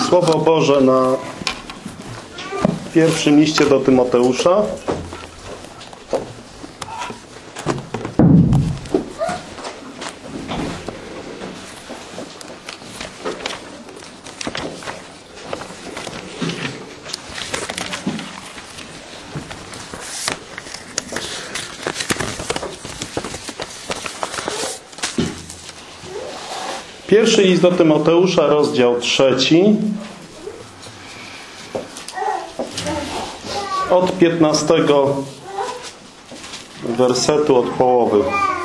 Słowo Boże na pierwszym liście do Tymoteusza. Pierwszy list do Tymoteusza, rozdział 3, od 15 wersetu, od połowy.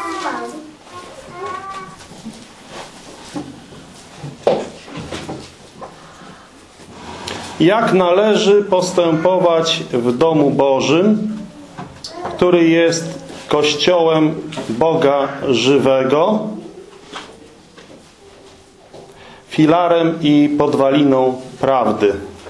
Jak należy postępować w domu Bożym, który jest Kościołem Boga żywego, filarem i podwaliną prawdy.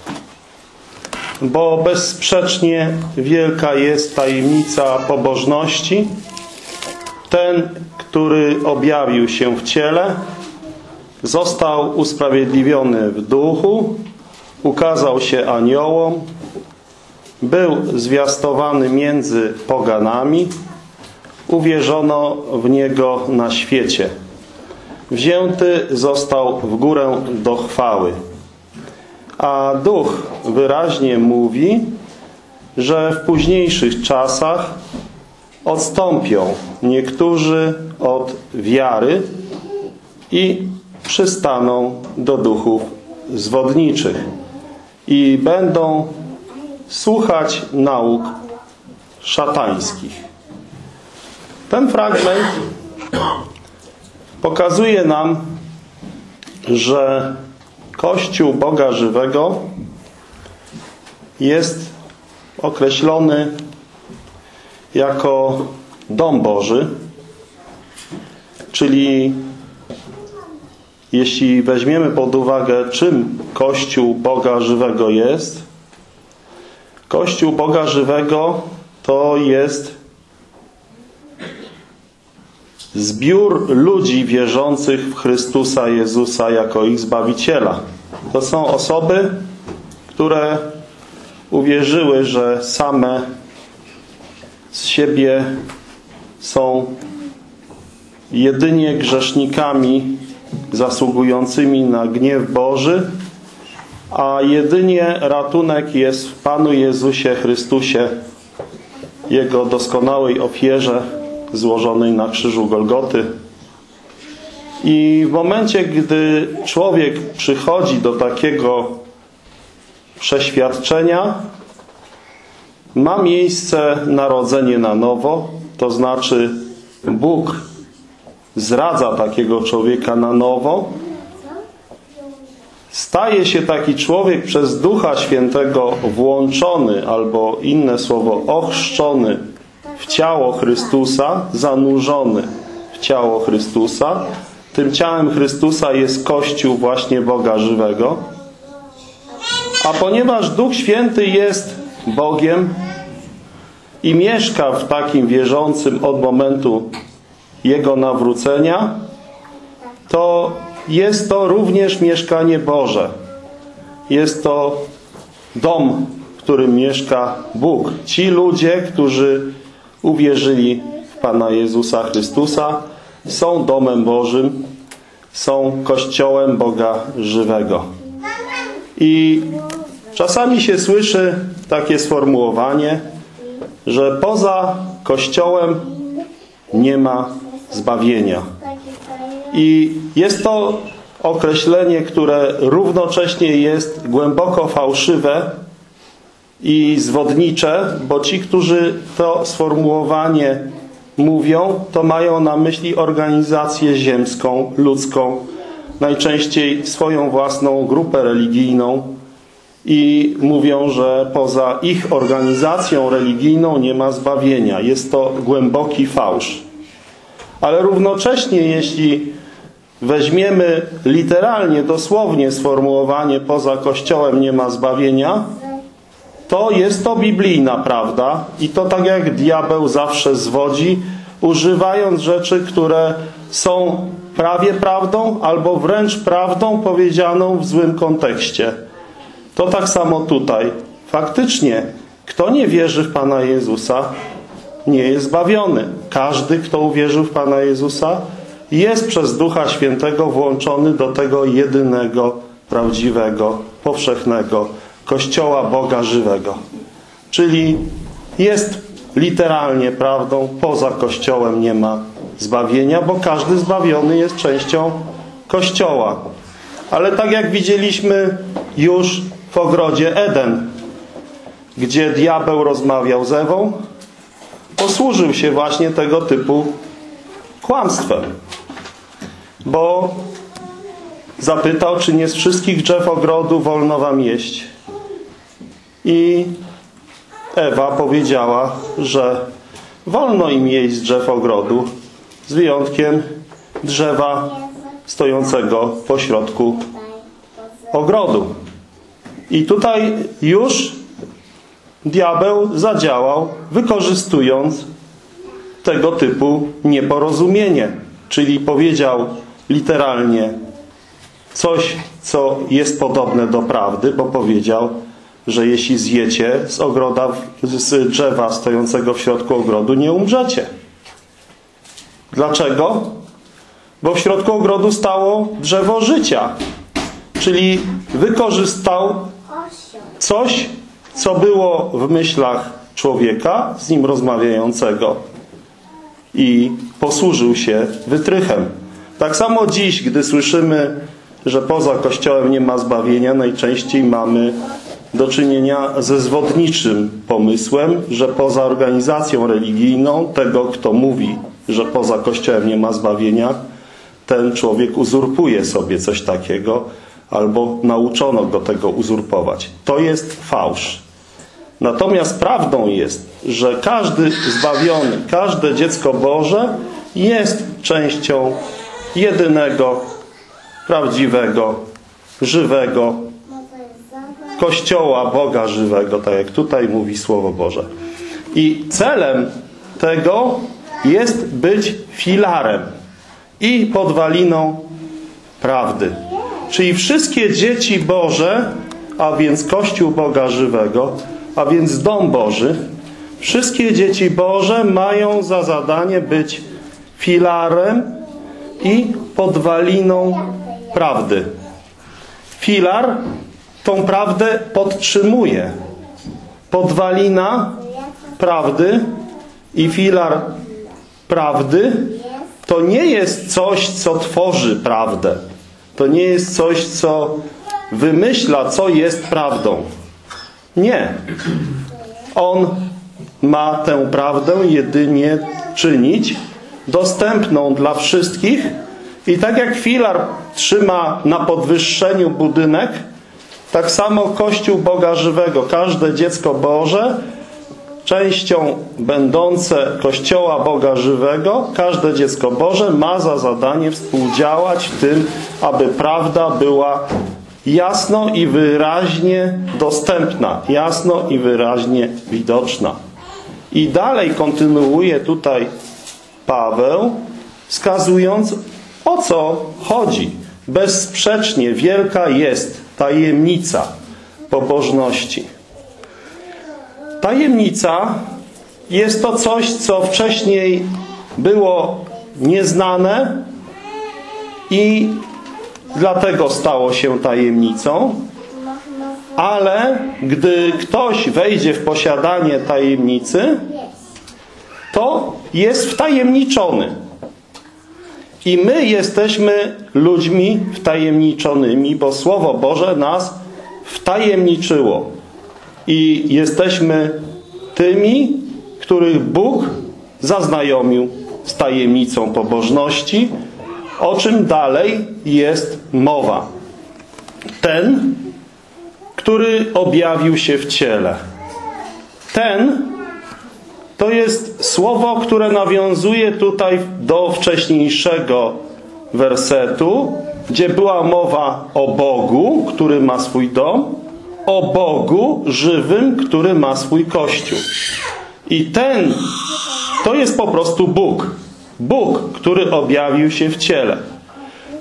Bo bezsprzecznie wielka jest tajemnica pobożności. Ten, który objawił się w ciele, został usprawiedliwiony w duchu, ukazał się aniołom, był zwiastowany między poganami, uwierzono w Niego na świecie. Wzięty został w górę do chwały. A Duch wyraźnie mówi, że w późniejszych czasach odstąpią niektórzy od wiary i przystaną do duchów zwodniczych i będą słuchać nauk szatańskich. Ten fragment pokazuje nam, że Kościół Boga żywego jest określony jako dom Boży, czyli jeśli weźmiemy pod uwagę, czym Kościół Boga żywego jest, Kościół Boga żywego to jest zbiór ludzi wierzących w Chrystusa Jezusa jako ich Zbawiciela. To są osoby, które uwierzyły, że same z siebie są jedynie grzesznikami zasługującymi na gniew Boży, a jedynie ratunek jest w Panu Jezusie Chrystusie, Jego doskonałej ofierze złożonej na krzyżu Golgoty. I w momencie, gdy człowiek przychodzi do takiego przeświadczenia, ma miejsce narodzenie na nowo, to znaczy Bóg zradza takiego człowieka na nowo. Staje się taki człowiek przez Ducha Świętego włączony, albo inne słowo, ochrzczony w ciało Chrystusa, zanurzony w ciało Chrystusa. Tym ciałem Chrystusa jest Kościół właśnie Boga żywego. A ponieważ Duch Święty jest Bogiem i mieszka w takim wierzącym od momentu Jego nawrócenia, to jest to również mieszkanie Boże. Jest to dom, w którym mieszka Bóg. Ci ludzie, którzy uwierzyli w Pana Jezusa Chrystusa, są domem Bożym, są Kościołem Boga żywego. I czasami się słyszy takie sformułowanie, że poza Kościołem nie ma zbawienia. I jest to określenie, które równocześnie jest głęboko fałszywe i zwodnicze, bo ci, którzy to sformułowanie mówią, to mają na myśli organizację ziemską, ludzką, najczęściej swoją własną grupę religijną i mówią, że poza ich organizacją religijną nie ma zbawienia. Jest to głęboki fałsz. Ale równocześnie, jeśli weźmiemy literalnie, dosłownie sformułowanie poza Kościołem nie ma zbawienia, to jest to biblijna prawda i to tak jak diabeł zawsze zwodzi, używając rzeczy, które są prawie prawdą, albo wręcz prawdą powiedzianą w złym kontekście. To tak samo tutaj. Faktycznie, kto nie wierzy w Pana Jezusa, nie jest zbawiony. Każdy, kto uwierzył w Pana Jezusa, jest przez Ducha Świętego włączony do tego jedynego, prawdziwego, powszechnego Kościoła Boga żywego. Czyli jest literalnie prawdą, poza Kościołem nie ma zbawienia, bo każdy zbawiony jest częścią Kościoła. Ale tak jak widzieliśmy już w ogrodzie Eden, gdzie diabeł rozmawiał z Ewą, posłużył się właśnie tego typu kłamstwem. Bo zapytał, czy nie z wszystkich drzew ogrodu wolno wam jeść. I Ewa powiedziała, że wolno im jeść z drzew ogrodu, z wyjątkiem drzewa stojącego pośrodku ogrodu. I tutaj już diabeł zadziałał, wykorzystując tego typu nieporozumienie. Czyli powiedział literalnie coś, co jest podobne do prawdy, bo powiedział, że jeśli zjecie z drzewa stojącego w środku ogrodu, nie umrzecie. Dlaczego? Bo w środku ogrodu stało drzewo życia. Czyli wykorzystał coś, co było w myślach człowieka, z nim rozmawiającego, i posłużył się wytrychem. Tak samo dziś, gdy słyszymy, że poza Kościołem nie ma zbawienia, najczęściej mamy do czynienia ze zwodniczym pomysłem, że poza organizacją religijną tego, kto mówi, że poza Kościołem nie ma zbawienia, ten człowiek uzurpuje sobie coś takiego, albo nauczono go tego uzurpować. To jest fałsz. Natomiast prawdą jest, że każdy zbawiony, każde dziecko Boże jest częścią jedynego, prawdziwego, żywego Kościoła Boga żywego, tak jak tutaj mówi Słowo Boże. I celem tego jest być filarem i podwaliną prawdy. Czyli wszystkie dzieci Boże, a więc Kościół Boga żywego, a więc dom Boży, wszystkie dzieci Boże mają za zadanie być filarem i podwaliną prawdy. Filar tą prawdę podtrzymuje. Podwalina prawdy i filar prawdy to nie jest coś, co tworzy prawdę. To nie jest coś, co wymyśla, co jest prawdą. Nie. On ma tę prawdę jedynie czynić dostępną dla wszystkich i tak jak filar trzyma na podwyższeniu budynek, tak samo Kościół Boga żywego, każde dziecko Boże, częścią będące Kościoła Boga żywego, każde dziecko Boże ma za zadanie współdziałać w tym, aby prawda była jasno i wyraźnie dostępna, jasno i wyraźnie widoczna. I dalej kontynuuje tutaj Paweł, wskazując, o co chodzi. Bezsprzecznie wielka jest tajemnica pobożności. Tajemnica jest to coś, co wcześniej było nieznane i dlatego stało się tajemnicą, ale gdy ktoś wejdzie w posiadanie tajemnicy, to jest wtajemniczony. I my jesteśmy ludźmi wtajemniczonymi, bo Słowo Boże nas wtajemniczyło. I jesteśmy tymi, których Bóg zaznajomił z tajemnicą pobożności, o czym dalej jest mowa. Ten, który objawił się w ciele. Ten to jest słowo, które nawiązuje tutaj do wcześniejszego wersetu, gdzie była mowa o Bogu, który ma swój dom, o Bogu żywym, który ma swój Kościół. I to jest po prostu Bóg. Bóg, który objawił się w ciele.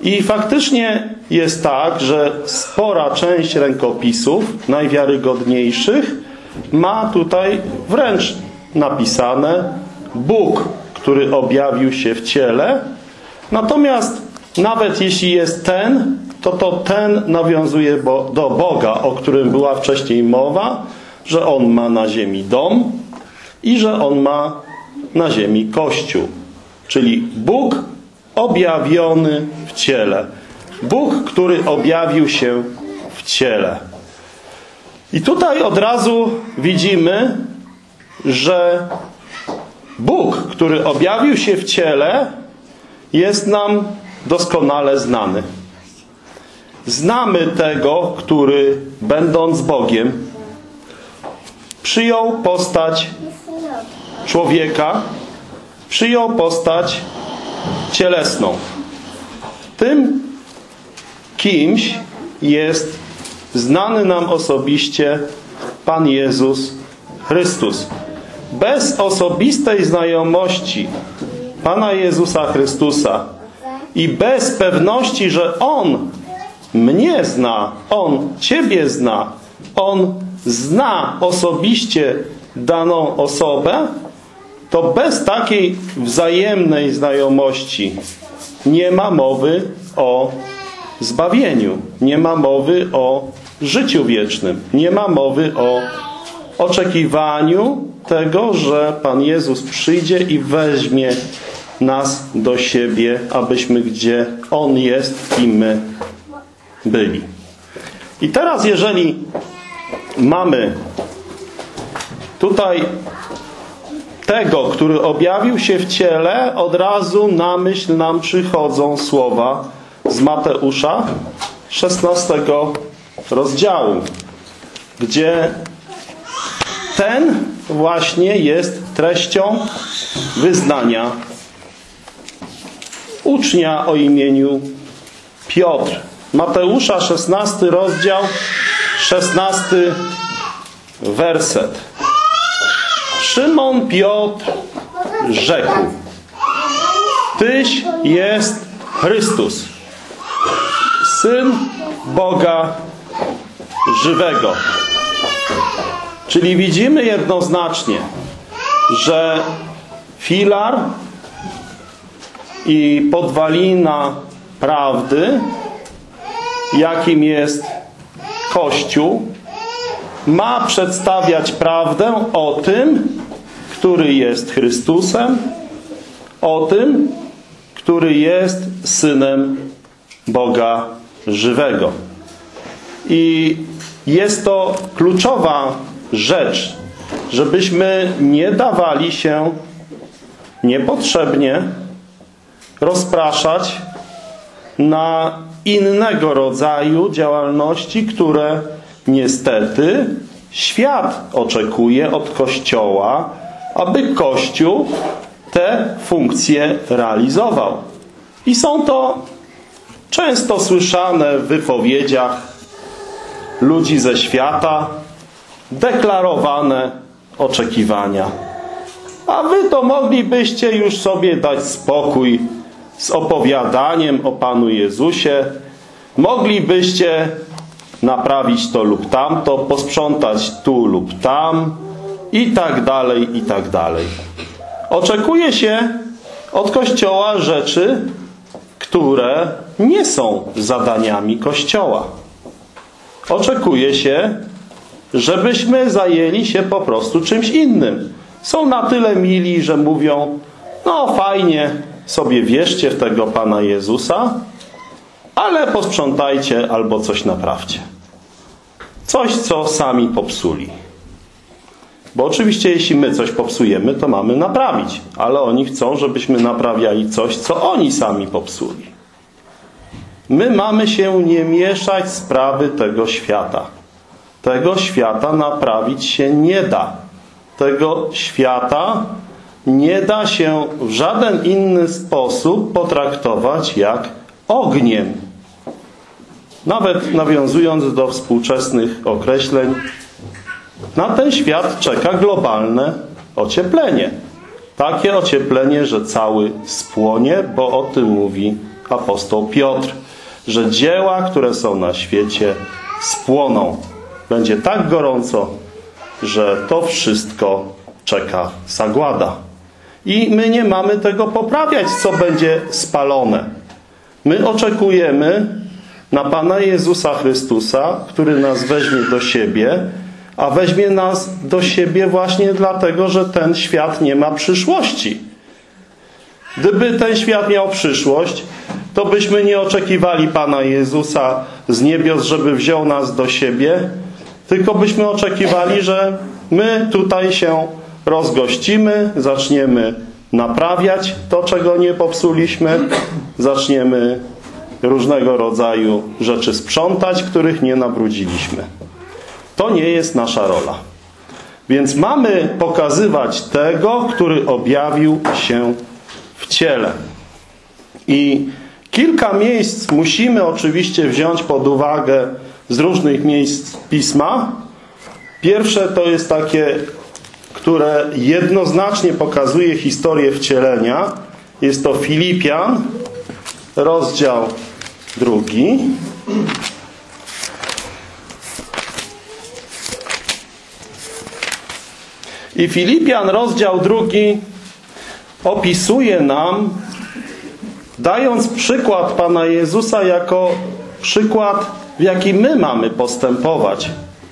I faktycznie jest tak, że spora część rękopisów, najwiarygodniejszych, ma tutaj wręcz napisane Bóg, który objawił się w ciele. Natomiast nawet jeśli jest ten, to ten nawiązuje do Boga, o którym była wcześniej mowa, że On ma na ziemi dom i że On ma na ziemi Kościół. Czyli Bóg objawiony w ciele. Bóg, który objawił się w ciele. I tutaj od razu widzimy, że Bóg, który objawił się w ciele, jest nam doskonale znany. Znamy tego, który, będąc Bogiem, przyjął postać człowieka, przyjął postać cielesną. Tym kimś jest znany nam osobiście Pan Jezus Chrystus. Bez osobistej znajomości Pana Jezusa Chrystusa i bez pewności, że On mnie zna, On Ciebie zna, On zna osobiście daną osobę, to bez takiej wzajemnej znajomości nie ma mowy o zbawieniu, nie ma mowy o życiu wiecznym, nie ma mowy o oczekiwaniu tego, że Pan Jezus przyjdzie i weźmie nas do siebie, abyśmy gdzie On jest i my byli. I teraz jeżeli mamy tutaj tego, który objawił się w ciele, od razu na myśl nam przychodzą słowa z Mateusza 16 rozdziału, gdzie ten właśnie jest treścią wyznania ucznia o imieniu Piotr. Mateusza 16 rozdział, 16 werset. Szymon Piotr rzekł: Tyś jest Chrystus, Syn Boga żywego. Czyli widzimy jednoznacznie, że filar i podwalina prawdy, jakim jest Kościół, ma przedstawiać prawdę o tym, który jest Chrystusem, o tym, który jest Synem Boga żywego. I jest to kluczowa rzecz, żebyśmy nie dawali się niepotrzebnie rozpraszać na innego rodzaju działalności, które niestety świat oczekuje od Kościoła, aby Kościół te funkcje realizował. I są to często słyszane w wypowiedziach ludzi ze świata, deklarowane oczekiwania. A wy to moglibyście już sobie dać spokój z opowiadaniem o Panu Jezusie. Moglibyście naprawić to lub tamto, posprzątać tu lub tam i tak dalej, i tak dalej. Oczekuje się od Kościoła rzeczy, które nie są zadaniami Kościoła. Oczekuje się, żebyśmy zajęli się po prostu czymś innym. Są na tyle mili, że mówią: no fajnie, sobie wierzcie w tego Pana Jezusa, ale posprzątajcie albo coś naprawcie. Coś, co sami popsuli. Bo oczywiście jeśli my coś popsujemy, to mamy naprawić. Ale oni chcą, żebyśmy naprawiali coś, co oni sami popsuli. My mamy się nie mieszać w sprawy tego świata. Tego świata naprawić się nie da. Tego świata nie da się w żaden inny sposób potraktować jak ogniem. Nawet nawiązując do współczesnych określeń, na ten świat czeka globalne ocieplenie. Takie ocieplenie, że cały spłonie, bo o tym mówi apostoł Piotr, że dzieła, które są na świecie, spłoną. Będzie tak gorąco, że to wszystko czeka zagłada. I my nie mamy tego poprawiać, co będzie spalone. My oczekujemy na Pana Jezusa Chrystusa, który nas weźmie do siebie, a weźmie nas do siebie właśnie dlatego, że ten świat nie ma przyszłości. Gdyby ten świat miał przyszłość, to byśmy nie oczekiwali Pana Jezusa z niebios, żeby wziął nas do siebie, tylko byśmy oczekiwali, że my tutaj się rozgościmy, zaczniemy naprawiać to, czego nie popsuliśmy, zaczniemy różnego rodzaju rzeczy sprzątać, których nie nabrudziliśmy. To nie jest nasza rola. Więc mamy pokazywać tego, który objawił się w ciele. I kilka miejsc musimy oczywiście wziąć pod uwagę z różnych miejsc Pisma. Pierwsze to jest takie, które jednoznacznie pokazuje historię wcielenia. Jest to Filipian, rozdział 2. I Filipian, rozdział 2 opisuje nam, dając przykład Pana Jezusa jako przykład, w jaki my mamy postępować.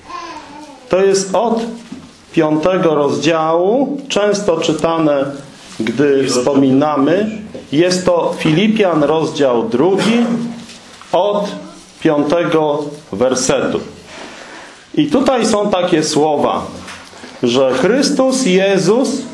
To jest od 5 rozdziału, często czytane, gdy wspominamy. Jest to Filipian, rozdział 2, od 5 wersetu. I tutaj są takie słowa, że Chrystus Jezus,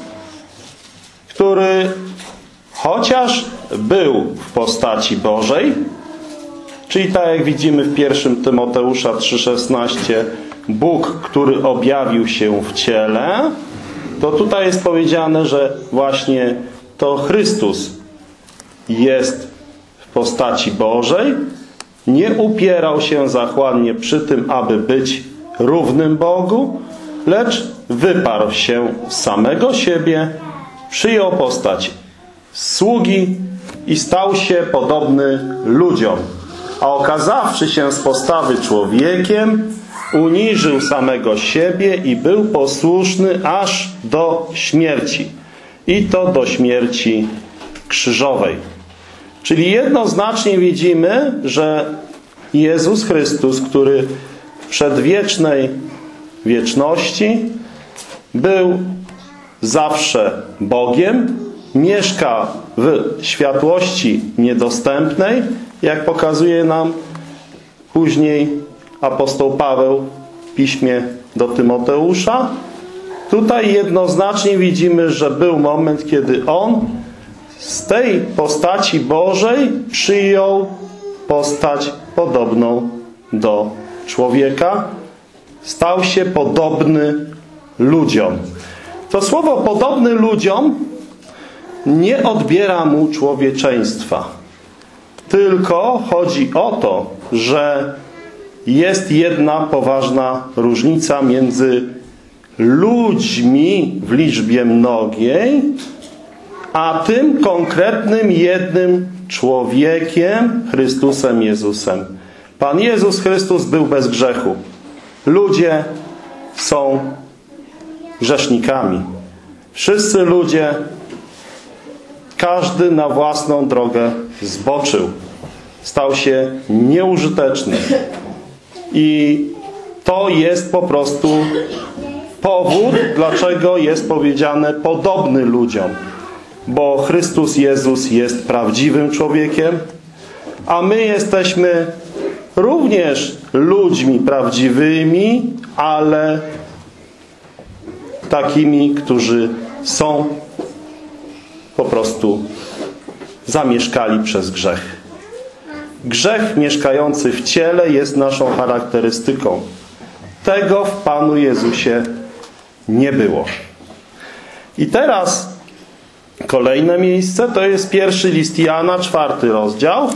który chociaż był w postaci Bożej, czyli tak jak widzimy w 1 Tymoteusza 3,16, Bóg, który objawił się w ciele, to tutaj jest powiedziane, że właśnie to Chrystus jest w postaci Bożej, nie upierał się zachłannie przy tym, aby być równym Bogu, lecz wyparł się z samego siebie, przyjął postać sługi i stał się podobny ludziom. A okazawszy się z postawy człowiekiem, uniżył samego siebie i był posłuszny aż do śmierci. I to do śmierci krzyżowej. Czyli jednoznacznie widzimy, że Jezus Chrystus, który w przedwiecznej wieczności był zawsze Bogiem, mieszka w światłości niedostępnej, jak pokazuje nam później apostoł Paweł w piśmie do Tymoteusza. Tutaj jednoznacznie widzimy, że był moment, kiedy On z tej postaci Bożej przyjął postać podobną do człowieka. Stał się podobny ludziom. To słowo podobny ludziom nie odbiera mu człowieczeństwa. Tylko chodzi o to, że jest jedna poważna różnica między ludźmi w liczbie mnogiej, a tym konkretnym jednym człowiekiem, Chrystusem Jezusem. Pan Jezus Chrystus był bez grzechu. Ludzie są grzesznikami. Wszyscy ludzie, każdy na własną drogę zboczył. Stał się nieużyteczny. I to jest po prostu powód, dlaczego jest powiedziane podobny ludziom. Bo Chrystus Jezus jest prawdziwym człowiekiem, a my jesteśmy również ludźmi prawdziwymi, ale takimi, którzy są po prostu zamieszkali przez grzech. Grzech mieszkający w ciele jest naszą charakterystyką. Tego w Panu Jezusie nie było. I teraz kolejne miejsce to jest 1 list Jana, 4 rozdział.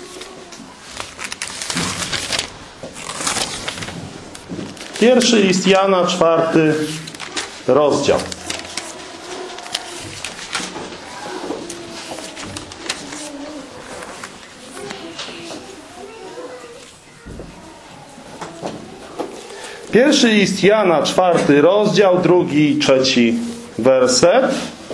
Pierwszy list Jana, 4 rozdział. Pierwszy list Jana, 4 rozdział, 2 i 3 werset.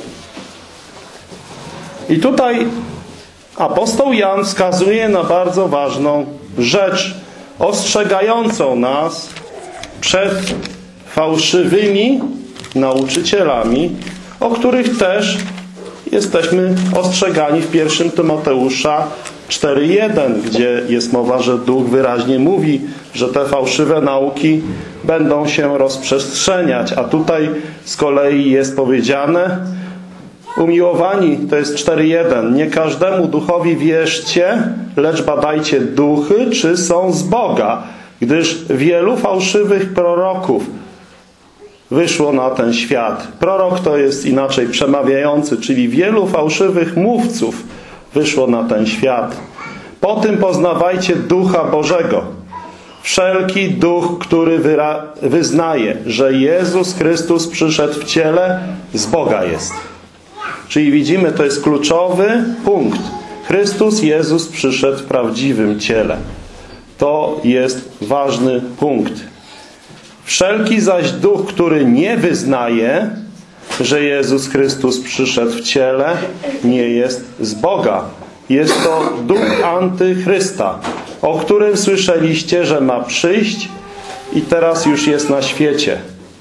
I tutaj apostoł Jan wskazuje na bardzo ważną rzecz, ostrzegającą nas przed fałszywymi nauczycielami, o których też jesteśmy ostrzegani w 1 Tymoteusza 4:1, gdzie jest mowa, że Duch wyraźnie mówi, że te fałszywe nauki będą się rozprzestrzeniać. A tutaj z kolei jest powiedziane: umiłowani, to jest 4:1, nie każdemu duchowi wierzcie, lecz badajcie duchy, czy są z Boga, gdyż wielu fałszywych proroków wyszło na ten świat. Prorok to jest inaczej przemawiający, czyli wielu fałszywych mówców wyszło na ten świat. Po tym poznawajcie Ducha Bożego. Wszelki duch, który wyznaje, że Jezus Chrystus przyszedł w ciele, z Boga jest. Czyli widzimy, to jest kluczowy punkt. Chrystus Jezus przyszedł w prawdziwym ciele. To jest ważny punkt. Wszelki zaś duch, który nie wyznaje, że Jezus Chrystus przyszedł w ciele, nie jest z Boga. Jest to duch antychrysta, o którym słyszeliście, że ma przyjść i teraz już jest na świecie.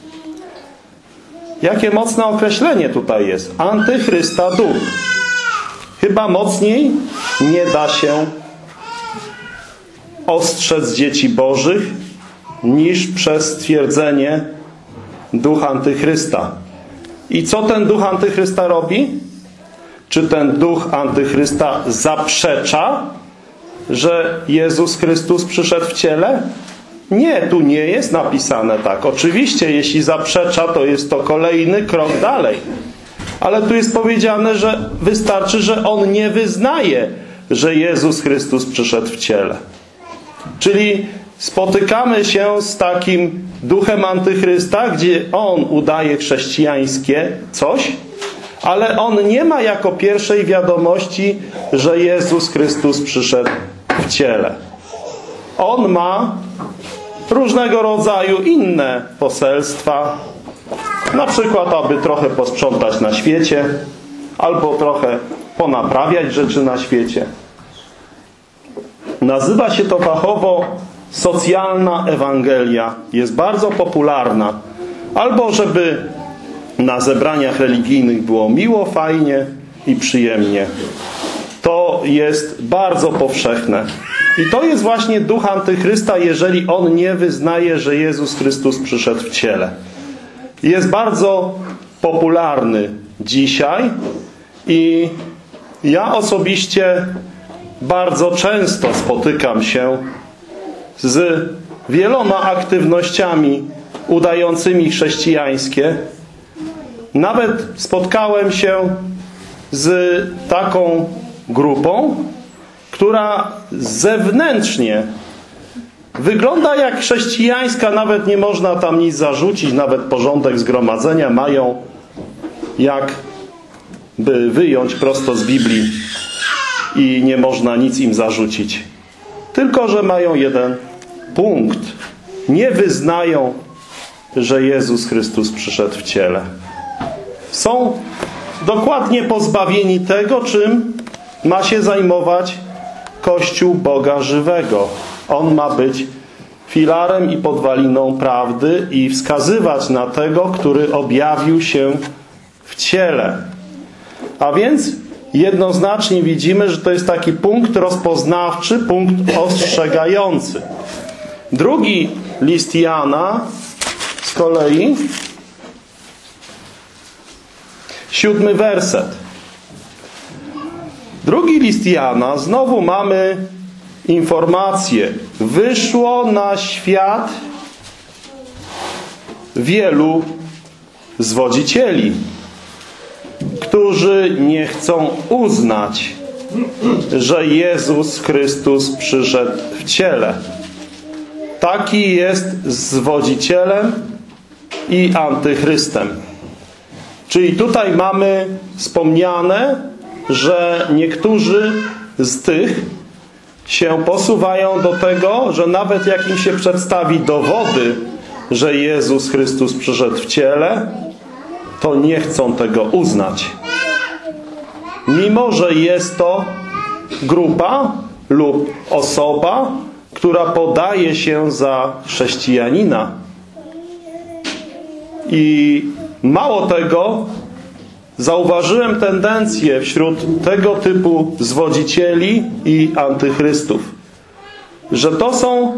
Jakie mocne określenie tutaj jest. Antychrysta duch. Chyba mocniej nie da się ostrzec dzieci bożych niż przez stwierdzenie duch antychrysta. I co ten duch antychrysta robi? Czy ten duch antychrysta zaprzecza, że Jezus Chrystus przyszedł w ciele? Nie, tu nie jest napisane tak. Oczywiście, jeśli zaprzecza, to jest to kolejny krok dalej. Ale tu jest powiedziane, że wystarczy, że on nie wyznaje, że Jezus Chrystus przyszedł w ciele. Czyli spotykamy się z takim duchem antychrysta, gdzie on udaje chrześcijańskie coś, ale on nie ma jako pierwszej wiadomości, że Jezus Chrystus przyszedł w ciele. On ma różnego rodzaju inne poselstwa, na przykład, aby trochę posprzątać na świecie, albo trochę ponaprawiać rzeczy na świecie. Nazywa się to fachowo socjalna Ewangelia. Jest bardzo popularna. Albo żeby na zebraniach religijnych było miło, fajnie i przyjemnie. To jest bardzo powszechne. I to jest właśnie duch antychrysta, jeżeli on nie wyznaje, że Jezus Chrystus przyszedł w ciele. Jest bardzo popularny dzisiaj i ja osobiście bardzo często spotykam się z wieloma aktywnościami udającymi chrześcijańskie. Nawet spotkałem się z taką grupą, która zewnętrznie wygląda jak chrześcijańska, nawet nie można tam nic zarzucić, nawet porządek zgromadzenia mają, jakby wyjąć prosto z Biblii i nie można nic im zarzucić. Tylko że mają jeden punkt. Nie wyznają, że Jezus Chrystus przyszedł w ciele. Są dokładnie pozbawieni tego, czym ma się zajmować Kościół Boga żywego. On ma być filarem i podwaliną prawdy i wskazywać na tego, który objawił się w ciele. A więc jednoznacznie widzimy, że to jest taki punkt rozpoznawczy, punkt ostrzegający. Drugi list Jana z kolei, 7 werset. Drugi list Jana, znowu mamy informację. Wyszło na świat wielu zwodzicieli, którzy nie chcą uznać, że Jezus Chrystus przyszedł w ciele. Taki jest zwodzicielem i antychrystem. Czyli tutaj mamy wspomniane, że niektórzy z tych się posuwają do tego, że nawet jak im się przedstawi dowody że Jezus Chrystus przyszedł w ciele, to nie chcą tego uznać. Mimo że jest to grupa lub osoba, która podaje się za chrześcijanina. I mało tego, zauważyłem tendencję wśród tego typu zwodzicieli i antychrystów, że to są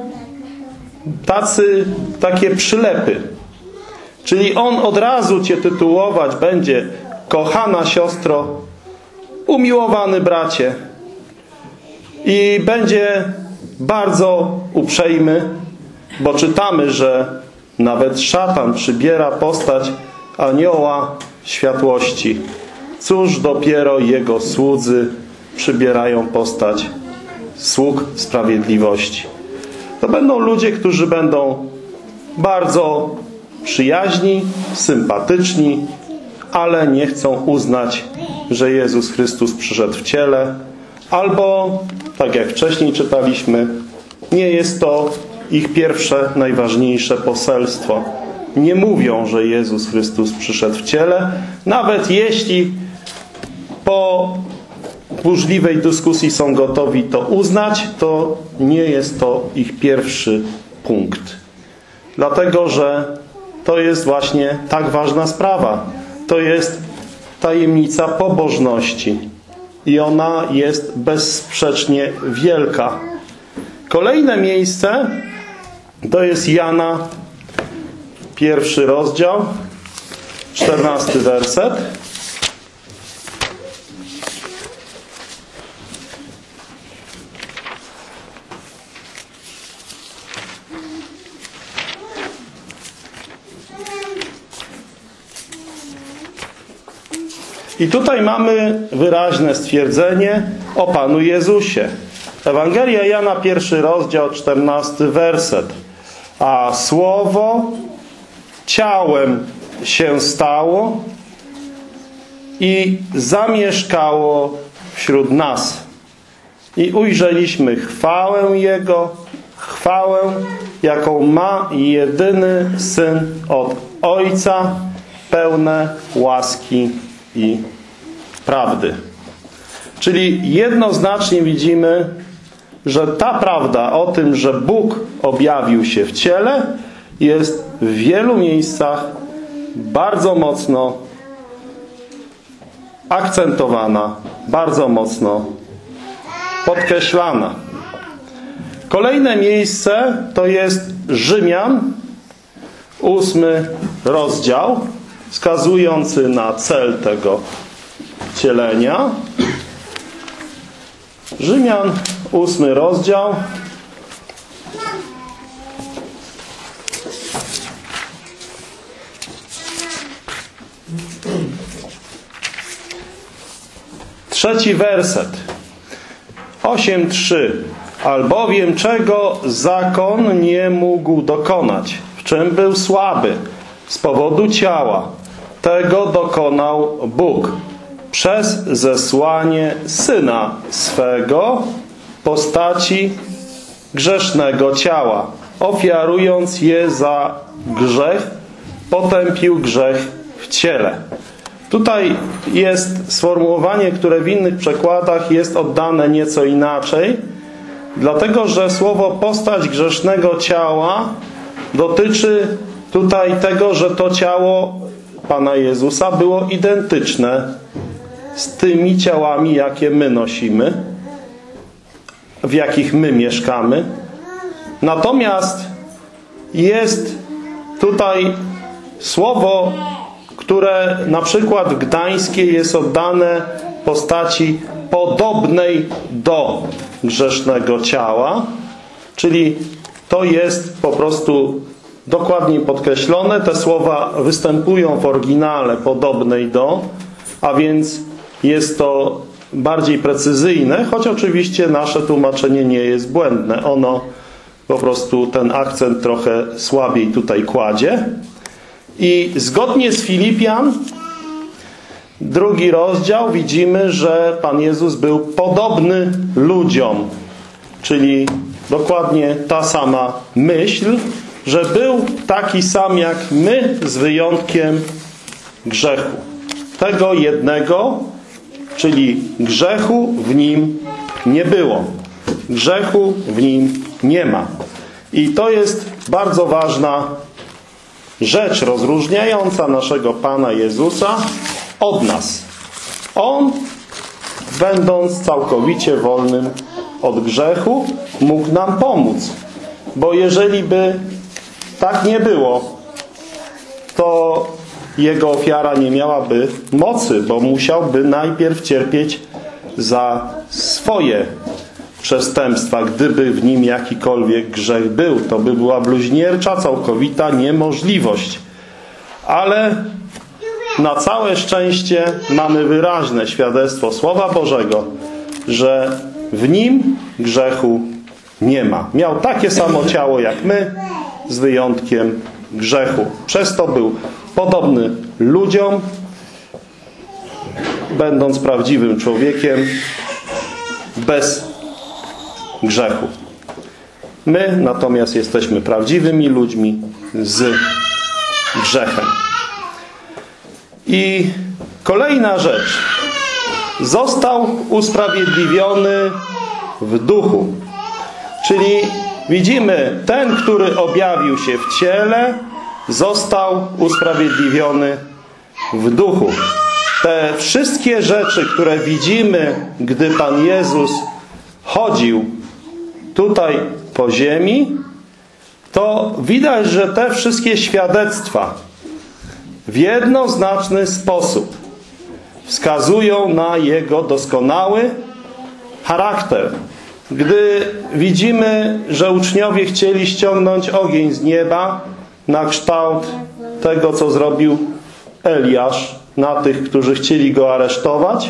takie przylepy. Czyli on od razu cię tytułować będzie: kochana siostro, umiłowany bracie. I będzie bardzo uprzejmy, bo czytamy, że nawet szatan przybiera postać anioła światłości. Cóż dopiero jego słudzy przybierają postać sług sprawiedliwości. To będą ludzie, którzy będą bardzo przyjaźni, sympatyczni, ale nie chcą uznać, że Jezus Chrystus przyszedł w ciele, albo, tak jak wcześniej czytaliśmy, nie jest to ich pierwsze, najważniejsze poselstwo. Nie mówią, że Jezus Chrystus przyszedł w ciele, nawet jeśli po burzliwej dyskusji są gotowi to uznać, to nie jest to ich pierwszy punkt. Dlatego, że to jest właśnie tak ważna sprawa. To jest tajemnica pobożności. I ona jest bezsprzecznie wielka. Kolejne miejsce to jest Jana, 1 rozdział, 14 werset. I tutaj mamy wyraźne stwierdzenie o Panu Jezusie. Ewangelia Jana, 1 rozdział, 14 werset. A Słowo ciałem się stało i zamieszkało wśród nas. I ujrzeliśmy chwałę Jego, chwałę, jaką ma jedyny Syn od Ojca, pełne łaski i prawdy. Czyli jednoznacznie widzimy, że ta prawda o tym, że Bóg objawił się w ciele, jest w wielu miejscach bardzo mocno akcentowana, bardzo mocno podkreślana. Kolejne miejsce to jest Rzymian, 8 rozdział, wskazujący na cel tego wcielenia. Rzymian, 8 rozdział. Trzeci werset. 8:3. Albowiem czego zakon nie mógł dokonać, w czym był słaby, z powodu ciała, tego dokonał Bóg przez zesłanie Syna swego postaci grzesznego ciała, ofiarując je za grzech, potępił grzech w ciele. Tutaj jest sformułowanie, które w innych przekładach jest oddane nieco inaczej, dlatego że słowo postać grzesznego ciała dotyczy tutaj tego, że to ciało Pana Jezusa było identyczne z tymi ciałami, jakie my nosimy, w jakich my mieszkamy. Natomiast jest tutaj słowo, które na przykład w Gdańskiej jest oddane postaci podobnej do grzesznego ciała, czyli to jest po prostu dokładnie podkreślone. Te słowa występują w oryginale podobnej do, a więc jest to bardziej precyzyjne, choć oczywiście nasze tłumaczenie nie jest błędne. Ono po prostu ten akcent trochę słabiej tutaj kładzie. I zgodnie z Filipian, 2 rozdział, widzimy, że Pan Jezus był podobny ludziom. Czyli dokładnie ta sama myśl że był taki sam jak my, z wyjątkiem grzechu. Tego jednego, czyli grzechu w nim nie było. Grzechu w nim nie ma. I to jest bardzo ważna rzecz rozróżniająca naszego Pana Jezusa od nas. On, będąc całkowicie wolnym od grzechu, mógł nam pomóc. Bo jeżeli by tak nie było, to Jego ofiara nie miałaby mocy, bo musiałby najpierw cierpieć za swoje przestępstwa. Gdyby w nim jakikolwiek grzech był, to by była bluźniercza, całkowita niemożliwość. Ale na całe szczęście mamy wyraźne świadectwo Słowa Bożego, że w nim grzechu nie ma. Miał takie samo ciało jak my, z wyjątkiem grzechu. Przez to był podobny ludziom, będąc prawdziwym człowiekiem bez grzechu. My natomiast jesteśmy prawdziwymi ludźmi z grzechem. I kolejna rzecz. Został usprawiedliwiony w duchu. Czyli widzimy, ten, który objawił się w ciele, został usprawiedliwiony w duchu. Te wszystkie rzeczy, które widzimy, gdy Pan Jezus chodził tutaj po ziemi, to widać, że te wszystkie świadectwa w jednoznaczny sposób wskazują na Jego doskonały charakter. Gdy widzimy, że uczniowie chcieli ściągnąć ogień z nieba na kształt tego, co zrobił Eliasz na tych, którzy chcieli go aresztować,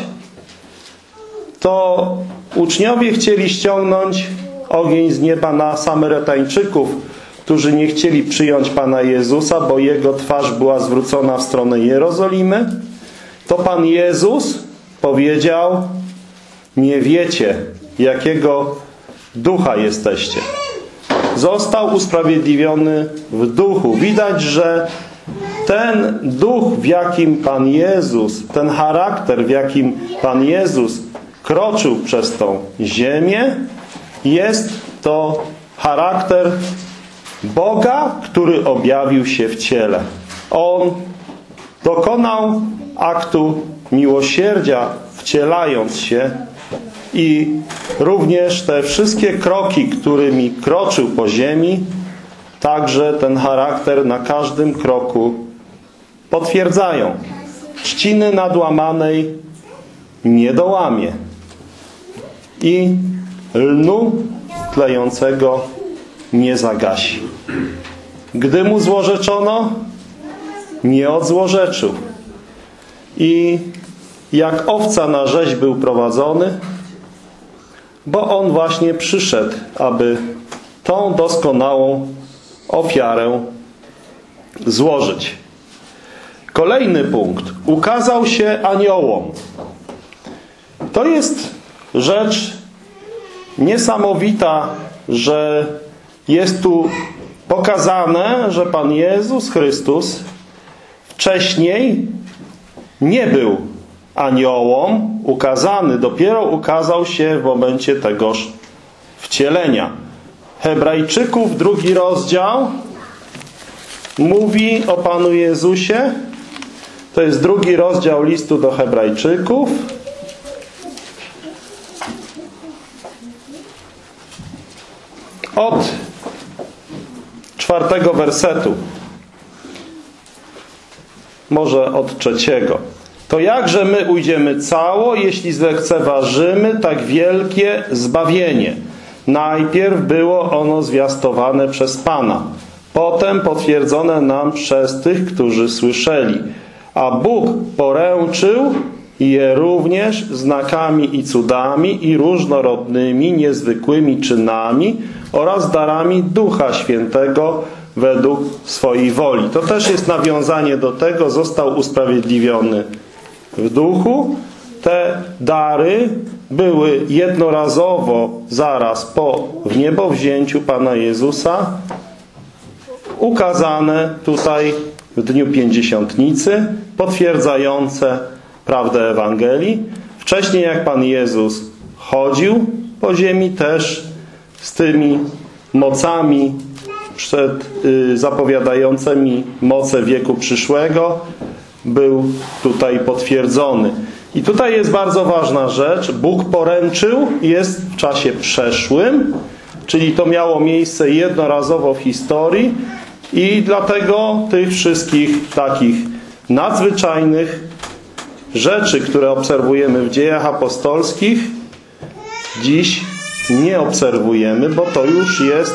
to uczniowie chcieli ściągnąć ogień z nieba na Samarytańczyków, którzy nie chcieli przyjąć Pana Jezusa, bo Jego twarz była zwrócona w stronę Jerozolimy. To Pan Jezus powiedział: nie wiecie, jakiego ducha jesteście. Został usprawiedliwiony w duchu. Widać, że ten duch, w jakim Pan Jezus, ten charakter, w jakim Pan Jezus kroczył przez tą ziemię, jest to charakter Boga, który objawił się w ciele. On dokonał aktu miłosierdzia, wcielając się, i również te wszystkie kroki, którymi kroczył po ziemi, także ten charakter na każdym kroku potwierdzają. Trzciny nadłamanej nie dołamie i lnu tlejącego nie zagasi. Gdy mu złorzeczono, nie odzłorzeczył. I jak owca na rzeź był prowadzony, bo on właśnie przyszedł, aby tą doskonałą ofiarę złożyć. Kolejny punkt. Ukazał się aniołom. To jest rzecz niesamowita, że jest tu pokazane, że Pan Jezus Chrystus wcześniej nie był aniołom ukazany. Dopiero ukazał się w momencie tegoż wcielenia. Hebrajczyków 2 rozdział mówi o Panu Jezusie. To jest 2 rozdział listu do Hebrajczyków. Od 4 wersetu. Może od 3. To jakże my ujdziemy cało, jeśli zlekceważymy tak wielkie zbawienie? Najpierw było ono zwiastowane przez Pana, potem potwierdzone nam przez tych, którzy słyszeli. A Bóg poręczył je również znakami i cudami i różnorodnymi, niezwykłymi czynami oraz darami Ducha Świętego według swojej woli. To też jest nawiązanie do tego, został usprawiedliwiony w duchu. Te dary były jednorazowo zaraz po wniebowzięciu Pana Jezusa ukazane tutaj w dniu Pięćdziesiątnicy, potwierdzające prawdę Ewangelii. Wcześniej jak Pan Jezus chodził po ziemi, też z tymi mocami zapowiadającymi moce wieku przyszłego był tutaj potwierdzony. I tutaj jest bardzo ważna rzecz. Bóg poręczył, jest w czasie przeszłym, czyli to miało miejsce jednorazowo w historii i dlatego tych wszystkich takich nadzwyczajnych rzeczy, które obserwujemy w dziejach apostolskich, dziś nie obserwujemy, bo to już jest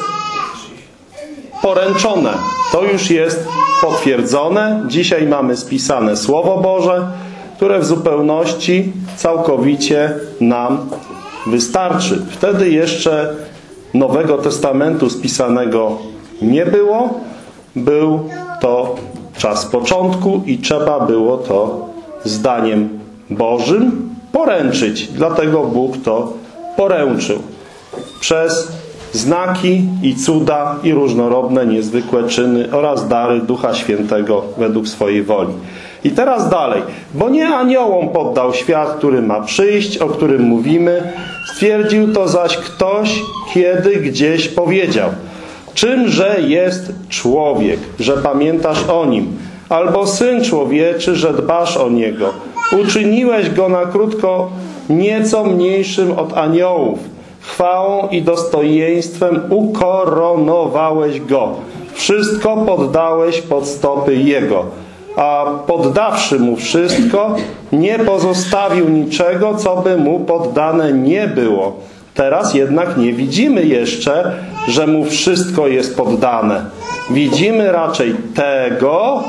poręczone. To już jest potwierdzone. Dzisiaj mamy spisane Słowo Boże, które w zupełności, całkowicie nam wystarczy. Wtedy jeszcze Nowego Testamentu spisanego nie było. Był to czas początku i trzeba było to zdaniem Bożym poręczyć. Dlatego Bóg to poręczył. Przez znaki i cuda i różnorodne, niezwykłe czyny oraz dary Ducha Świętego według swojej woli. I teraz dalej. Bo nie aniołom poddał świat, który ma przyjść, o którym mówimy. Stwierdził to zaś ktoś, kiedy gdzieś powiedział. Czymże jest człowiek, że pamiętasz o nim? Albo syn człowieczy, że dbasz o niego. Uczyniłeś go na krótko nieco mniejszym od aniołów. Chwałą i dostojeństwem ukoronowałeś go. Wszystko poddałeś pod stopy jego. A poddawszy mu wszystko, nie pozostawił niczego, co by mu poddane nie było. Teraz jednak nie widzimy jeszcze, że mu wszystko jest poddane. Widzimy raczej tego,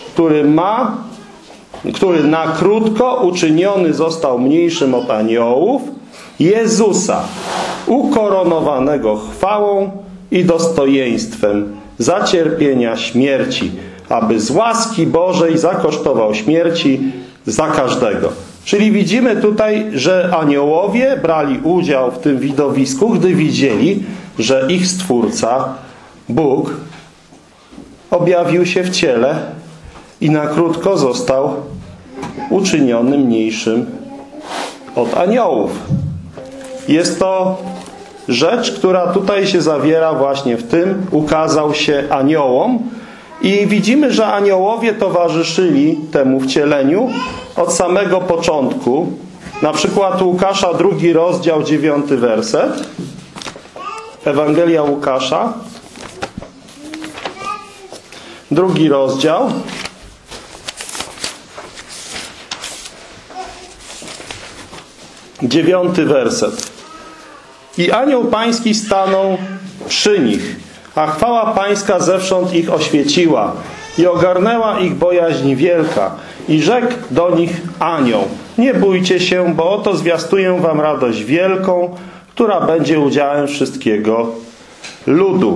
który na krótko uczyniony został mniejszym od aniołów, Jezusa, ukoronowanego chwałą i dostojeństwem za cierpienia śmierci, aby z łaski Bożej zakosztował śmierci za każdego. Czyli widzimy tutaj, że aniołowie brali udział w tym widowisku, gdy widzieli, że ich Stwórca, Bóg, objawił się w ciele i na krótko został uczyniony mniejszym od aniołów. Jest to rzecz, która tutaj się zawiera właśnie w tym, ukazał się aniołom i widzimy, że aniołowie towarzyszyli temu wcieleniu od samego początku. Na przykład Łukasza, 2 rozdział, 9 werset. Ewangelia Łukasza, 2 rozdział, 9 werset. I anioł pański stanął przy nich, a chwała pańska zewsząd ich oświeciła i ogarnęła ich bojaźń wielka. I rzekł do nich anioł: nie bójcie się, bo oto zwiastuję wam radość wielką, która będzie udziałem wszystkiego ludu.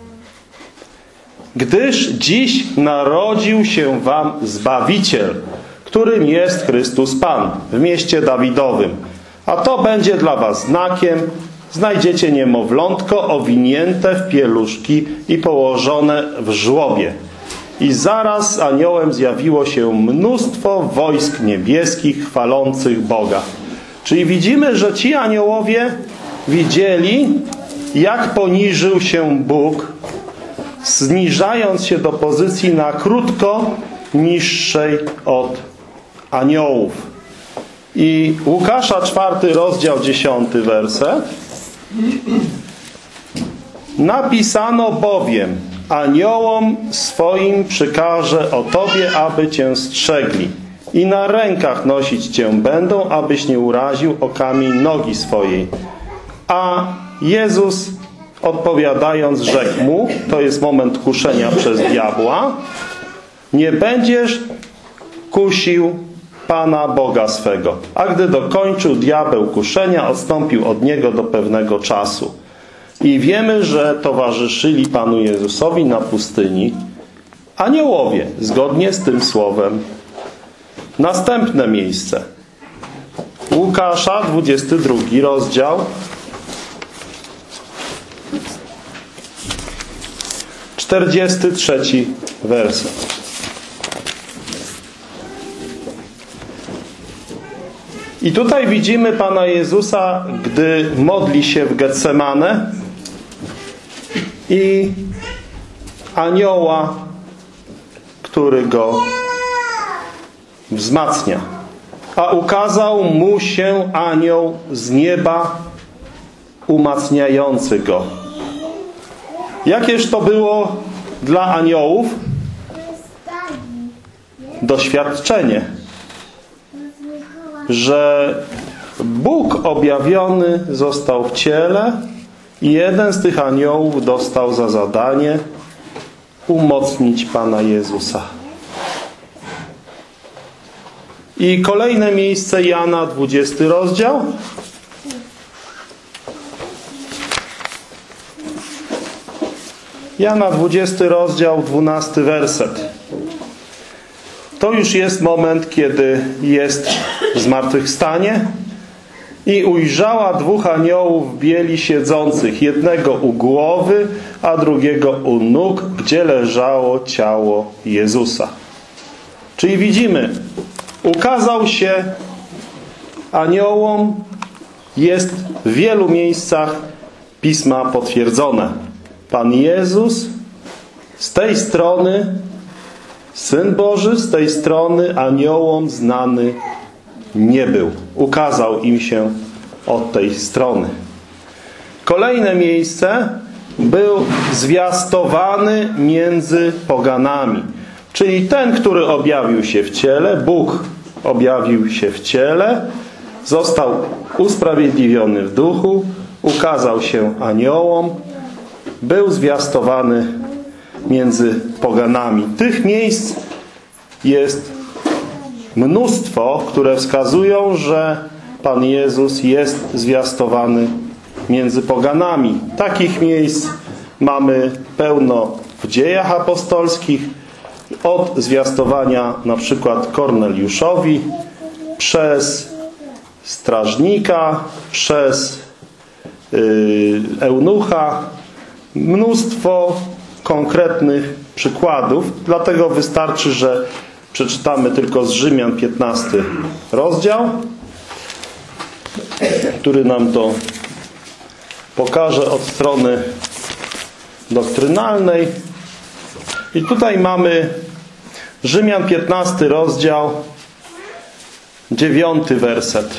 Gdyż dziś narodził się wam Zbawiciel, którym jest Chrystus Pan, w mieście Dawidowym. A to będzie dla was znakiem. Znajdziecie niemowlątko owinięte w pieluszki i położone w żłobie. I zaraz z aniołem zjawiło się mnóstwo wojsk niebieskich chwalących Boga. Czyli widzimy, że ci aniołowie widzieli, jak poniżył się Bóg, zniżając się do pozycji na krótko niższej od aniołów. I Łukasza 4 rozdział 10 werset. Napisano bowiem: aniołom swoim przykaże o tobie, aby cię strzegli i na rękach nosić cię będą, abyś nie uraził o kamień nogi swojej. A Jezus odpowiadając rzekł mu, to jest moment kuszenia przez diabła: nie będziesz kusił Pana Boga swego. A gdy dokończył diabeł kuszenia, odstąpił od niego do pewnego czasu. I wiemy, że towarzyszyli Panu Jezusowi na pustyni aniołowie, zgodnie z tym słowem. Następne miejsce. Łukasza, 22 rozdział, 43 werset. I tutaj widzimy Pana Jezusa, gdy modli się w Getsemane i anioła, który go wzmacnia. A ukazał mu się anioł z nieba umacniający go. Jakież to było dla aniołów doświadczenie, że Bóg objawiony został w ciele i jeden z tych aniołów dostał za zadanie umocnić Pana Jezusa. I kolejne miejsce, Jana 20 rozdział. Jana 20 rozdział, 12 werset. To już jest moment, kiedy jest w zmartwychwstanie i ujrzała dwóch aniołów bieli siedzących, jednego u głowy, a drugiego u nóg, gdzie leżało ciało Jezusa. Czyli widzimy, ukazał się aniołom, jest w wielu miejscach Pisma potwierdzone. Pan Jezus z tej strony, Syn Boży z tej strony aniołom znany nie był. Ukazał im się od tej strony. Kolejne miejsce, był zwiastowany między poganami. Czyli ten, który objawił się w ciele, Bóg objawił się w ciele, został usprawiedliwiony w duchu, ukazał się aniołom, był zwiastowany między poganami. Tych miejsc jest mnóstwo, które wskazują, że Pan Jezus jest zwiastowany między poganami. Takich miejsc mamy pełno w Dziejach Apostolskich, od zwiastowania na przykład Korneliuszowi, przez strażnika, przez eunucha. Mnóstwo konkretnych przykładów. Dlatego wystarczy, że przeczytamy tylko z Rzymian 15 rozdział, który nam to pokaże od strony doktrynalnej. I tutaj mamy Rzymian 15 rozdział, 9 werset.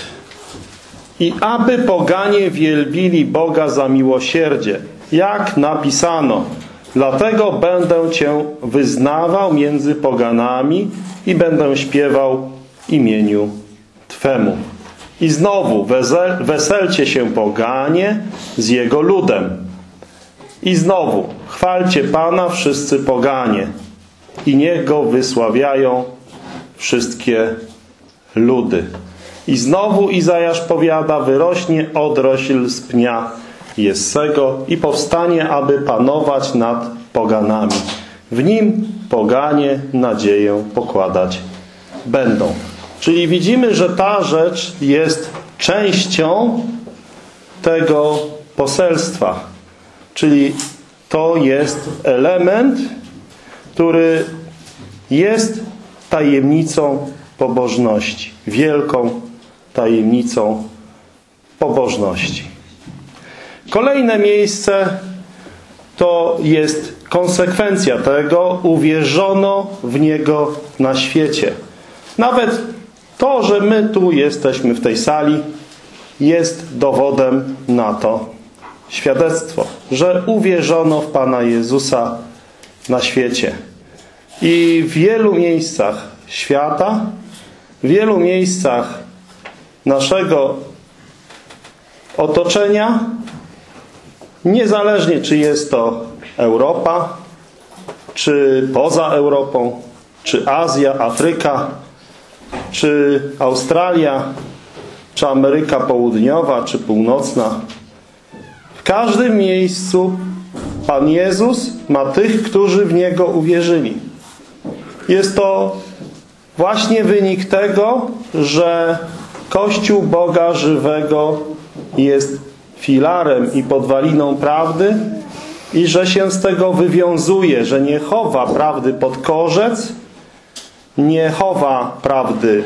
I aby poganie wielbili Boga za miłosierdzie, jak napisano, dlatego będę Cię wyznawał między poganami i będę śpiewał imieniu Twemu. I znowu weselcie się poganie z Jego ludem. I znowu chwalcie Pana wszyscy poganie i niech Go wysławiają wszystkie ludy. I znowu Izajasz powiada, wyrośnie odrośl z pnia Jessego i powstanie, aby panować nad poganami. W nim poganie nadzieję pokładać będą. Czyli widzimy, że ta rzecz jest częścią tego poselstwa. Czyli to jest element, który jest tajemnicą pobożności. Wielką tajemnicą pobożności. Kolejne miejsce to jest konsekwencja tego, uwierzono w Niego na świecie. Nawet to, że my tu jesteśmy w tej sali, jest dowodem na to świadectwo, że uwierzono w Pana Jezusa na świecie. I w wielu miejscach świata, w wielu miejscach naszego otoczenia, niezależnie czy jest to Europa, czy poza Europą, czy Azja, Afryka, czy Australia, czy Ameryka Południowa, czy Północna. W każdym miejscu Pan Jezus ma tych, którzy w Niego uwierzyli. Jest to właśnie wynik tego, że Kościół Boga żywego jest filarem i podwaliną prawdy i że się z tego wywiązuje, że nie chowa prawdy pod korzec, nie chowa prawdy,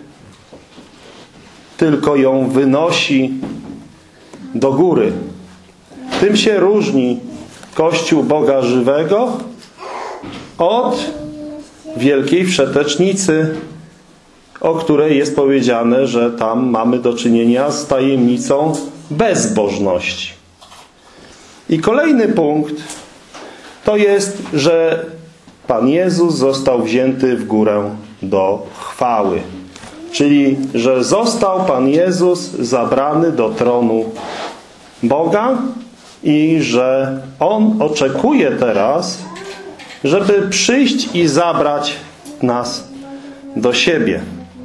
tylko ją wynosi do góry. Tym się różni Kościół Boga żywego od Wielkiej Wszetecznicy, o której jest powiedziane, że tam mamy do czynienia z tajemnicą bezbożności. I kolejny punkt to jest, że Pan Jezus został wzięty w górę do chwały. Czyli, że został Pan Jezus zabrany do tronu Boga i że On oczekuje teraz, żeby przyjść i zabrać nas do siebie.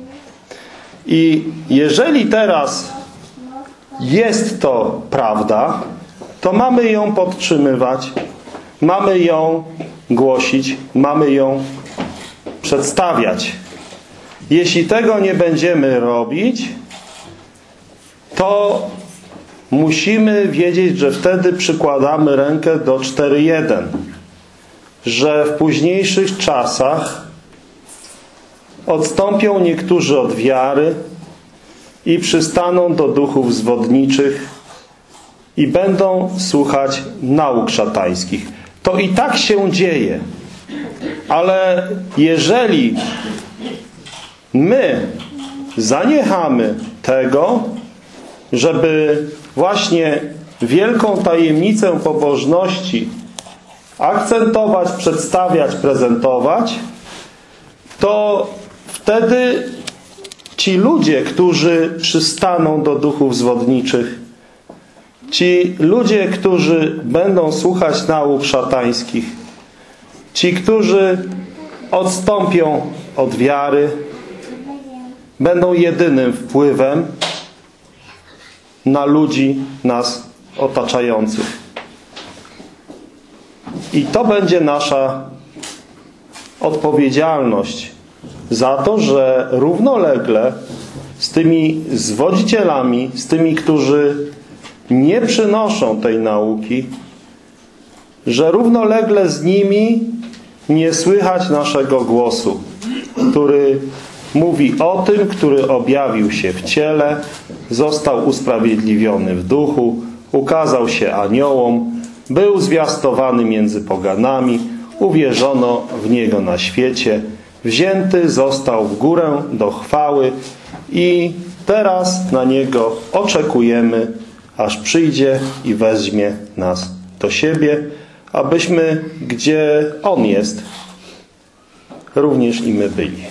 I jeżeli teraz jest to prawda, to mamy ją podtrzymywać, mamy ją głosić, mamy ją przedstawiać. Jeśli tego nie będziemy robić, to musimy wiedzieć, że wtedy przykładamy rękę do 4:1. Że w późniejszych czasach odstąpią niektórzy od wiary i przystaną do duchów zwodniczych i będą słuchać nauk szatańskich. To i tak się dzieje. Ale jeżeli my zaniechamy tego, żeby właśnie wielką tajemnicę pobożności akcentować, przedstawiać, prezentować, to wtedy ci ludzie, którzy przystaną do duchów zwodniczych, ci ludzie, którzy będą słuchać nauk szatańskich, ci, którzy odstąpią od wiary, będą jedynym wpływem na ludzi nas otaczających. I to będzie nasza odpowiedzialność za to, że równolegle z tymi zwodzicielami, z tymi, którzy nie przynoszą tej nauki, że równolegle z nimi nie słychać naszego głosu, który mówi o tym, który objawił się w ciele, został usprawiedliwiony w duchu, ukazał się aniołom, był zwiastowany między poganami, uwierzono w Niego na świecie, wzięty został w górę do chwały i teraz na Niego oczekujemy, aż przyjdzie i weźmie nas do siebie, abyśmy, gdzie On jest, również i my byli.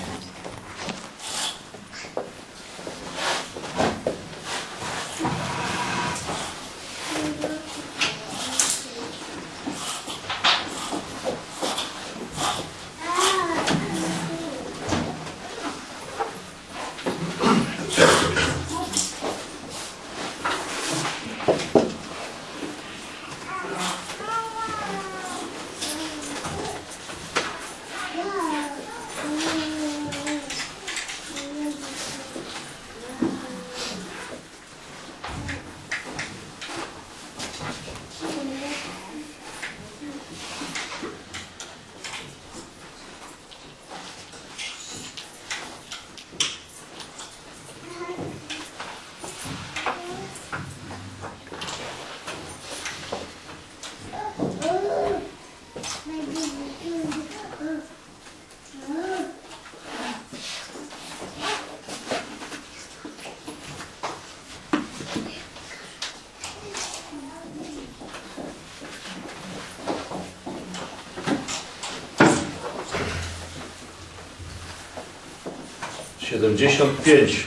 Siedemdziesiąt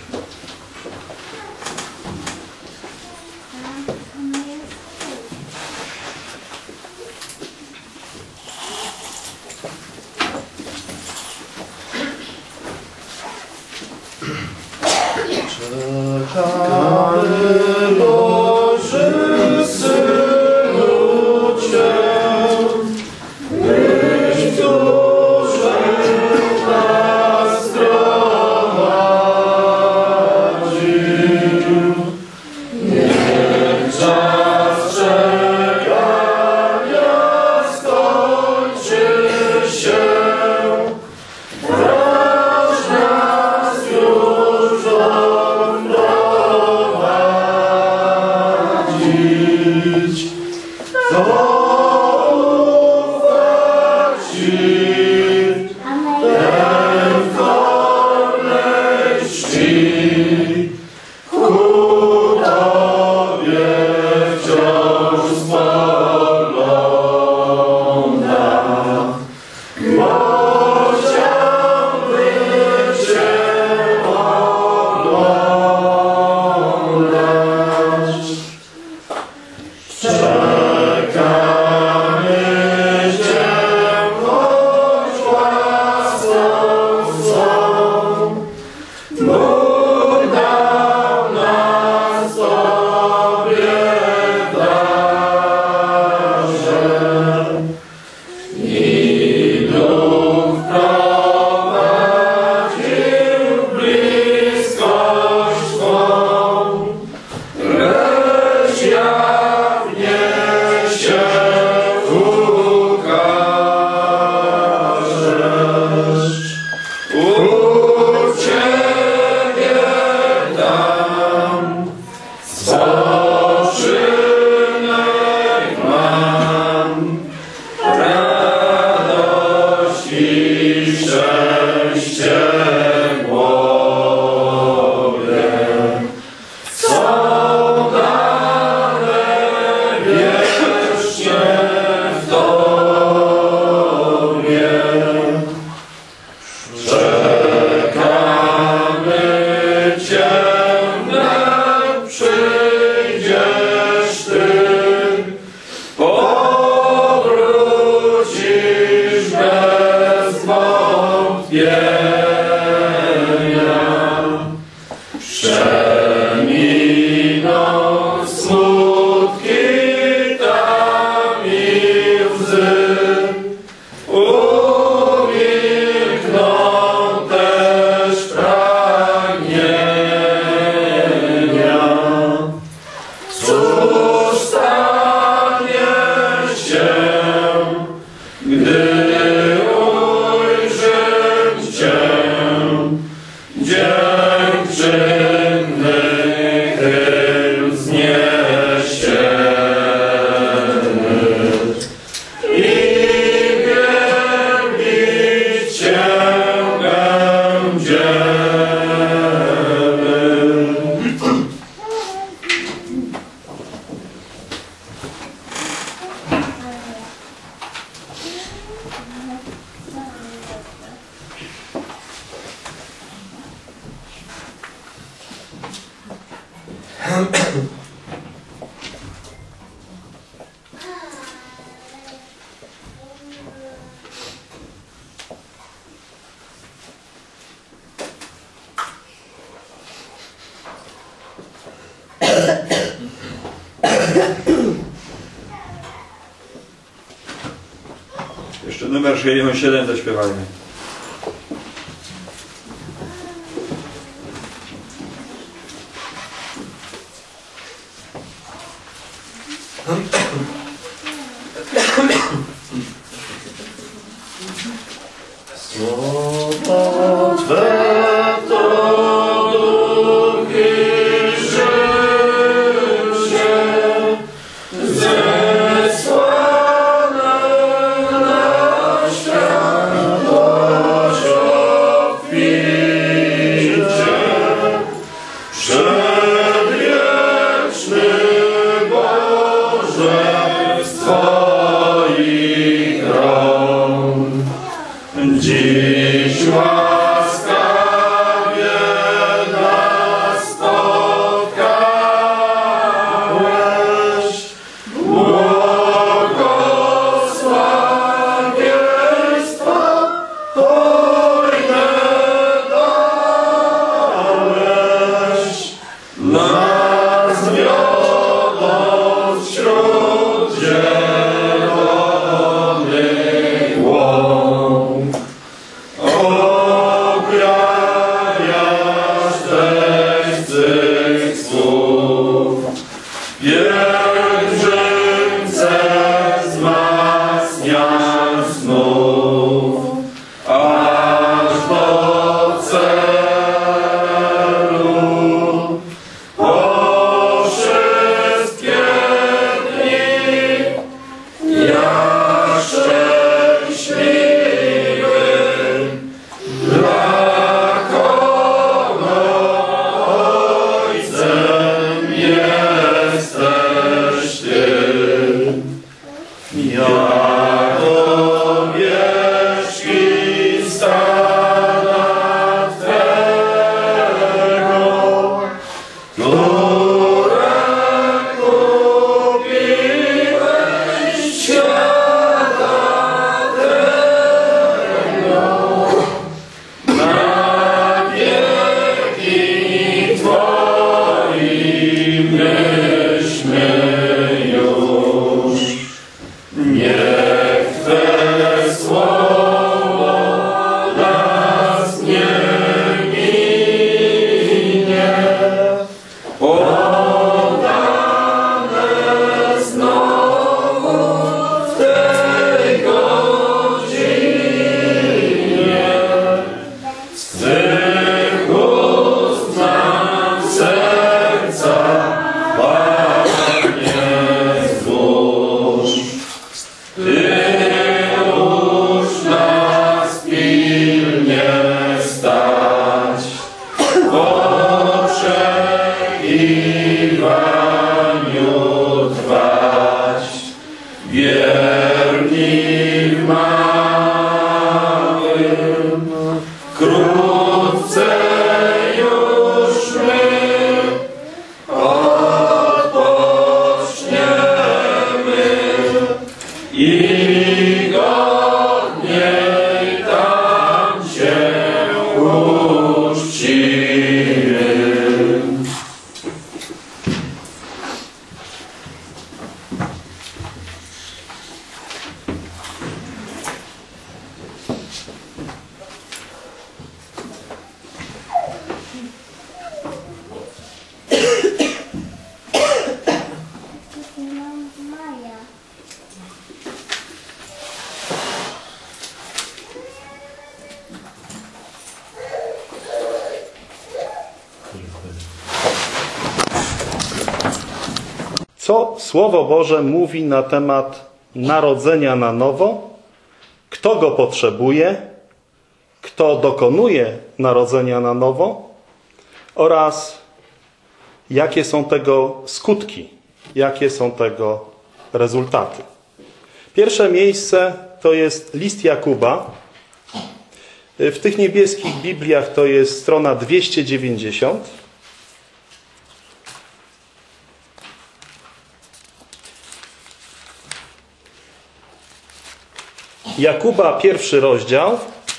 5. i szczęście głowie. Są dane wiecznie w Tobie. Czekamy Cię, wnet przyjdziesz Ty, powrócisz bez wątpienia. Przeminą smutki tam i łzy, umilkną też pragnienia. Cóż stanie się, gdy ujrzy Cię, dziękczynny chyl zniesiemy i wielbić Cię będziemy. Jeszcze numer 67 zaśpiewajmy. Słowa Twe to duch i życie, zesłane na światłość obficie. Przedwieczny Boże z Twoich rąk, dziś łaskawie nas spotkałeś, błogosławieństwa hojne dałeś, nas wiodąc wśród zielonych łąk. O wkrótce już my odpoczniemy i godniej tam się uczcimy. Co Słowo Boże mówi na temat narodzenia na nowo? Kto go potrzebuje? Kto dokonuje narodzenia na nowo? Oraz jakie są tego skutki? Jakie są tego rezultaty? Pierwsze miejsce to jest list Jakuba. W tych niebieskich Bibliach to jest strona 290. Jakuba, 1 rozdział,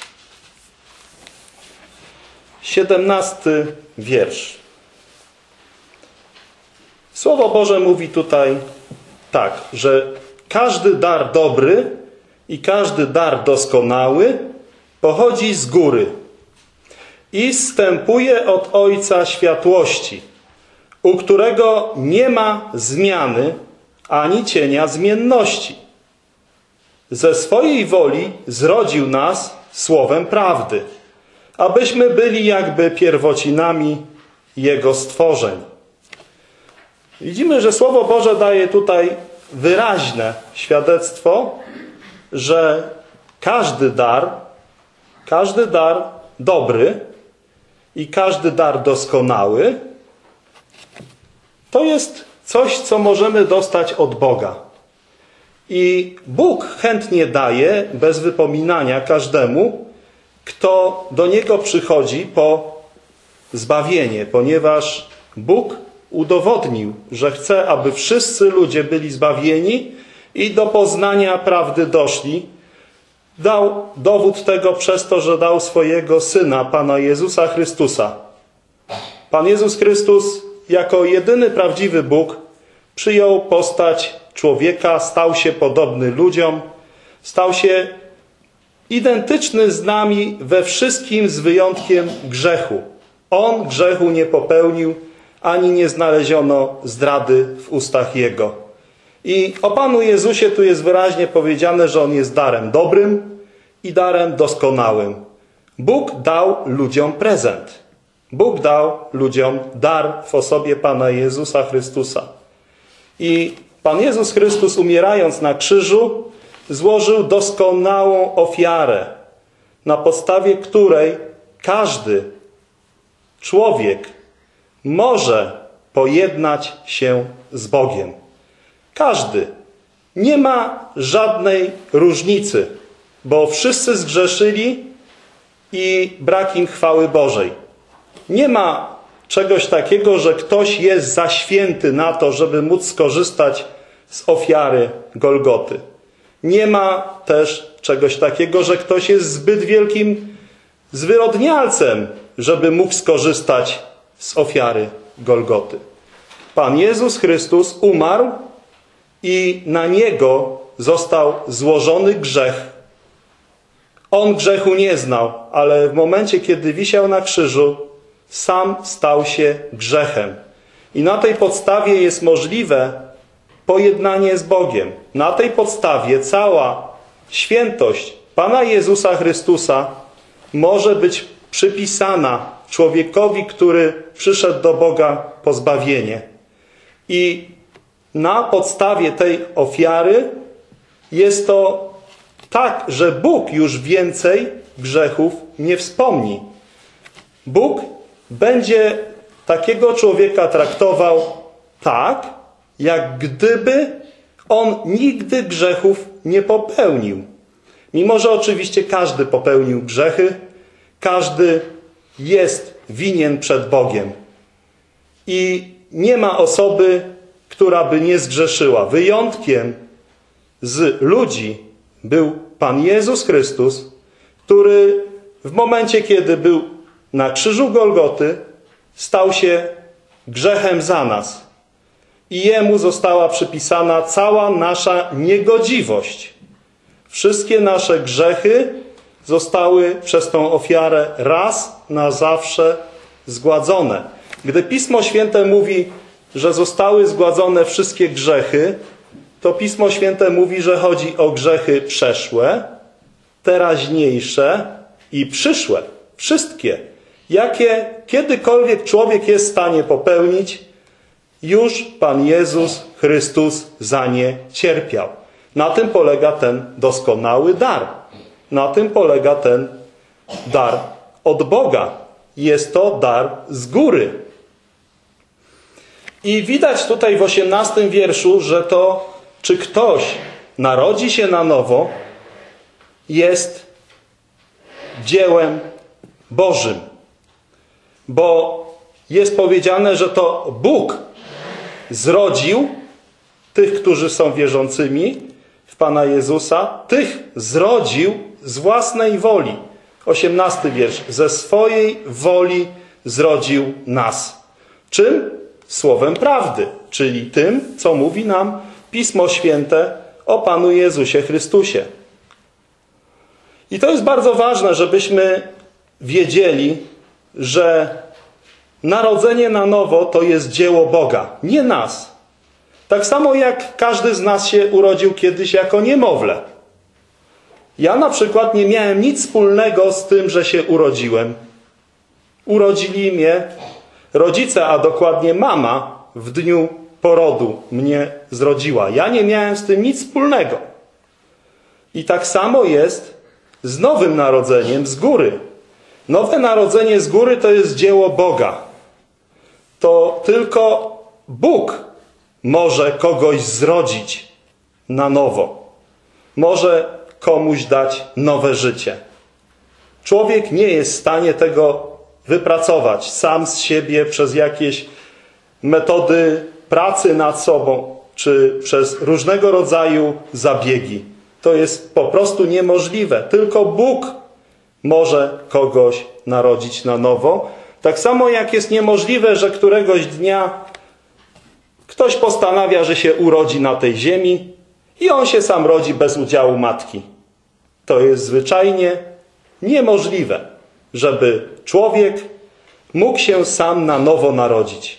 17 wiersz. Słowo Boże mówi tutaj tak, że każdy dar dobry i każdy dar doskonały pochodzi z góry i zstępuje od Ojca światłości, u którego nie ma zmiany ani cienia zmienności. Ze swojej woli zrodził nas słowem prawdy, abyśmy byli jakby pierwocinami Jego stworzeń. Widzimy, że Słowo Boże daje tutaj wyraźne świadectwo, że każdy dar dobry i każdy dar doskonały to jest coś, co możemy dostać od Boga. I Bóg chętnie daje, bez wypominania, każdemu, kto do Niego przychodzi po zbawienie, ponieważ Bóg udowodnił, że chce, aby wszyscy ludzie byli zbawieni i do poznania prawdy doszli. Dał dowód tego przez to, że dał swojego Syna, Pana Jezusa Chrystusa. Pan Jezus Chrystus jako jedyny prawdziwy Bóg przyjął postać człowieka, stał się podobny ludziom, stał się identyczny z nami we wszystkim z wyjątkiem grzechu. On grzechu nie popełnił, ani nie znaleziono zdrady w ustach Jego. I o Panu Jezusie tu jest wyraźnie powiedziane, że On jest darem dobrym i darem doskonałym. Bóg dał ludziom prezent. Bóg dał ludziom dar w osobie Pana Jezusa Chrystusa. I Pan Jezus Chrystus, umierając na krzyżu, złożył doskonałą ofiarę, na podstawie której każdy człowiek może pojednać się z Bogiem. Każdy. Nie ma żadnej różnicy, bo wszyscy zgrzeszyli i brak im chwały Bożej. Nie ma czegoś takiego, że ktoś jest za święty na to, żeby móc skorzystać z ofiary Golgoty. Nie ma też czegoś takiego, że ktoś jest zbyt wielkim zwyrodnialcem, żeby mógł skorzystać z ofiary Golgoty. Pan Jezus Chrystus umarł i na Niego został złożony grzech. On grzechu nie znał, ale w momencie, kiedy wisiał na krzyżu, sam stał się grzechem. I na tej podstawie jest możliwe pojednanie z Bogiem. Na tej podstawie cała świętość Pana Jezusa Chrystusa może być przypisana człowiekowi, który przyszedł do Boga po zbawienie. I na podstawie tej ofiary jest to tak, że Bóg już więcej grzechów nie wspomni. Bóg będzie takiego człowieka traktował tak, jak gdyby on nigdy grzechów nie popełnił. Mimo że oczywiście każdy popełnił grzechy, każdy jest winien przed Bogiem. I nie ma osoby, która by nie zgrzeszyła. Wyjątkiem z ludzi był Pan Jezus Chrystus, który w momencie, kiedy był na krzyżu Golgoty, stał się grzechem za nas. I Jemu została przypisana cała nasza niegodziwość. Wszystkie nasze grzechy zostały przez tą ofiarę raz na zawsze zgładzone. Gdy Pismo Święte mówi, że zostały zgładzone wszystkie grzechy, to Pismo Święte mówi, że chodzi o grzechy przeszłe, teraźniejsze i przyszłe. Wszystkie. Jakie kiedykolwiek człowiek jest w stanie popełnić, już Pan Jezus Chrystus za nie cierpiał. Na tym polega ten doskonały dar. Na tym polega ten dar od Boga. Jest to dar z góry. I widać tutaj w 18 wierszu, że to, czy ktoś narodzi się na nowo, jest dziełem Bożym. Bo jest powiedziane, że to Bóg zrodził tych, którzy są wierzącymi w Pana Jezusa, tych zrodził z własnej woli. 18 wiersz. Ze swojej woli zrodził nas. Czym? Słowem prawdy, czyli tym, co mówi nam Pismo Święte o Panu Jezusie Chrystusie. I to jest bardzo ważne, żebyśmy wiedzieli, że narodzenie na nowo to jest dzieło Boga, nie nas. Tak samo jak każdy z nas się urodził kiedyś jako niemowlę. Ja na przykład nie miałem nic wspólnego z tym, że się urodziłem. Urodzili mnie rodzice, a dokładnie mama w dniu porodu mnie zrodziła. Ja nie miałem z tym nic wspólnego. I tak samo jest z nowym narodzeniem z góry. Nowe narodzenie z góry to jest dzieło Boga. To tylko Bóg może kogoś zrodzić na nowo. Może komuś dać nowe życie. Człowiek nie jest w stanie tego wypracować sam z siebie przez jakieś metody pracy nad sobą, czy przez różnego rodzaju zabiegi. To jest po prostu niemożliwe. Tylko Bóg może kogoś narodzić na nowo. Tak samo jak jest niemożliwe, że któregoś dnia ktoś postanawia, że się urodzi na tej ziemi i on się sam rodzi bez udziału matki. To jest zwyczajnie niemożliwe, żeby człowiek mógł się sam na nowo narodzić.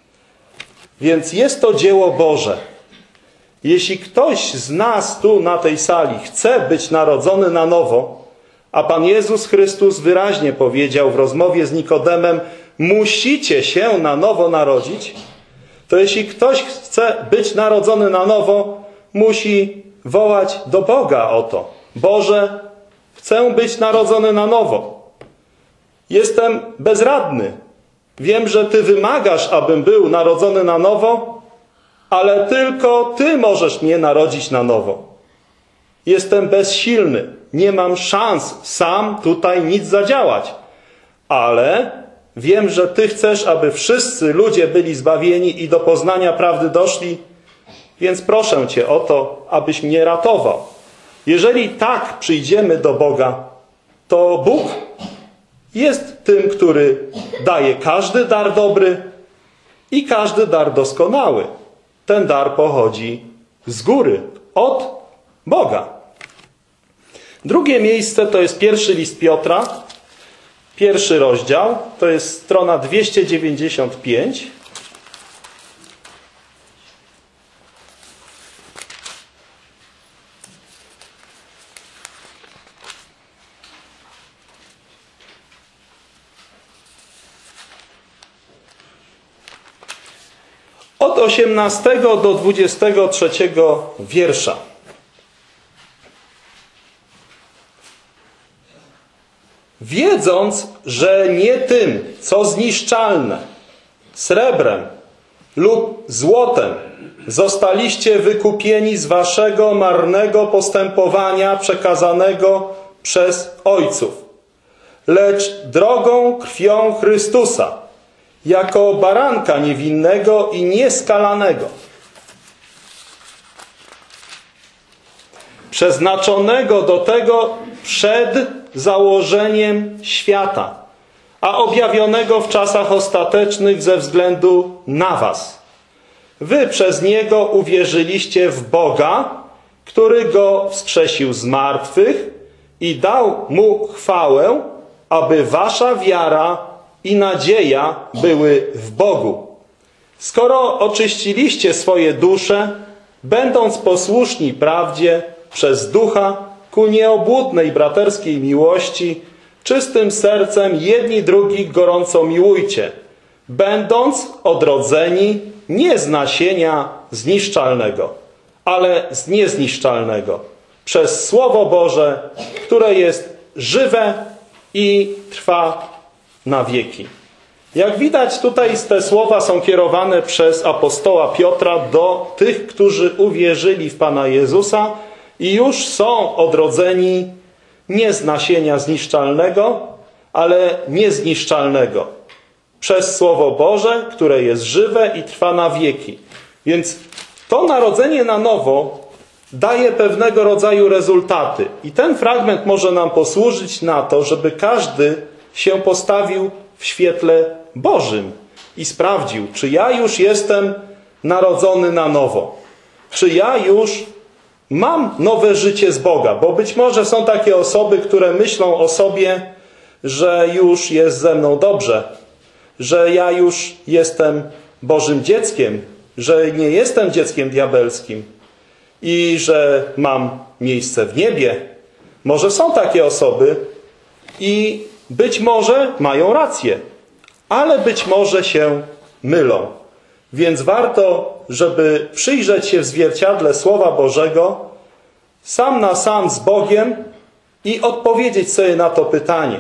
Więc jest to dzieło Boże. Jeśli ktoś z nas tu na tej sali chce być narodzony na nowo, a Pan Jezus Chrystus wyraźnie powiedział w rozmowie z Nikodemem, musicie się na nowo narodzić, to jeśli ktoś chce być narodzony na nowo, musi wołać do Boga o to. Boże, chcę być narodzony na nowo. Jestem bezradny. Wiem, że Ty wymagasz, abym był narodzony na nowo, ale tylko Ty możesz mnie narodzić na nowo. Jestem bezsilny. Nie mam szans sam tutaj nic zadziałać. Ale wiem, że Ty chcesz, aby wszyscy ludzie byli zbawieni i do poznania prawdy doszli, więc proszę Cię o to, abyś mnie ratował. Jeżeli tak przyjdziemy do Boga, to Bóg jest tym, który daje każdy dar dobry i każdy dar doskonały. Ten dar pochodzi z góry, od Boga. Drugie miejsce to jest pierwszy list Piotra, 1 rozdział, to jest strona 295. Od 18 do 23 wiersza. Wiedząc, że nie tym, co zniszczalne, srebrem lub złotem, zostaliście wykupieni z waszego marnego postępowania przekazanego przez ojców, lecz drogą krwią Chrystusa, jako baranka niewinnego i nieskalanego, przeznaczonego do tego przed założeniem świata, a objawionego w czasach ostatecznych ze względu na was. Wy przez Niego uwierzyliście w Boga, który Go wskrzesił z martwych i dał Mu chwałę, aby wasza wiara i nadzieja były w Bogu. Skoro oczyściliście swoje dusze, będąc posłuszni prawdzie przez Ducha ku nieobłudnej braterskiej miłości, czystym sercem jedni drugich gorąco miłujcie, będąc odrodzeni nie z nasienia zniszczalnego, ale z niezniszczalnego, przez Słowo Boże, które jest żywe i trwa na wieki. Jak widać, tutaj te słowa są kierowane przez apostoła Piotra do tych, którzy uwierzyli w Pana Jezusa i już są odrodzeni nie z nasienia zniszczalnego, ale niezniszczalnego, przez Słowo Boże, które jest żywe i trwa na wieki. Więc to narodzenie na nowo daje pewnego rodzaju rezultaty. I ten fragment może nam posłużyć na to, żeby każdy się postawił w świetle Bożym i sprawdził, czy ja już jestem narodzony na nowo. Czy ja już mam nowe życie z Boga. Bo być może są takie osoby, które myślą o sobie, że już jest ze mną dobrze, że ja już jestem Bożym dzieckiem, że nie jestem dzieckiem diabelskim i że mam miejsce w niebie. Może są takie osoby i być może mają rację, ale być może się mylą. Więc warto, żeby przyjrzeć się w zwierciadle Słowa Bożego sam na sam z Bogiem i odpowiedzieć sobie na to pytanie.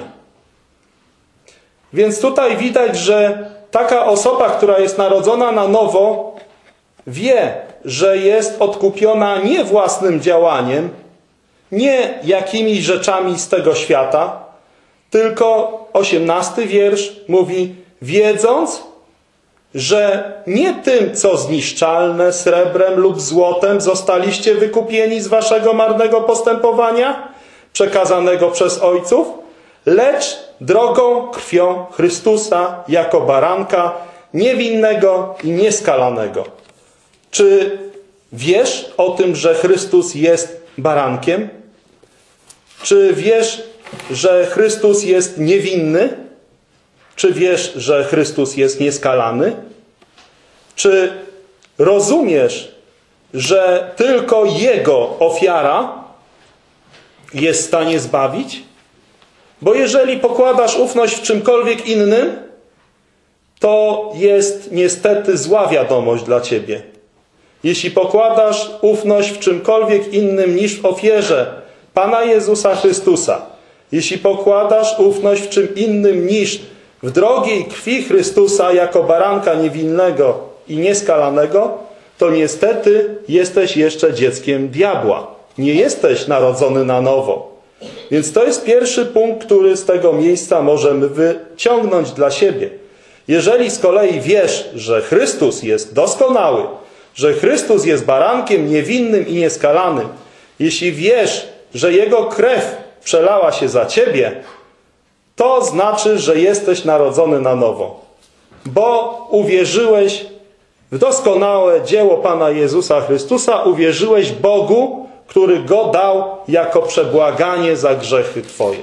Więc tutaj widać, że taka osoba, która jest narodzona na nowo, wie, że jest odkupiona nie własnym działaniem, nie jakimiś rzeczami z tego świata, tylko 18 wiersz mówi, wiedząc, że nie tym, co zniszczalne, srebrem lub złotem zostaliście wykupieni z waszego marnego postępowania, przekazanego przez ojców, lecz drogą krwią Chrystusa jako baranka, niewinnego i nieskalanego. Czy wiesz o tym, że Chrystus jest barankiem? Czy wiesz, że Chrystus jest niewinny? Czy wiesz, że Chrystus jest nieskalany? Czy rozumiesz, że tylko Jego ofiara jest w stanie zbawić? Bo jeżeli pokładasz ufność w czymkolwiek innym, to jest niestety zła wiadomość dla ciebie. Jeśli pokładasz ufność w czymkolwiek innym niż w ofierze Pana Jezusa Chrystusa, jeśli pokładasz ufność w czym innym niż w drogiej krwi Chrystusa jako baranka niewinnego i nieskalanego, to niestety jesteś jeszcze dzieckiem diabła. Nie jesteś narodzony na nowo. Więc to jest pierwszy punkt, który z tego miejsca możemy wyciągnąć dla siebie. Jeżeli z kolei wiesz, że Chrystus jest doskonały, że Chrystus jest barankiem niewinnym i nieskalanym, jeśli wiesz, że Jego krew przelała się za ciebie, to znaczy, że jesteś narodzony na nowo. Bo uwierzyłeś w doskonałe dzieło Pana Jezusa Chrystusa, uwierzyłeś Bogu, który Go dał jako przebłaganie za grzechy twoje.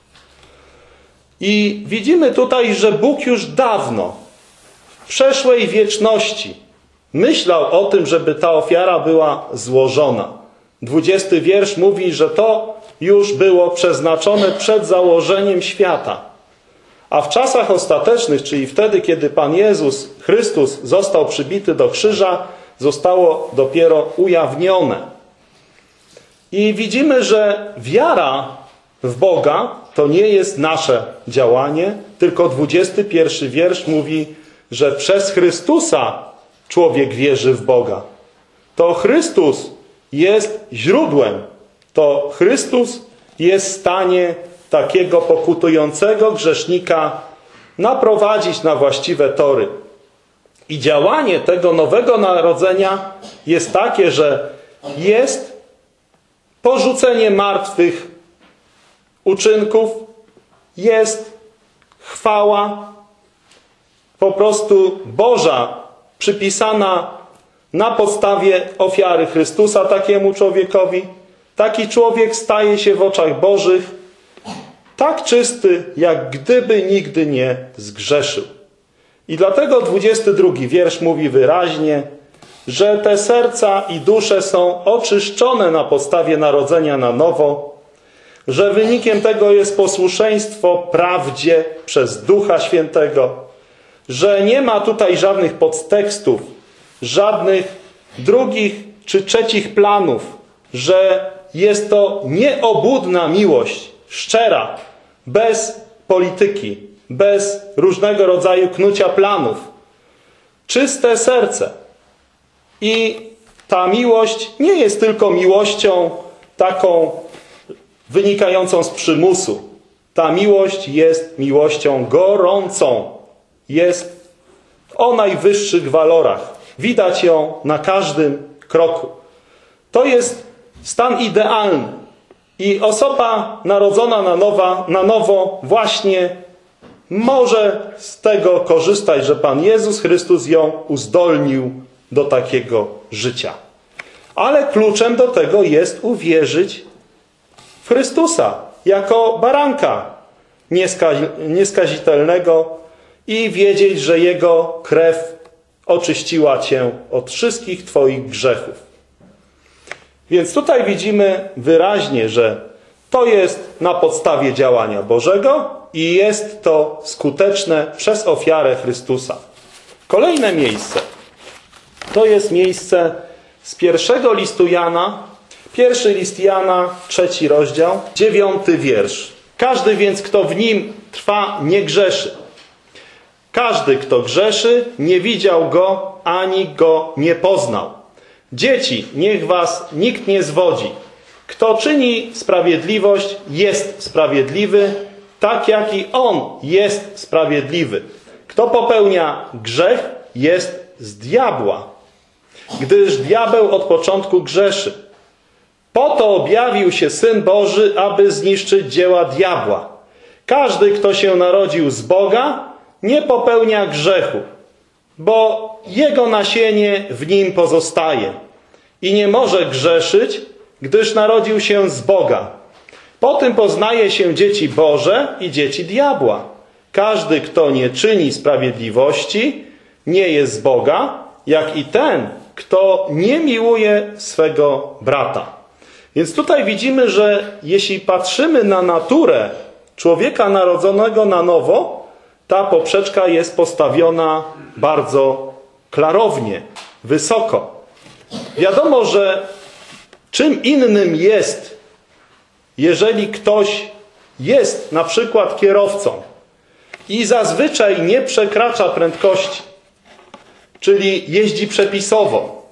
I widzimy tutaj, że Bóg już dawno, w przeszłej wieczności, myślał o tym, żeby ta ofiara była złożona. 20 wiersz mówi, że to już było przeznaczone przed założeniem świata. A w czasach ostatecznych, czyli wtedy, kiedy Pan Jezus Chrystus został przybity do krzyża, zostało dopiero ujawnione. I widzimy, że wiara w Boga to nie jest nasze działanie, tylko 21 wiersz mówi, że przez Chrystusa człowiek wierzy w Boga. To Chrystus jest źródłem. To Chrystus jest w stanie takiego pokutującego grzesznika naprowadzić na właściwe tory. I działanie tego nowego narodzenia jest takie, że jest porzucenie martwych uczynków, jest chwała po prostu Boża przypisana na podstawie ofiary Chrystusa takiemu człowiekowi. Taki człowiek staje się w oczach Bożych tak czysty, jak gdyby nigdy nie zgrzeszył. I dlatego 22 wiersz mówi wyraźnie, że te serca i dusze są oczyszczone na podstawie narodzenia na nowo, że wynikiem tego jest posłuszeństwo prawdzie przez Ducha Świętego, że nie ma tutaj żadnych podtekstów, żadnych drugich czy trzecich planów, że jest to nieobłudna miłość, szczera, bez polityki, bez różnego rodzaju knucia planów. Czyste serce. I ta miłość nie jest tylko miłością taką wynikającą z przymusu. Ta miłość jest miłością gorącą. Jest o najwyższych walorach. Widać ją na każdym kroku. To jest stan idealny. I osoba narodzona na nowo właśnie może z tego korzystać, że Pan Jezus Chrystus ją uzdolnił do takiego życia. Ale kluczem do tego jest uwierzyć w Chrystusa jako baranka nieskazitelnego i wiedzieć, że Jego krew oczyściła cię od wszystkich twoich grzechów. Więc tutaj widzimy wyraźnie, że to jest na podstawie działania Bożego i jest to skuteczne przez ofiarę Chrystusa. Kolejne miejsce to jest miejsce z pierwszego listu Jana, pierwszy list Jana, 3 rozdział, 9 wiersz. Każdy więc, kto w nim trwa, nie grzeszy. Każdy, kto grzeszy, nie widział go, ani go nie poznał. Dzieci, niech was nikt nie zwodzi. Kto czyni sprawiedliwość, jest sprawiedliwy, tak jak i on jest sprawiedliwy. Kto popełnia grzech, jest z diabła, gdyż diabeł od początku grzeszy. Po to objawił się Syn Boży, aby zniszczyć dzieła diabła. Każdy, kto się narodził z Boga, nie popełnia grzechu, bo jego nasienie w nim pozostaje i nie może grzeszyć, gdyż narodził się z Boga. Po tym poznaje się dzieci Boże i dzieci diabła. Każdy, kto nie czyni sprawiedliwości, nie jest z Boga, jak i ten, kto nie miłuje swego brata. Więc tutaj widzimy, że jeśli patrzymy na naturę człowieka narodzonego na nowo, ta poprzeczka jest postawiona bardzo klarownie, wysoko. Wiadomo, że czym innym jest, jeżeli ktoś jest na przykład kierowcą i zazwyczaj nie przekracza prędkości, czyli jeździ przepisowo,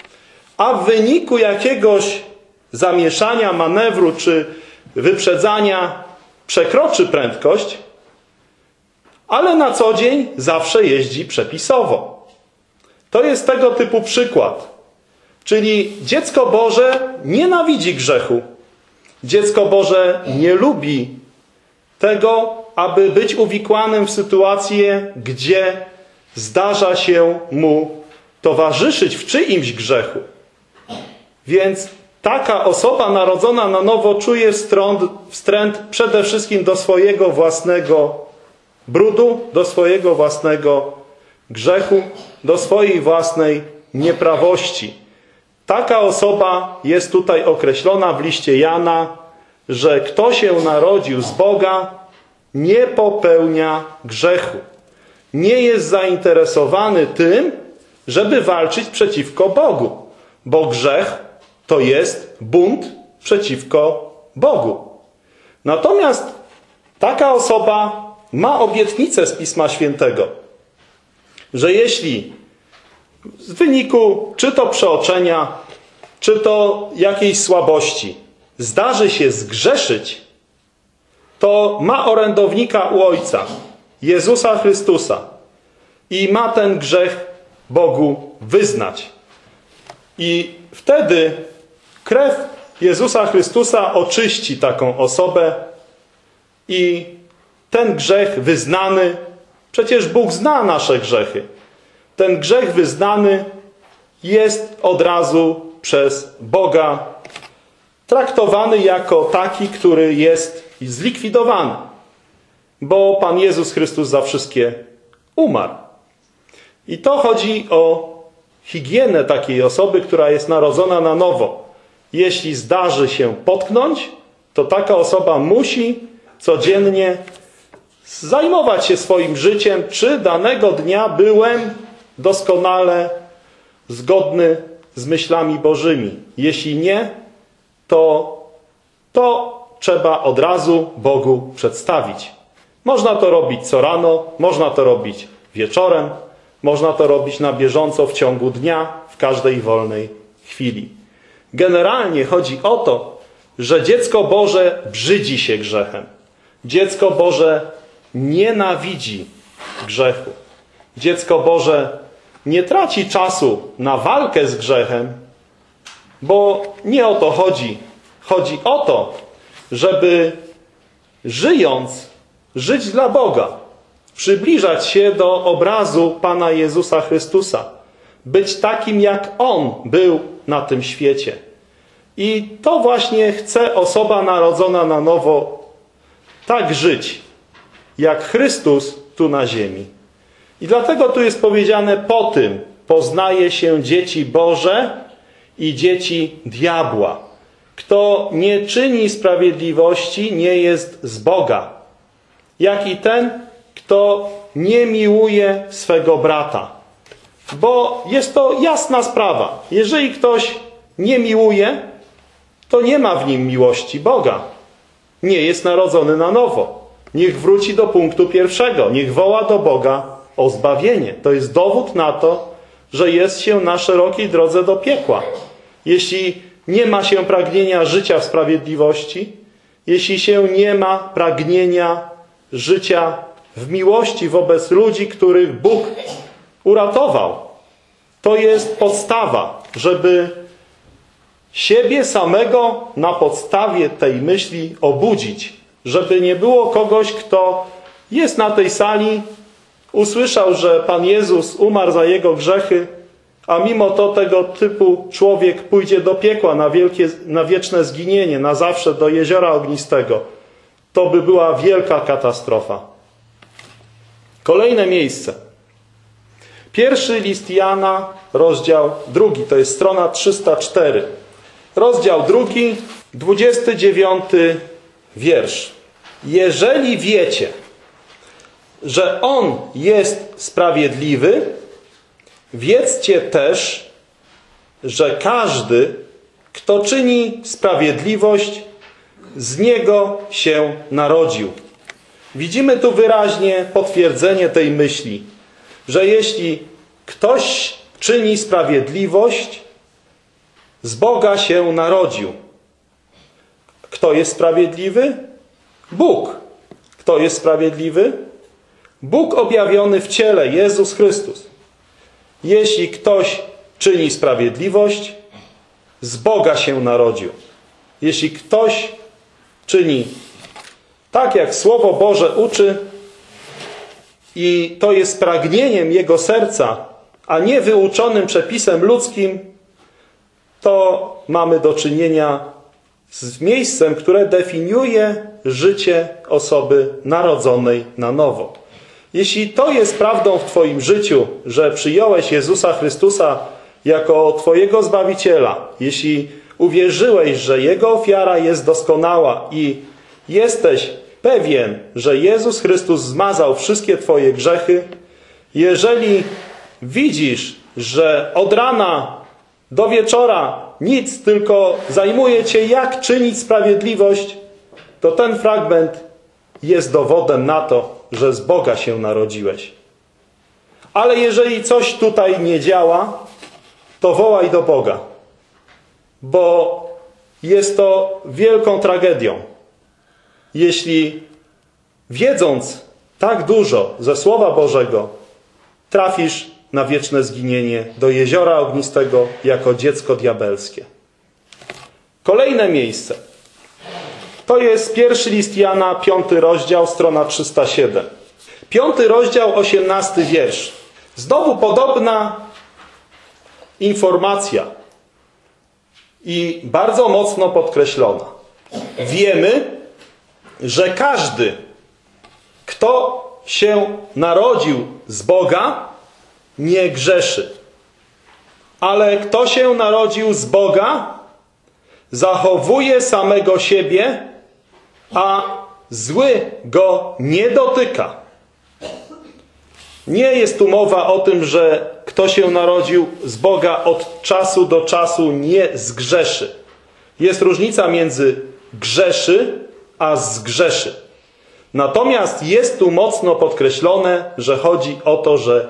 a w wyniku jakiegoś zamieszania, manewru czy wyprzedzania przekroczy prędkość, ale na co dzień zawsze jeździ przepisowo. To jest tego typu przykład. Czyli dziecko Boże nienawidzi grzechu. Dziecko Boże nie lubi tego, aby być uwikłanym w sytuację, gdzie zdarza się mu towarzyszyć w czyimś grzechu. Więc taka osoba narodzona na nowo czuje wstręt przede wszystkim do swojego własnego brudu, do swojego własnego grzechu, do swojej własnej nieprawości. Taka osoba jest tutaj określona w liście Jana, że kto się narodził z Boga, nie popełnia grzechu. Nie jest zainteresowany tym, żeby walczyć przeciwko Bogu, bo grzech to jest bunt przeciwko Bogu. Natomiast taka osoba ma obietnicę z Pisma Świętego, że jeśli w wyniku czy to przeoczenia, czy to jakiejś słabości zdarzy się zgrzeszyć, to ma orędownika u Ojca, Jezusa Chrystusa, i ma ten grzech Bogu wyznać. I wtedy krew Jezusa Chrystusa oczyści taką osobę i ten grzech wyznany, przecież Bóg zna nasze grzechy, ten grzech wyznany jest od razu przez Boga traktowany jako taki, który jest zlikwidowany, bo Pan Jezus Chrystus za wszystkie umarł. I to chodzi o higienę takiej osoby, która jest narodzona na nowo. Jeśli zdarzy się potknąć, to taka osoba musi codziennie zajmować się swoim życiem, czy danego dnia byłem doskonale zgodny z myślami Bożymi. Jeśli nie, to trzeba od razu Bogu przedstawić. Można to robić co rano, można to robić wieczorem, można to robić na bieżąco w ciągu dnia, w każdej wolnej chwili. Generalnie chodzi o to, że dziecko Boże brzydzi się grzechem. Dziecko Boże nienawidzi grzechu. Dziecko Boże nie traci czasu na walkę z grzechem, bo nie o to chodzi. Chodzi o to, żeby żyjąc, żyć dla Boga, przybliżać się do obrazu Pana Jezusa Chrystusa, być takim, jak On był na tym świecie. I to właśnie chce osoba narodzona na nowo tak żyć, jak Chrystus tu na ziemi. I dlatego tu jest powiedziane: po tym poznaje się dzieci Boże i dzieci diabła. Kto nie czyni sprawiedliwości, nie jest z Boga, jak i ten, kto nie miłuje swego brata. Bo jest to jasna sprawa. Jeżeli ktoś nie miłuje, to nie ma w nim miłości Boga. Nie jest narodzony na nowo. Niech wróci do punktu pierwszego. Niech woła do Boga o zbawienie. To jest dowód na to, że jest się na szerokiej drodze do piekła. Jeśli nie ma się pragnienia życia w sprawiedliwości, jeśli się nie ma pragnienia życia w miłości wobec ludzi, których Bóg uratował, to jest podstawa, żeby siebie samego na podstawie tej myśli obudzić. Żeby nie było kogoś, kto jest na tej sali, usłyszał, że Pan Jezus umarł za jego grzechy, a mimo to tego typu człowiek pójdzie do piekła na wieczne zginienie, na zawsze do jeziora ognistego. To by była wielka katastrofa. Kolejne miejsce. Pierwszy list Jana, rozdział 2, to jest strona 304. Rozdział 2, 29 wiersz. Jeżeli wiecie, że On jest sprawiedliwy, wiedzcie też, że każdy, kto czyni sprawiedliwość, z Niego się narodził. Widzimy tu wyraźnie potwierdzenie tej myśli, że jeśli ktoś czyni sprawiedliwość, z Boga się narodził. Kto jest sprawiedliwy? Bóg. Kto jest sprawiedliwy? Bóg objawiony w ciele, Jezus Chrystus. Jeśli ktoś czyni sprawiedliwość, z Boga się narodził. Jeśli ktoś czyni tak, jak Słowo Boże uczy, i to jest pragnieniem jego serca, a nie wyuczonym przepisem ludzkim, to mamy do czynienia z miejscem, które definiuje życie osoby narodzonej na nowo. Jeśli to jest prawdą w Twoim życiu, że przyjąłeś Jezusa Chrystusa jako Twojego Zbawiciela, jeśli uwierzyłeś, że Jego ofiara jest doskonała i jesteś pewien, że Jezus Chrystus zmazał wszystkie Twoje grzechy, jeżeli widzisz, że od rana do wieczora nic, tylko zajmuje Cię, jak czynić sprawiedliwość, to ten fragment jest dowodem na to, że z Boga się narodziłeś. Ale jeżeli coś tutaj nie działa, to wołaj do Boga, bo jest to wielką tragedią, jeśli wiedząc tak dużo ze Słowa Bożego, trafisz na wieczne zginienie do jeziora ognistego jako dziecko diabelskie. Kolejne miejsce. To jest pierwszy list Jana, 5 rozdział, strona 307. 5 rozdział, 18 wiersz. Znowu podobna informacja i bardzo mocno podkreślona. Wiemy, że każdy, kto się narodził z Boga, nie grzeszy. Ale kto się narodził z Boga, zachowuje samego siebie, a zły go nie dotyka. Nie jest tu mowa o tym, że kto się narodził z Boga od czasu do czasu nie zgrzeszy. Jest różnica między grzeszy a zgrzeszy. Natomiast jest tu mocno podkreślone, że chodzi o to, że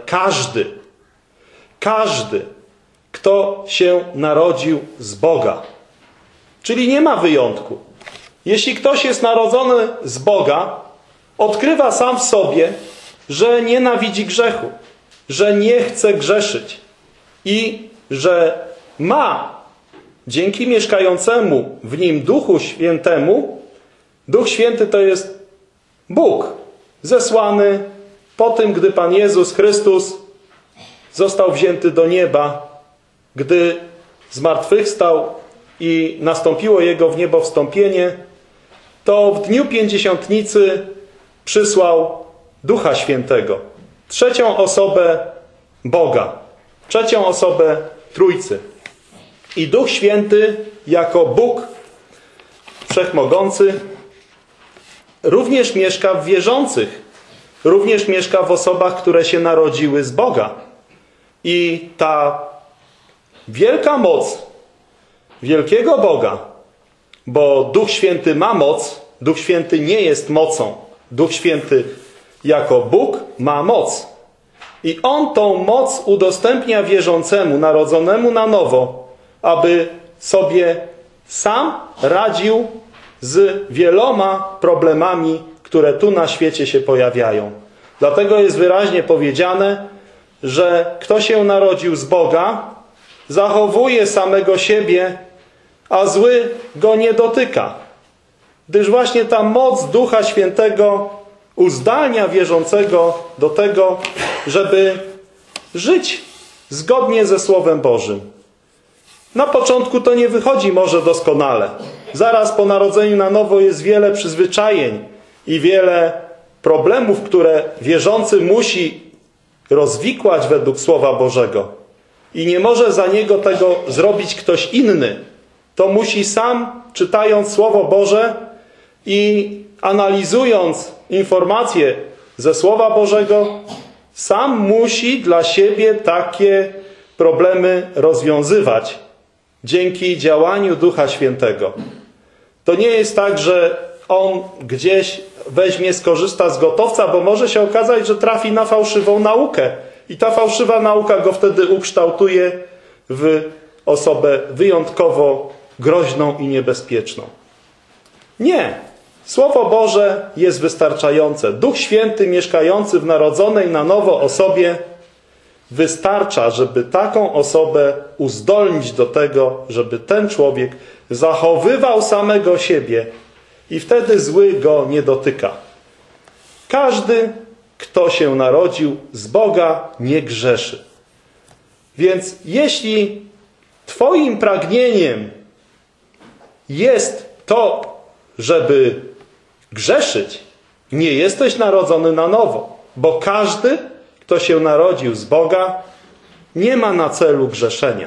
każdy, kto się narodził z Boga, czyli nie ma wyjątku. Jeśli ktoś jest narodzony z Boga, odkrywa sam w sobie, że nienawidzi grzechu, że nie chce grzeszyć i że ma dzięki mieszkającemu w nim Duchu Świętemu, Duch Święty to jest Bóg zesłany po tym, gdy Pan Jezus Chrystus został wzięty do nieba, gdy zmartwychwstał i nastąpiło Jego w niebo wstąpienie, to w dniu Pięćdziesiątnicy przysłał Ducha Świętego, trzecią osobę Boga, trzecią osobę Trójcy. I Duch Święty jako Bóg Wszechmogący również mieszka w wierzących, również mieszka w osobach, które się narodziły z Boga. I ta wielka moc wielkiego Boga, bo Duch Święty ma moc, Duch Święty nie jest mocą. Duch Święty jako Bóg ma moc. I On tą moc udostępnia wierzącemu, narodzonemu na nowo, aby sobie sam radził z wieloma problemami, które tu na świecie się pojawiają. Dlatego jest wyraźnie powiedziane, że kto się narodził z Boga, zachowuje samego siebie, a zły go nie dotyka. Gdyż właśnie ta moc Ducha Świętego uzdalnia wierzącego do tego, żeby żyć zgodnie ze Słowem Bożym. Na początku to nie wychodzi może doskonale. Zaraz po narodzeniu na nowo jest wiele przyzwyczajeń i wiele problemów, które wierzący musi rozwikłać według Słowa Bożego. I nie może za niego tego zrobić ktoś inny. To musi sam, czytając Słowo Boże i analizując informacje ze Słowa Bożego, sam musi dla siebie takie problemy rozwiązywać dzięki działaniu Ducha Świętego. To nie jest tak, że on gdzieś weźmie, skorzysta z gotowca, bo może się okazać, że trafi na fałszywą naukę. I ta fałszywa nauka go wtedy ukształtuje w osobę wyjątkowo groźną i niebezpieczną. Nie. Słowo Boże jest wystarczające. Duch Święty mieszkający w narodzonej na nowo osobie wystarcza, żeby taką osobę uzdolnić do tego, żeby ten człowiek zachowywał samego siebie i wtedy zły go nie dotyka. Każdy, kto się narodził z Boga, nie grzeszy. Więc jeśli twoim pragnieniem jest to, żeby grzeszyć, nie jesteś narodzony na nowo, bo każdy, kto się narodził z Boga, nie ma na celu grzeszenia.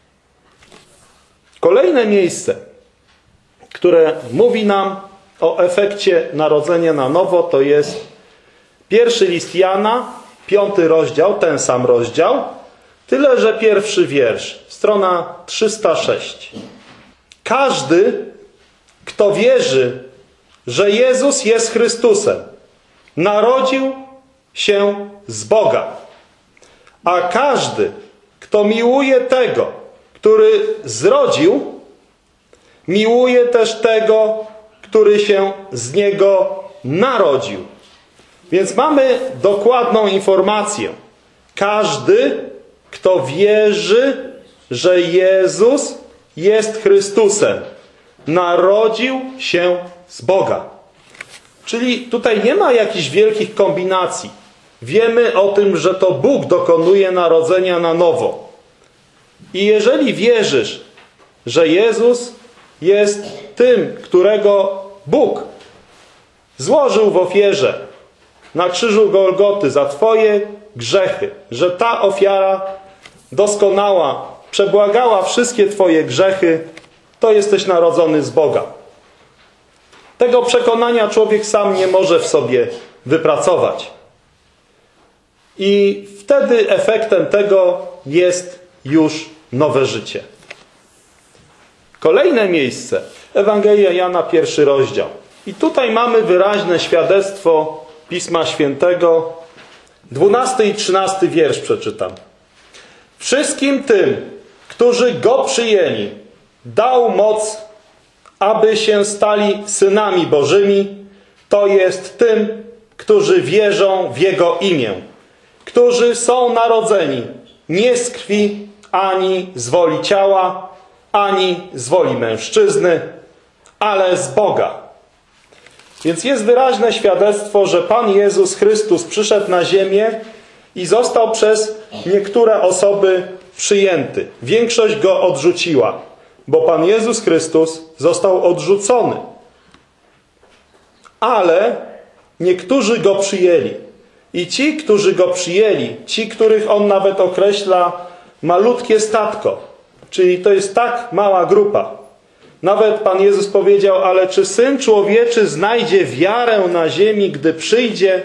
Kolejne miejsce, które mówi nam o efekcie narodzenia na nowo, to jest pierwszy list Jana, 5 rozdział, ten sam rozdział, tyle że pierwszy wiersz, strona 306. Każdy, kto wierzy, że Jezus jest Chrystusem, narodził się z Boga. A każdy, kto miłuje tego, który zrodził, miłuje też tego, który się z Niego narodził. Więc mamy dokładną informację. Każdy, kto wierzy, że Jezus jest Chrystusem, narodził się z Boga. Czyli tutaj nie ma jakichś wielkich kombinacji. Wiemy o tym, że to Bóg dokonuje narodzenia na nowo. I jeżeli wierzysz, że Jezus jest tym, którego Bóg złożył w ofierze na krzyżu Golgoty za twoje grzechy, że ta ofiara doskonała przebłagała wszystkie twoje grzechy, to jesteś narodzony z Boga. Tego przekonania człowiek sam nie może w sobie wypracować. I wtedy efektem tego jest już nowe życie. Kolejne miejsce. Ewangelia Jana, 1 rozdział. I tutaj mamy wyraźne świadectwo Pisma Świętego. 12 i 13 wiersz przeczytam. Wszystkim tym, którzy Go przyjęli, dał moc, aby się stali synami Bożymi, to jest tym, którzy wierzą w Jego imię, którzy są narodzeni nie z krwi, ani z woli ciała, ani z woli mężczyzny, ale z Boga. Więc jest wyraźne świadectwo, że Pan Jezus Chrystus przyszedł na ziemię i został przez niektóre osoby przyjęty. Większość Go odrzuciła, bo Pan Jezus Chrystus został odrzucony. Ale niektórzy Go przyjęli. I ci, którzy Go przyjęli, ci, których On nawet określa malutkie statko, czyli to jest tak mała grupa. Nawet Pan Jezus powiedział, ale czy Syn Człowieczy znajdzie wiarę na ziemi, gdy przyjdzie?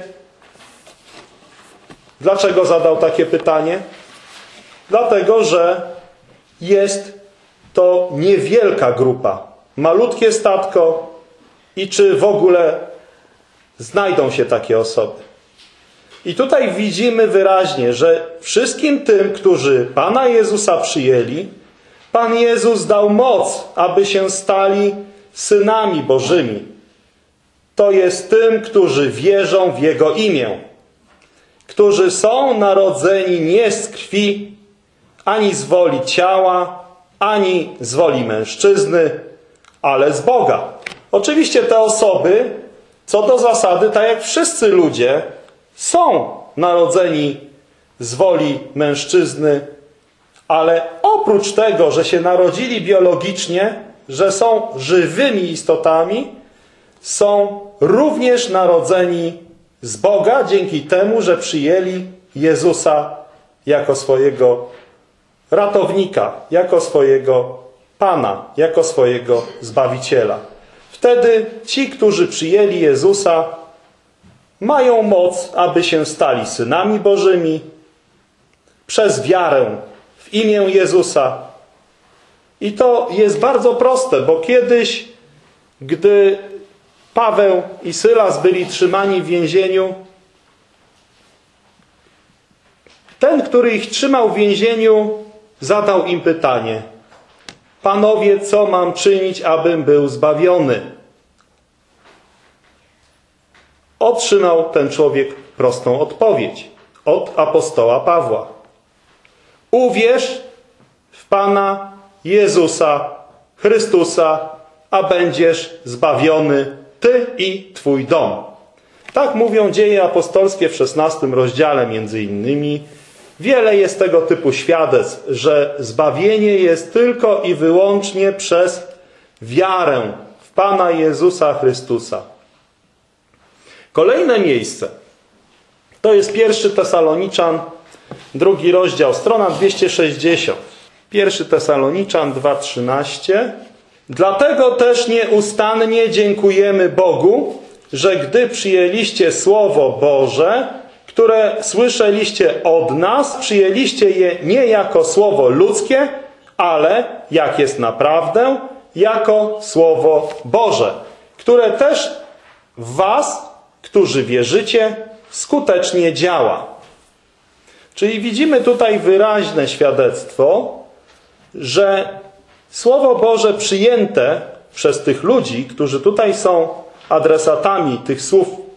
Dlaczego zadał takie pytanie? Dlatego, że jest to niewielka grupa, malutkie statko i czy w ogóle znajdą się takie osoby. I tutaj widzimy wyraźnie, że wszystkim tym, którzy Pana Jezusa przyjęli, Pan Jezus dał moc, aby się stali synami Bożymi. To jest tym, którzy wierzą w Jego imię, którzy są narodzeni nie z krwi, ani z woli ciała, ani z woli mężczyzny, ale z Boga. Oczywiście te osoby, co do zasady, tak jak wszyscy ludzie, są narodzeni z woli mężczyzny, ale oprócz tego, że się narodzili biologicznie, że są żywymi istotami, są również narodzeni z Boga dzięki temu, że przyjęli Jezusa jako swojego ratownika, jako swojego Pana, jako swojego Zbawiciela. Wtedy ci, którzy przyjęli Jezusa, mają moc, aby się stali synami Bożymi przez wiarę w imię Jezusa. I to jest bardzo proste, bo kiedyś, gdy Paweł i Sylas byli trzymani w więzieniu, ten, który ich trzymał w więzieniu, zadał im pytanie: Panowie, co mam czynić, abym był zbawiony? Otrzymał ten człowiek prostą odpowiedź od apostoła Pawła. Uwierz w Pana Jezusa Chrystusa, a będziesz zbawiony ty i twój dom. Tak mówią Dzieje apostolskie w 16 rozdziale między innymi. Wiele jest tego typu świadectw, że zbawienie jest tylko i wyłącznie przez wiarę w Pana Jezusa Chrystusa. Kolejne miejsce to jest 1 Tesaloniczan, 2 rozdział, strona 260. 1 Tesaloniczan 2:13. Dlatego też nieustannie dziękujemy Bogu, że gdy przyjęliście Słowo Boże, które słyszeliście od nas, przyjęliście je nie jako słowo ludzkie, ale, jak jest naprawdę, jako Słowo Boże, które też w was, którzy wierzycie, skutecznie działa. Czyli widzimy tutaj wyraźne świadectwo, że Słowo Boże przyjęte przez tych ludzi, którzy tutaj są adresatami tych słów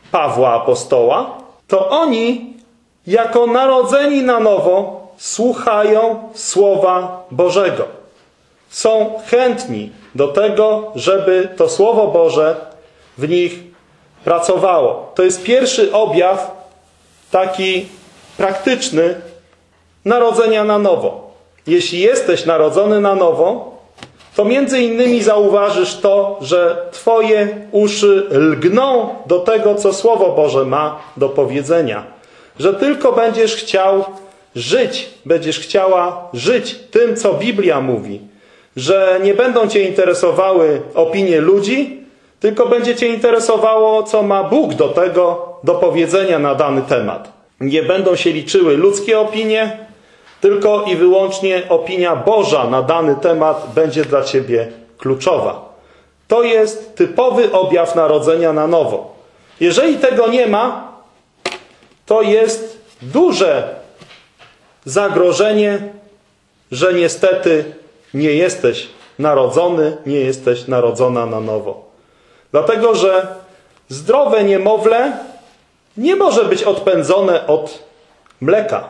Pawła apostoła, to oni jako narodzeni na nowo słuchają Słowa Bożego. Są chętni do tego, żeby to Słowo Boże w nich pracowało. To jest pierwszy objaw taki praktyczny narodzenia na nowo. Jeśli jesteś narodzony na nowo, to między innymi zauważysz to, że twoje uszy lgną do tego, co Słowo Boże ma do powiedzenia. Że tylko będziesz chciał żyć, będziesz chciała żyć tym, co Biblia mówi. Że nie będą cię interesowały opinie ludzi, tylko będzie cię interesowało, co ma Bóg do tego, do powiedzenia na dany temat. Nie będą się liczyły ludzkie opinie, tylko i wyłącznie opinia Boża na dany temat będzie dla ciebie kluczowa. To jest typowy objaw narodzenia na nowo. Jeżeli tego nie ma, to jest duże zagrożenie, że niestety nie jesteś narodzony, nie jesteś narodzona na nowo. Dlatego, że zdrowe niemowlę nie może być odpędzone od mleka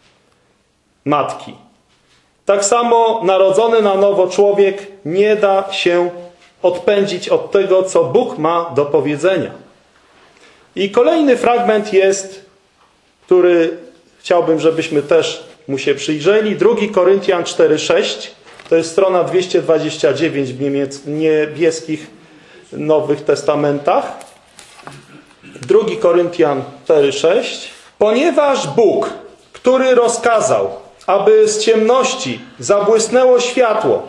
matki. Tak samo narodzony na nowo człowiek nie da się odpędzić od tego, co Bóg ma do powiedzenia. I kolejny fragment jest, który chciałbym, żebyśmy też mu się przyjrzeli. 2 Koryntian 4,6. To jest strona 229 w niebieskich Nowych Testamentach. 2 Koryntian 4,6. Ponieważ Bóg, który rozkazał, aby z ciemności zabłysnęło światło,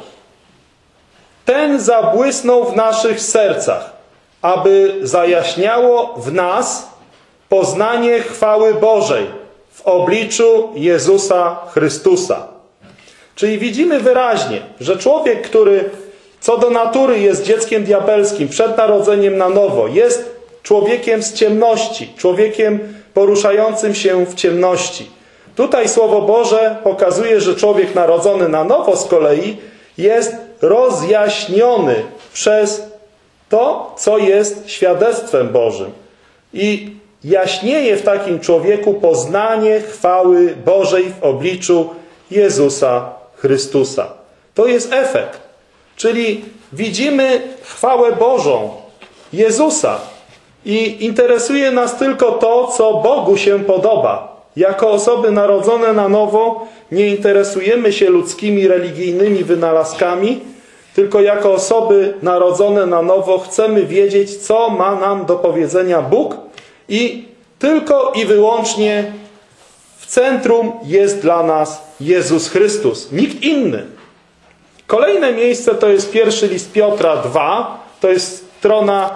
ten zabłysnął w naszych sercach, aby zajaśniało w nas poznanie chwały Bożej w obliczu Jezusa Chrystusa. Czyli widzimy wyraźnie, że człowiek, który co do natury jest dzieckiem diabelskim przed narodzeniem na nowo, jest człowiekiem z ciemności, człowiekiem poruszającym się w ciemności. Tutaj Słowo Boże pokazuje, że człowiek narodzony na nowo z kolei jest rozjaśniony przez to, co jest świadectwem Bożym. I jaśnieje w takim człowieku poznanie chwały Bożej w obliczu Jezusa Chrystusa. To jest efekt. Czyli widzimy chwałę Bożą Jezusa i interesuje nas tylko to, co Bogu się podoba. Jako osoby narodzone na nowo nie interesujemy się ludzkimi, religijnymi wynalazkami, tylko jako osoby narodzone na nowo chcemy wiedzieć, co ma nam do powiedzenia Bóg i tylko i wyłącznie w centrum jest dla nas Jezus Chrystus, nikt inny. Kolejne miejsce to jest pierwszy list Piotra 2, to jest strona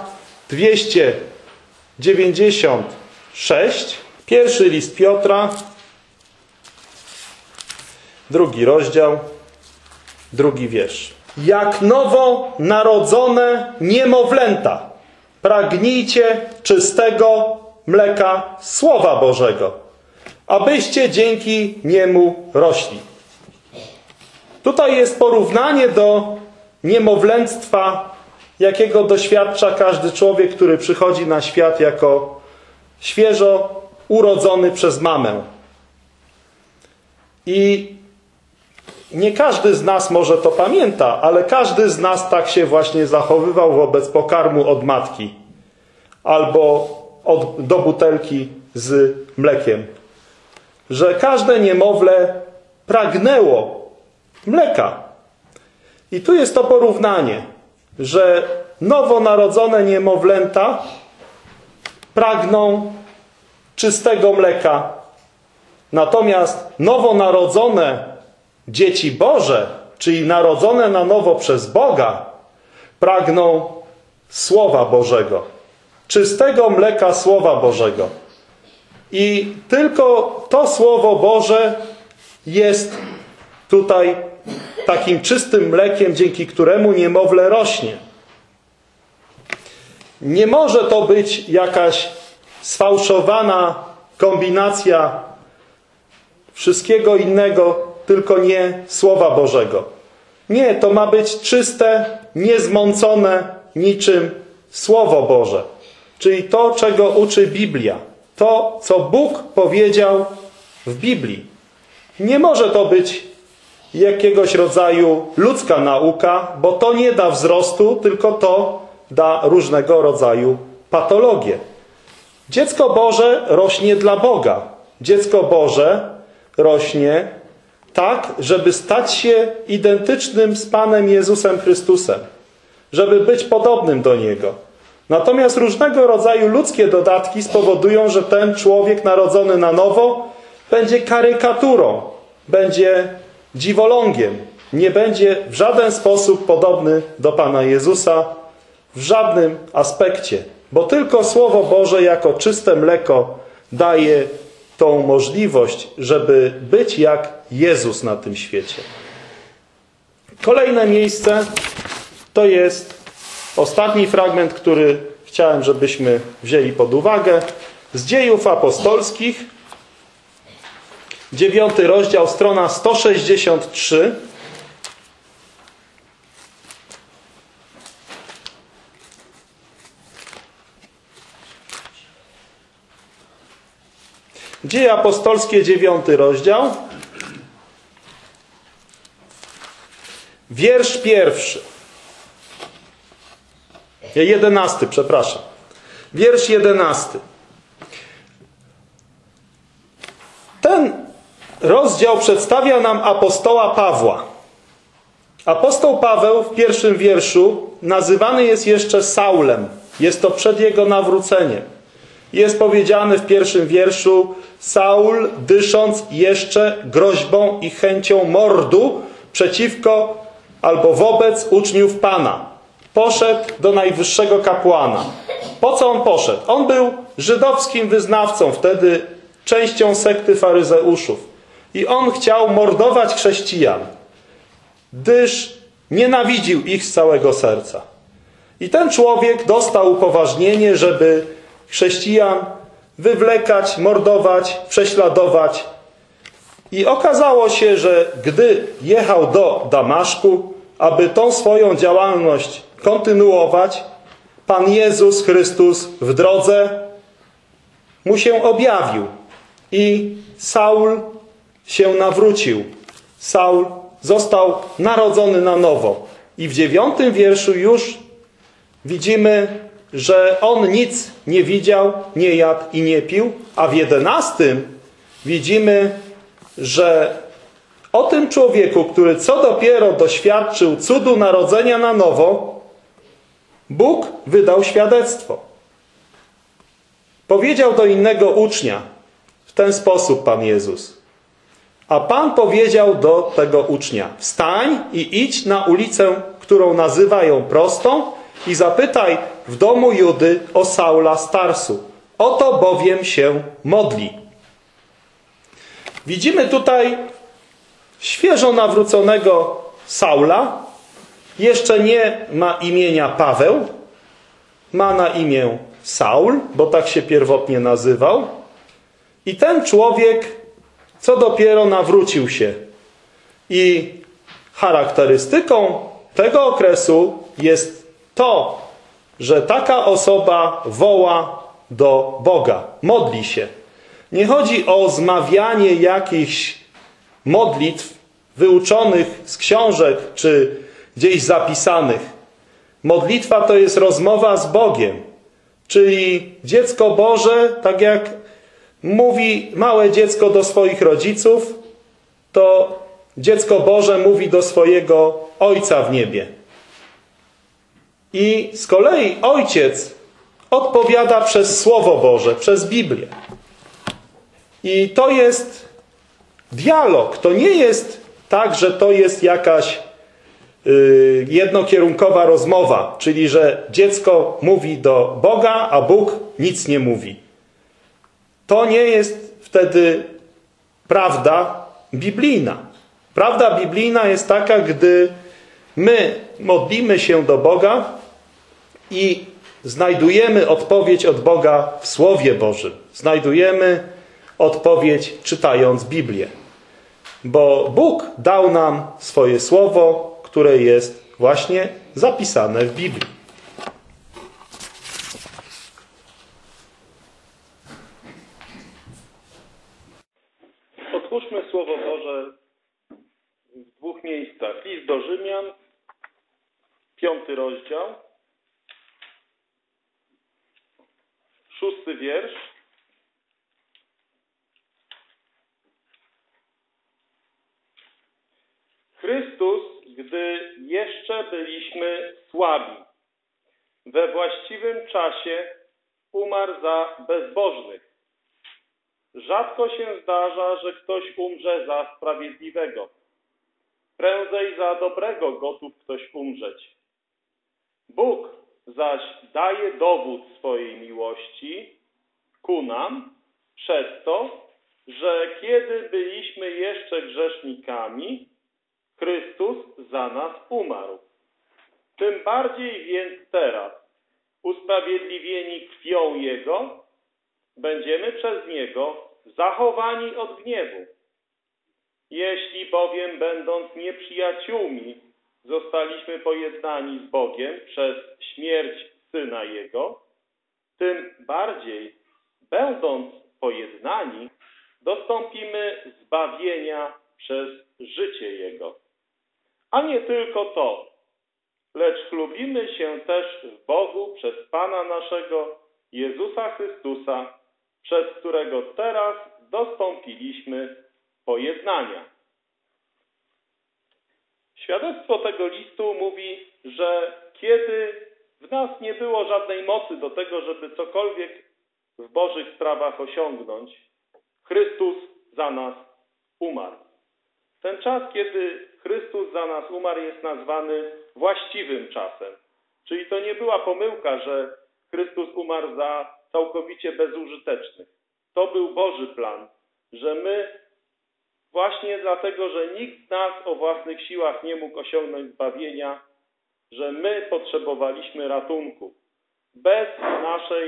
296. Pierwszy list Piotra, 2 rozdział, 2 wiersz. Jak nowo narodzone niemowlęta, pragnijcie czystego mleka Słowa Bożego, abyście dzięki niemu rośli. Tutaj jest porównanie do niemowlęctwa, jakiego doświadcza każdy człowiek, który przychodzi na świat jako świeżo urodzony przez mamę. I nie każdy z nas może to pamięta, ale każdy z nas tak się właśnie zachowywał wobec pokarmu od matki albo do butelki z mlekiem. Że każde niemowlę pragnęło mleka. I tu jest to porównanie, że nowonarodzone niemowlęta pragną czystego mleka. Natomiast nowonarodzone dzieci Boże, czyli narodzone na nowo przez Boga, pragną Słowa Bożego. Czystego mleka Słowa Bożego. I tylko to Słowo Boże jest tutaj takim czystym mlekiem, dzięki któremu niemowlę rośnie. Nie może to być jakaś sfałszowana kombinacja wszystkiego innego, tylko nie Słowa Bożego. Nie, to ma być czyste, niezmącone niczym Słowo Boże. czyli to, czego uczy Biblia. To, co Bóg powiedział w Biblii. Nie może to być jakiegoś rodzaju ludzka nauka, bo to nie da wzrostu, tylko to da różnego rodzaju patologię. Dziecko Boże rośnie dla Boga. Dziecko Boże rośnie tak, żeby stać się identycznym z Panem Jezusem Chrystusem. Żeby być podobnym do Niego. Natomiast różnego rodzaju ludzkie dodatki spowodują, że ten człowiek narodzony na nowo będzie karykaturą, będzie dziwolągiem, nie będzie w żaden sposób podobny do Pana Jezusa w żadnym aspekcie, bo tylko Słowo Boże jako czyste mleko daje tą możliwość, żeby być jak Jezus na tym świecie. Kolejne miejsce to jest ostatni fragment, który chciałem, żebyśmy wzięli pod uwagę. Z Dziejów Apostolskich, 9 rozdział, strona 163. Dzieje Apostolskie, 9 rozdział. Wiersz 11, przepraszam. Wiersz 11. Ten rozdział przedstawia nam apostoła Pawła. Apostoł Paweł w pierwszym wierszu nazywany jest jeszcze Saulem. Jest to przed jego nawróceniem. Jest powiedziane w pierwszym wierszu: Saul, dysząc jeszcze groźbą i chęcią mordu przeciwko albo wobec uczniów Pana, poszedł do najwyższego kapłana. Po co on poszedł? On był żydowskim wyznawcą, wtedy częścią sekty faryzeuszów. I on chciał mordować chrześcijan, gdyż nienawidził ich z całego serca. I ten człowiek dostał upoważnienie, żeby chrześcijan wywlekać, mordować, prześladować. I okazało się, że gdy jechał do Damaszku, aby tą swoją działalność kontynuować, Pan Jezus Chrystus w drodze mu się objawił. I Saul się nawrócił. Saul został narodzony na nowo. I w 9 wierszu już widzimy, że on nic nie widział, nie jadł i nie pił, a w 11 widzimy, że o tym człowieku, który co dopiero doświadczył cudu narodzenia na nowo, Bóg wydał świadectwo. Powiedział do innego ucznia w ten sposób Pan Jezus. A Pan powiedział do tego ucznia: wstań i idź na ulicę, którą nazywają Prostą, i zapytaj w domu Judy o Saula z Tarsu. Oto bowiem się modli. Widzimy tutaj świeżo nawróconego Saula. Jeszcze nie ma imienia Paweł. Ma na imię Saul, bo tak się pierwotnie nazywał. I ten człowiek co dopiero nawrócił się. I charakterystyką tego okresu jest to, że taka osoba woła do Boga, modli się. Nie chodzi o zmawianie jakichś modlitw wyuczonych z książek czy gdzieś zapisanych. Modlitwa to jest rozmowa z Bogiem. Czyli dziecko Boże, tak jak mówi małe dziecko do swoich rodziców, to dziecko Boże mówi do swojego Ojca w niebie. I z kolei Ojciec odpowiada przez Słowo Boże, przez Biblię. I to jest dialog. To nie jest tak, że to jest jakaś jednokierunkowa rozmowa, czyli że dziecko mówi do Boga, a Bóg nic nie mówi. To nie jest wtedy prawda biblijna. Prawda biblijna jest taka, gdy my modlimy się do Boga i znajdujemy odpowiedź od Boga w Słowie Bożym. Znajdujemy odpowiedź czytając Biblię. Bo Bóg dał nam swoje Słowo, które jest właśnie zapisane w Biblii. Otwórzmy Słowo Boże w dwóch miejscach. List do Rzymian, 5 rozdział, 6 wiersz. Chrystus, gdy jeszcze byliśmy słabi, we właściwym czasie umarł za bezbożnych. Rzadko się zdarza, że ktoś umrze za sprawiedliwego. Prędzej za dobrego gotów ktoś umrzeć. Bóg zaś daje dowód swojej miłości ku nam przez to, że kiedy byliśmy jeszcze grzesznikami, Chrystus za nas umarł. Tym bardziej więc teraz, usprawiedliwieni krwią Jego, będziemy przez Niego zachowani od gniewu. Jeśli bowiem, będąc nieprzyjaciółmi, zostaliśmy pojednani z Bogiem przez śmierć Syna Jego, tym bardziej, będąc pojednani, dostąpimy zbawienia przez życie Jego. A nie tylko to, lecz chlubimy się też w Bogu przez Pana naszego Jezusa Chrystusa, przez którego teraz dostąpiliśmy pojednania. Świadectwo tego listu mówi, że kiedy w nas nie było żadnej mocy do tego, żeby cokolwiek w Bożych sprawach osiągnąć, Chrystus za nas umarł. Ten czas, kiedy Chrystus za nas umarł, jest nazwany właściwym czasem. Czyli to nie była pomyłka, że Chrystus umarł za całkowicie bezużytecznych. To był Boży plan, że my właśnie dlatego, że nikt z nas o własnych siłach nie mógł osiągnąć zbawienia, że my potrzebowaliśmy ratunku. Bez naszej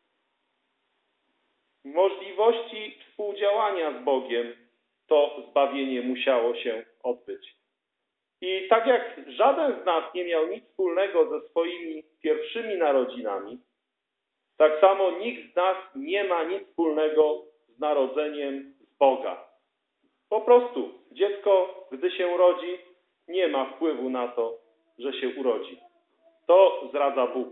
możliwości współdziałania z Bogiem to zbawienie musiało się odbyć. I tak jak żaden z nas nie miał nic wspólnego ze swoimi pierwszymi narodzinami, tak samo nikt z nas nie ma nic wspólnego z narodzeniem z Boga. Po prostu dziecko, gdy się rodzi, nie ma wpływu na to, że się urodzi. To zdradza Bóg.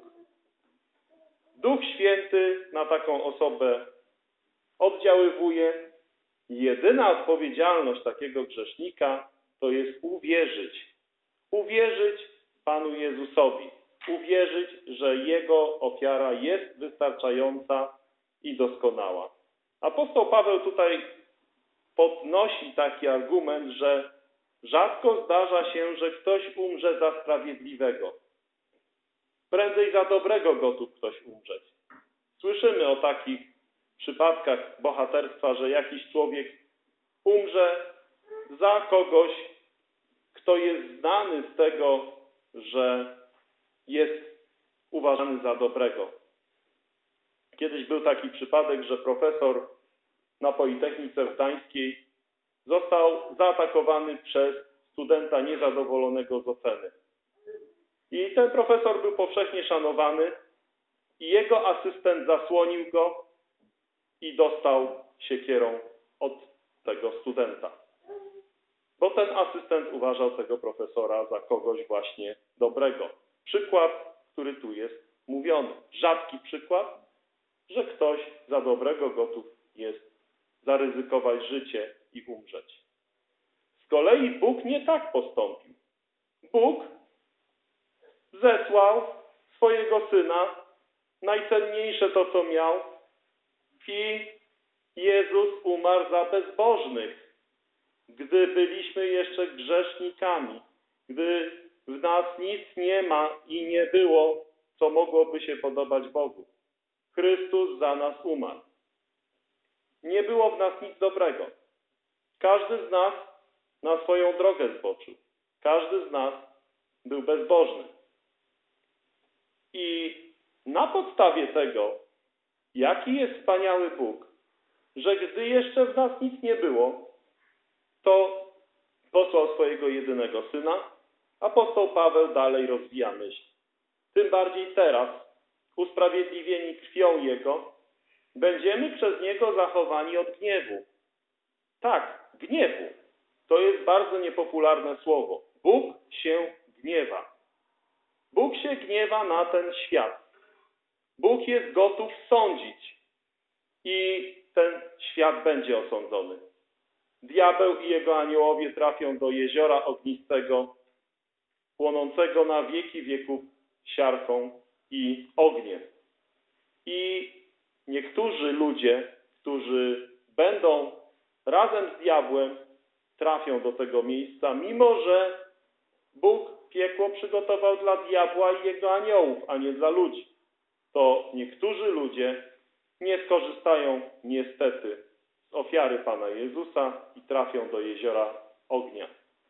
Duch Święty na taką osobę oddziaływuje. Jedyna odpowiedzialność takiego grzesznika to jest uwierzyć. Uwierzyć Panu Jezusowi. Uwierzyć, że Jego ofiara jest wystarczająca i doskonała. Apostoł Paweł tutaj podnosi taki argument, że rzadko zdarza się, że ktoś umrze za sprawiedliwego. Prędzej za dobrego gotów ktoś umrzeć. Słyszymy o takich przypadkach bohaterstwa, że jakiś człowiek umrze za kogoś, kto jest znany z tego, że jest uważany za dobrego. Kiedyś był taki przypadek, że profesor na Politechnice Gdańskiej został zaatakowany przez studenta niezadowolonego z oceny. I ten profesor był powszechnie szanowany i jego asystent zasłonił go i dostał siekierą od tego studenta. Bo ten asystent uważał tego profesora za kogoś właśnie dobrego. Przykład, który tu jest mówiony. Rzadki przykład, że ktoś za dobrego gotów jest zaryzykować życie i umrzeć. Z kolei Bóg nie tak postąpił. Bóg zesłał swojego Syna, najcenniejsze to, co miał, i Jezus umarł za bezbożnych, gdy byliśmy jeszcze grzesznikami, gdy w nas nic nie ma i nie było, co mogłoby się podobać Bogu. Chrystus za nas umarł. Nie było w nas nic dobrego. Każdy z nas na swoją drogę zboczył. Każdy z nas był bezbożny. I na podstawie tego, jaki jest wspaniały Bóg, że gdy jeszcze w nas nic nie było, to posłał swojego jedynego Syna. Apostoł Paweł dalej rozwija myśl. Tym bardziej teraz, usprawiedliwieni krwią Jego, będziemy przez Niego zachowani od gniewu. Tak, gniewu. To jest bardzo niepopularne słowo. Bóg się gniewa. Bóg się gniewa na ten świat. Bóg jest gotów sądzić i ten świat będzie osądzony. Diabeł i jego aniołowie trafią do jeziora ognistego, płonącego na wieki wieków siarką i ogniem. I niektórzy ludzie, którzy będą razem z diabłem, trafią do tego miejsca, mimo że Bóg piekło przygotował dla diabła i jego aniołów, a nie dla ludzi. To niektórzy ludzie nie skorzystają niestety z ofiary Pana Jezusa i trafią do jeziora ognia.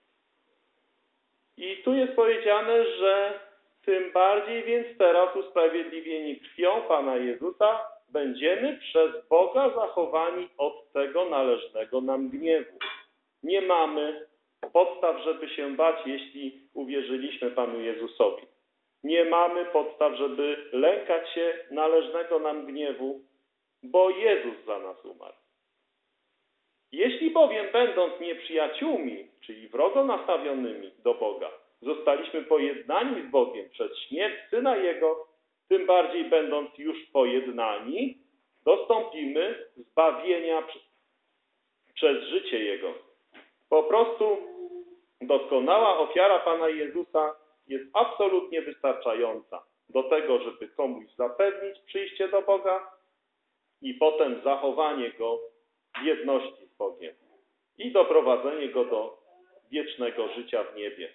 I tu jest powiedziane, że tym bardziej więc teraz usprawiedliwieni krwią Pana Jezusa będziemy przez Boga zachowani od tego należnego nam gniewu. Nie mamy podstaw, żeby się bać, jeśli uwierzyliśmy Panu Jezusowi. Nie mamy podstaw, żeby lękać się należnego nam gniewu, bo Jezus za nas umarł. Jeśli bowiem będąc nieprzyjaciółmi, czyli wrogo nastawionymi do Boga, zostaliśmy pojednani z Bogiem przez śmierć Syna Jego, tym bardziej będąc już pojednani, dostąpimy zbawienia przez życie Jego. Po prostu doskonała ofiara Pana Jezusa jest absolutnie wystarczająca do tego, żeby komuś zapewnić przyjście do Boga i potem zachowanie Go w jedności z Bogiem i doprowadzenie Go do wiecznego życia w niebie.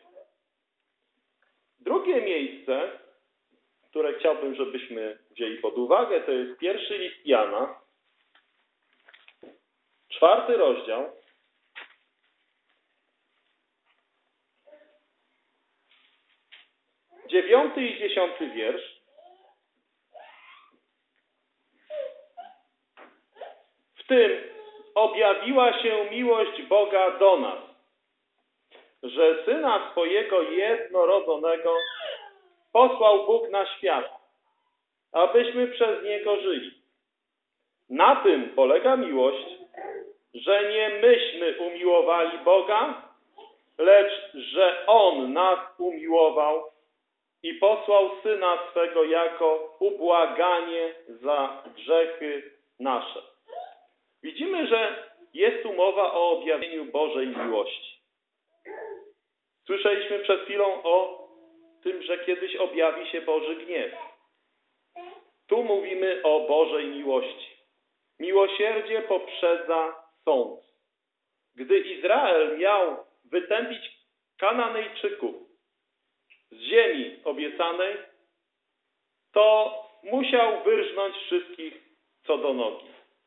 Drugie miejsce, które chciałbym, żebyśmy wzięli pod uwagę, to jest 1 list Jana, 4 rozdział, 9 i 10 wiersz. W tym objawiła się miłość Boga do nas, że Syna swojego jednorodzonego posłał Bóg na świat, abyśmy przez Niego żyli. Na tym polega miłość, że nie myśmy umiłowali Boga, lecz że On nas umiłował i posłał Syna swego jako ubłaganie za grzechy nasze. Widzimy, że jest tu mowa o objawieniu Bożej miłości. Słyszeliśmy przed chwilą o tym, że kiedyś objawi się Boży gniew. Tu mówimy o Bożej miłości. Miłosierdzie poprzedza sąd. Gdy Izrael miał wytępić Kananejczyków z ziemi obiecanej, to musiał wyrżnąć wszystkich co do nogi.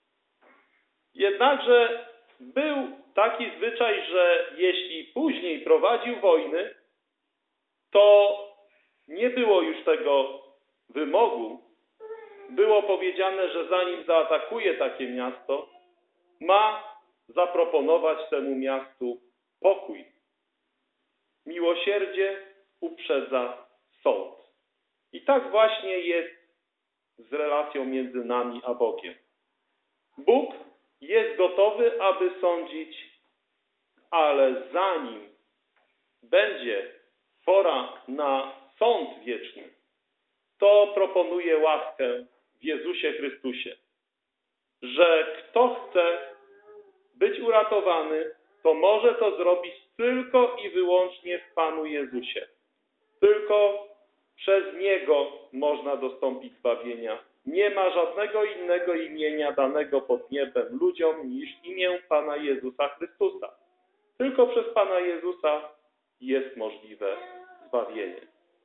Jednakże był taki zwyczaj, że jeśli później prowadził wojny, to nie było już tego wymogu. Było powiedziane, że zanim zaatakuje takie miasto, ma zaproponować temu miastu pokój. Miłosierdzie uprzedza sąd. I tak właśnie jest z relacją między nami a Bogiem. Bóg jest gotowy, aby sądzić, ale zanim będzie pora na sąd wieczny, to proponuje łaskę w Jezusie Chrystusie, że kto chce być uratowany, to może to zrobić tylko i wyłącznie w Panu Jezusie. Tylko przez Niego można dostąpić zbawienia. Nie ma żadnego innego imienia danego pod niebem ludziom niż imię Pana Jezusa Chrystusa. Tylko przez Pana Jezusa jest możliwe zbawienie.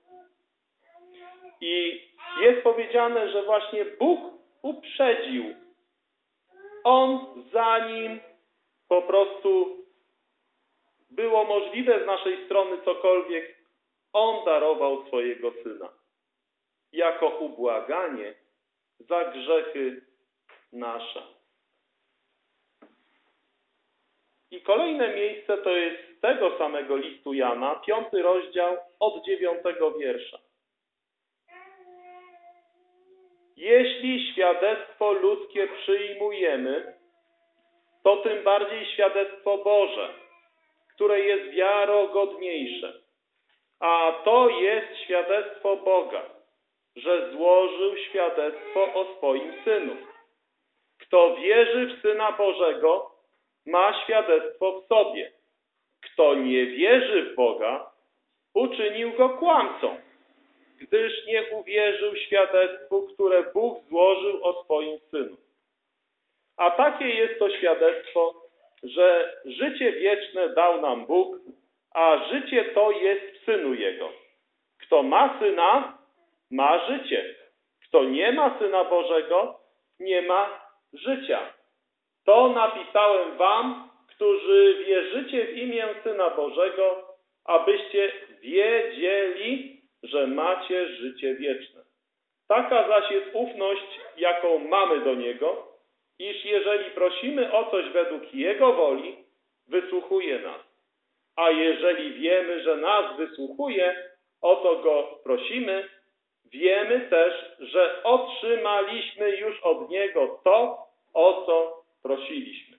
I jest powiedziane, że właśnie Bóg uprzedził. On, zanim po prostu było możliwe z naszej strony cokolwiek, On darował swojego Syna jako ubłaganie za grzechy nasze. I kolejne miejsce to jest z tego samego listu Jana, 5 rozdział od 9 wiersza. Jeśli świadectwo ludzkie przyjmujemy, to tym bardziej świadectwo Boże, które jest wiarogodniejsze. A to jest świadectwo Boga, że złożył świadectwo o swoim Synu. Kto wierzy w Syna Bożego, ma świadectwo w sobie. Kto nie wierzy w Boga, uczynił go kłamcą, gdyż nie uwierzył świadectwu, które Bóg złożył o swoim Synu. A takie jest to świadectwo, że życie wieczne dał nam Bóg, a życie to jest w Synu Jego. Kto ma Syna, ma życie. Kto nie ma Syna Bożego, nie ma życia. To napisałem wam, którzy wierzycie w imię Syna Bożego, abyście wiedzieli, że macie życie wieczne. Taka zaś jest ufność, jaką mamy do Niego, iż jeżeli prosimy o coś według Jego woli, wysłuchuje nas. A jeżeli wiemy, że nas wysłuchuje, o co Go prosimy, wiemy też, że otrzymaliśmy już od Niego to, o co prosiliśmy.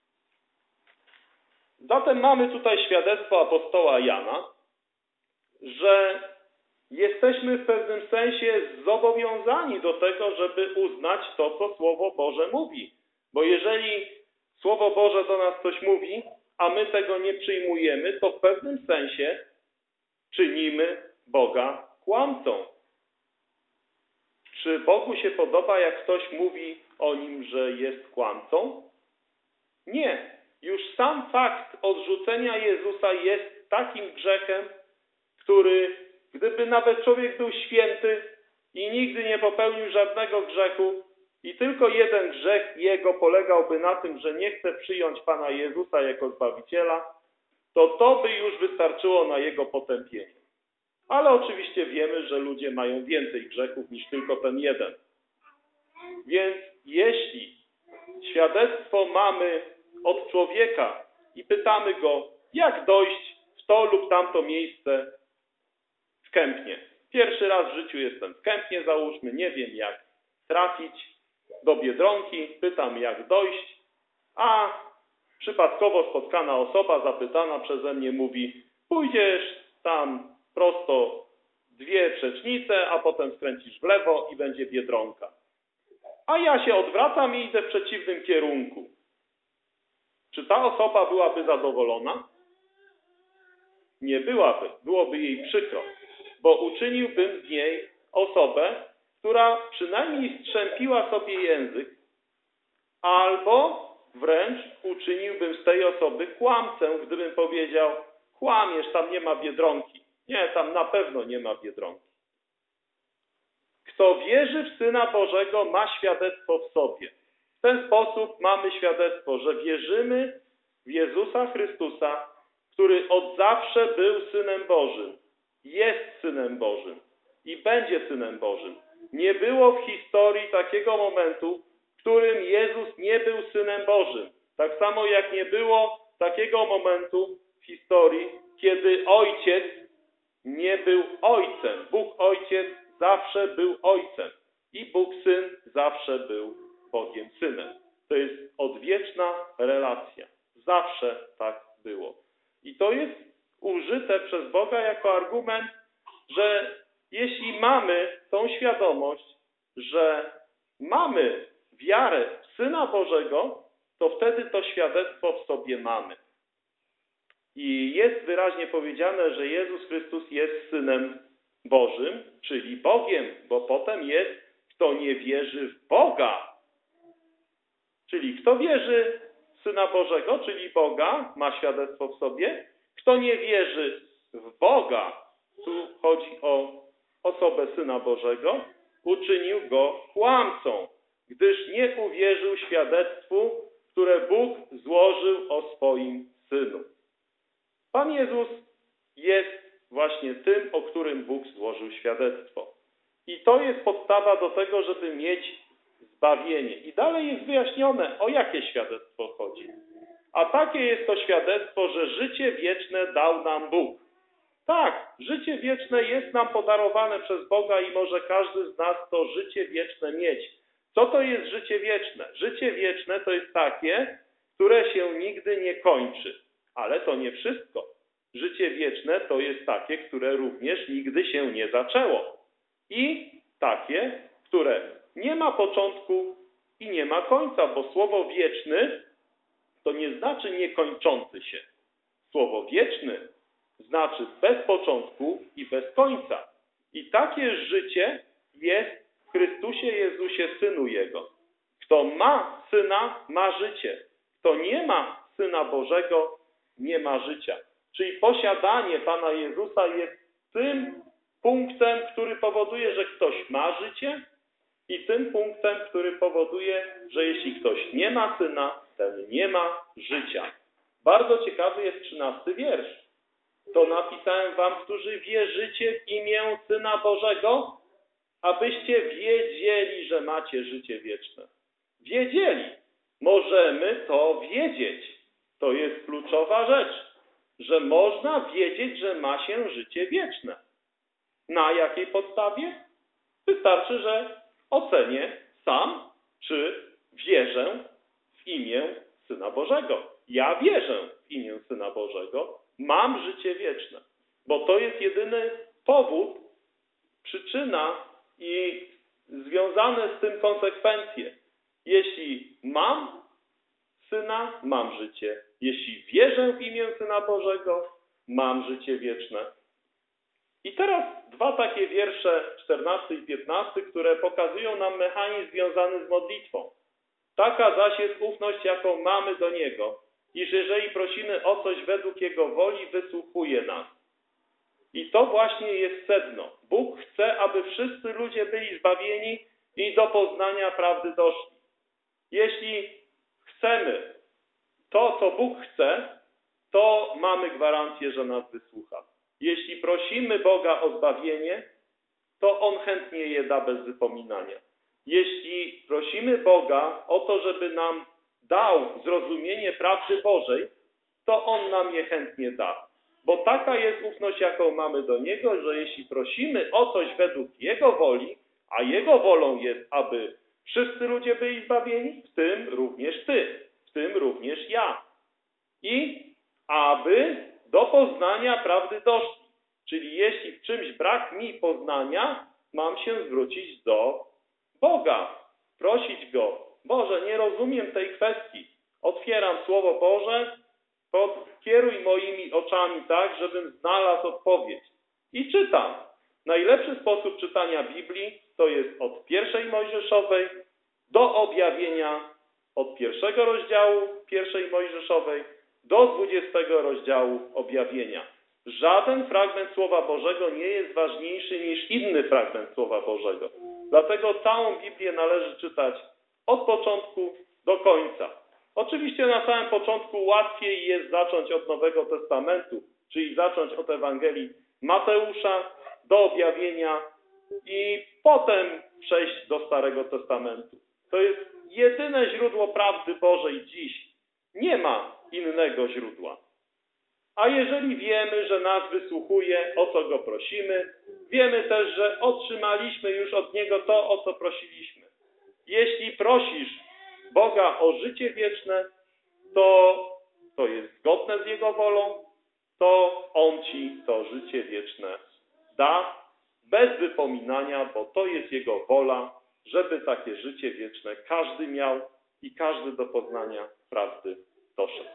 Zatem mamy tutaj świadectwo apostoła Jana, że jesteśmy w pewnym sensie zobowiązani do tego, żeby uznać to, co Słowo Boże mówi. Bo jeżeli Słowo Boże do nas coś mówi, a my tego nie przyjmujemy, to w pewnym sensie czynimy Boga kłamcą. Czy Bogu się podoba, jak ktoś mówi o Nim, że jest kłamcą? Nie. Już sam fakt odrzucenia Jezusa jest takim grzechem, który, gdyby nawet człowiek był święty i nigdy nie popełnił żadnego grzechu i tylko jeden grzech jego polegałby na tym, że nie chce przyjąć Pana Jezusa jako Zbawiciela, to by już wystarczyło na jego potępienie. Ale oczywiście wiemy, że ludzie mają więcej grzechów niż tylko ten jeden. Więc jeśli świadectwo mamy od człowieka i pytamy go, jak dojść w to lub tamto miejsce w Kępnie. Pierwszy raz w życiu jestem w Kępnie, załóżmy, nie wiem jak trafić do Biedronki, pytam jak dojść, a przypadkowo spotkana osoba zapytana przeze mnie mówi, pójdziesz tam prosto 2 przecznice, a potem skręcisz w lewo i będzie Biedronka. A ja się odwracam i idę w przeciwnym kierunku. Czy ta osoba byłaby zadowolona? Nie byłaby. Byłoby jej przykro, bo uczyniłbym z niej osobę, która przynajmniej strzępiła sobie język, albo wręcz uczyniłbym z tej osoby kłamcę, gdybym powiedział, kłamiesz, tam nie ma Biedronki. Nie, tam na pewno nie ma Biedronki. Kto wierzy w Syna Bożego, ma świadectwo w sobie. W ten sposób mamy świadectwo, że wierzymy w Jezusa Chrystusa, który od zawsze był Synem Bożym, jest Synem Bożym i będzie Synem Bożym. Nie było w historii takiego momentu, w którym Jezus nie był Synem Bożym. Tak samo jak nie było takiego momentu w historii, kiedy Ojciec nie był Ojcem. Bóg Ojciec zawsze był Ojcem i Bóg Syn zawsze był Bogiem Synem. To jest odwieczna relacja. Zawsze tak było. I to jest użyte przez Boga jako argument, że jeśli mamy tą świadomość, że mamy wiarę w Syna Bożego, to wtedy to świadectwo w sobie mamy. I jest wyraźnie powiedziane, że Jezus Chrystus jest Synem Bożym, czyli Bogiem, bo potem jest, kto nie wierzy w Boga. Czyli kto wierzy w Syna Bożego, czyli Boga, ma świadectwo w sobie. Kto nie wierzy w Boga, tu chodzi o osobę Syna Bożego, uczynił go kłamcą, gdyż nie uwierzył świadectwu, które Bóg złożył o swoim Synu. Pan Jezus jest właśnie tym, o którym Bóg złożył świadectwo. I to jest podstawa do tego, żeby mieć zbawienie. I dalej jest wyjaśnione, o jakie świadectwo chodzi. A takie jest to świadectwo, że życie wieczne dał nam Bóg. Tak, życie wieczne jest nam podarowane przez Boga i może każdy z nas to życie wieczne mieć. Co to jest życie wieczne? Życie wieczne to jest takie, które się nigdy nie kończy. Ale to nie wszystko. Życie wieczne to jest takie, które również nigdy się nie zaczęło. I takie, które nie ma początku i nie ma końca, bo słowo wieczny to nie znaczy niekończący się. Słowo wieczny znaczy bez początku i bez końca. I takie życie jest w Chrystusie Jezusie, Synu Jego. Kto ma Syna, ma życie. Kto nie ma Syna Bożego, nie ma życia. Czyli posiadanie Pana Jezusa jest tym punktem, który powoduje, że ktoś ma życie, i tym punktem, który powoduje, że jeśli ktoś nie ma Syna, ten nie ma życia. Bardzo ciekawy jest 13 wiersz. To napisałem wam, którzy wierzycie w imię Syna Bożego, abyście wiedzieli, że macie życie wieczne. Wiedzieli. Możemy to wiedzieć. To jest kluczowa rzecz, że można wiedzieć, że ma się życie wieczne. Na jakiej podstawie? Wystarczy, że ocenię sam, czy wierzę w imię Syna Bożego. Ja wierzę w imię Syna Bożego, mam życie wieczne. Bo to jest jedyny powód, przyczyna i związane z tym konsekwencje. Jeśli mam Syna, mam życie. Jeśli wierzę w imię Syna Bożego, mam życie wieczne. I teraz dwa takie wiersze, 14 i 15, które pokazują nam mechanizm związany z modlitwą. Taka zaś jest ufność, jaką mamy do Niego, iż jeżeli prosimy o coś według Jego woli, wysłuchuje nas. I to właśnie jest sedno. Bóg chce, aby wszyscy ludzie byli zbawieni i do poznania prawdy doszli. Jeśli chcemy to, co Bóg chce, to mamy gwarancję, że nas wysłucha. Jeśli prosimy Boga o zbawienie, to On chętnie je da bez wypominania. Jeśli prosimy Boga o to, żeby nam dał zrozumienie prawdy Bożej, to On nam je chętnie da. Bo taka jest ufność, jaką mamy do Niego, że jeśli prosimy o coś według Jego woli, a Jego wolą jest, aby wszyscy ludzie byli zbawieni, w tym również ty, w tym również ja. I aby do poznania prawdy doszli. Czyli jeśli w czymś brak mi poznania, mam się zwrócić do Boga, prosić Go. Boże, nie rozumiem tej kwestii. Otwieram Słowo Boże, kieruj moimi oczami tak, żebym znalazł odpowiedź. I czytam. Najlepszy sposób czytania Biblii to jest od 1 Mojżeszowej do objawienia, od 1 rozdziału 1 Mojżeszowej do 20 rozdziału objawienia. Żaden fragment Słowa Bożego nie jest ważniejszy niż inny fragment Słowa Bożego. Dlatego całą Biblię należy czytać od początku do końca. Oczywiście na samym początku łatwiej jest zacząć od Nowego Testamentu, czyli zacząć od Ewangelii Mateusza do objawienia i potem przejść do Starego Testamentu. To jest jedyne źródło prawdy Bożej dziś. Nie ma innego źródła. A jeżeli wiemy, że nas wysłuchuje, o co Go prosimy, wiemy też, że otrzymaliśmy już od Niego to, o co prosiliśmy. Jeśli prosisz Boga o życie wieczne, to jest zgodne z Jego wolą, to On Ci to życie wieczne da bez wypominania, bo to jest Jego wola, żeby takie życie wieczne każdy miał i każdy do poznania prawdy doszedł.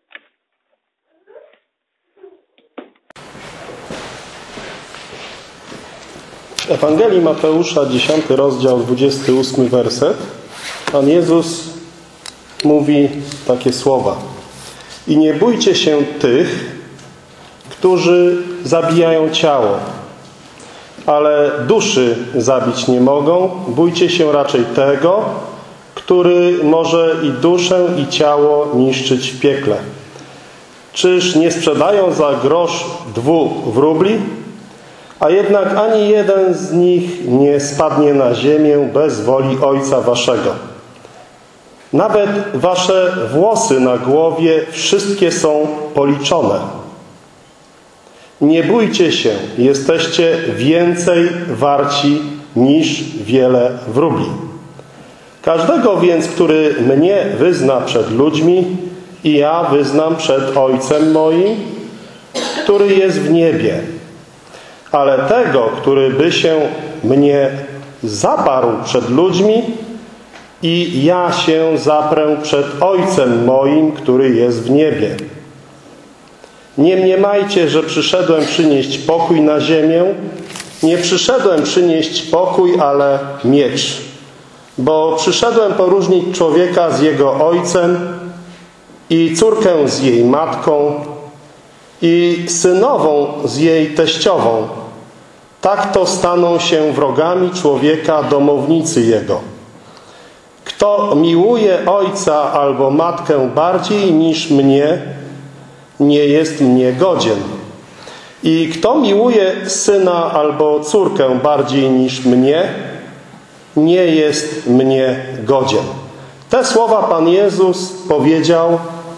W Ewangelii Mateusza, 10 rozdział, 28 werset, Pan Jezus mówi takie słowa. I nie bójcie się tych, którzy zabijają ciało, ale duszy zabić nie mogą. Bójcie się raczej tego, który może i duszę, i ciało niszczyć w piekle. Czyż nie sprzedają za grosz 2 wróbli? A jednak ani jeden z nich nie spadnie na ziemię bez woli Ojca waszego. Nawet wasze włosy na głowie wszystkie są policzone. Nie bójcie się, jesteście więcej warci niż wiele wróbli. Każdego więc, który mnie wyzna przed ludźmi, i ja wyznam przed Ojcem moim, który jest w niebie. Ale tego, który by się mnie zaparł przed ludźmi, i ja się zaprę przed Ojcem moim, który jest w niebie. Nie mniemajcie, że przyszedłem przynieść pokój na ziemię. Nie przyszedłem przynieść pokój, ale miecz. Bo przyszedłem poróżnić człowieka z jego ojcem i córkę z jej matką i synową z jej teściową. Tak to staną się wrogami człowieka domownicy jego. Kto miłuje ojca albo matkę bardziej niż mnie, nie jest mnie godzien. I kto miłuje syna albo córkę bardziej niż mnie, nie jest mnie godzien. Te słowa Pan Jezus powiedział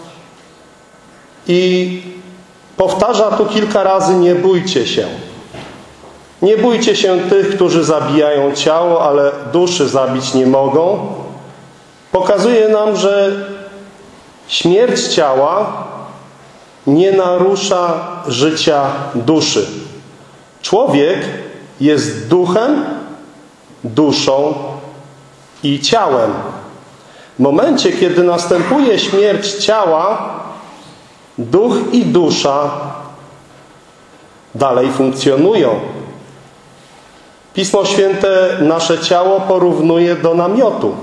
i powtarza tu kilka razy: nie bójcie się. Nie bójcie się tych, którzy zabijają ciało, ale duszy zabić nie mogą. Pokazuje nam, że śmierć ciała nie narusza życia duszy. Człowiek jest duchem, duszą i ciałem. W momencie, kiedy następuje śmierć ciała, duch i dusza dalej funkcjonują. Pismo Święte nasze ciało porównuje do namiotu.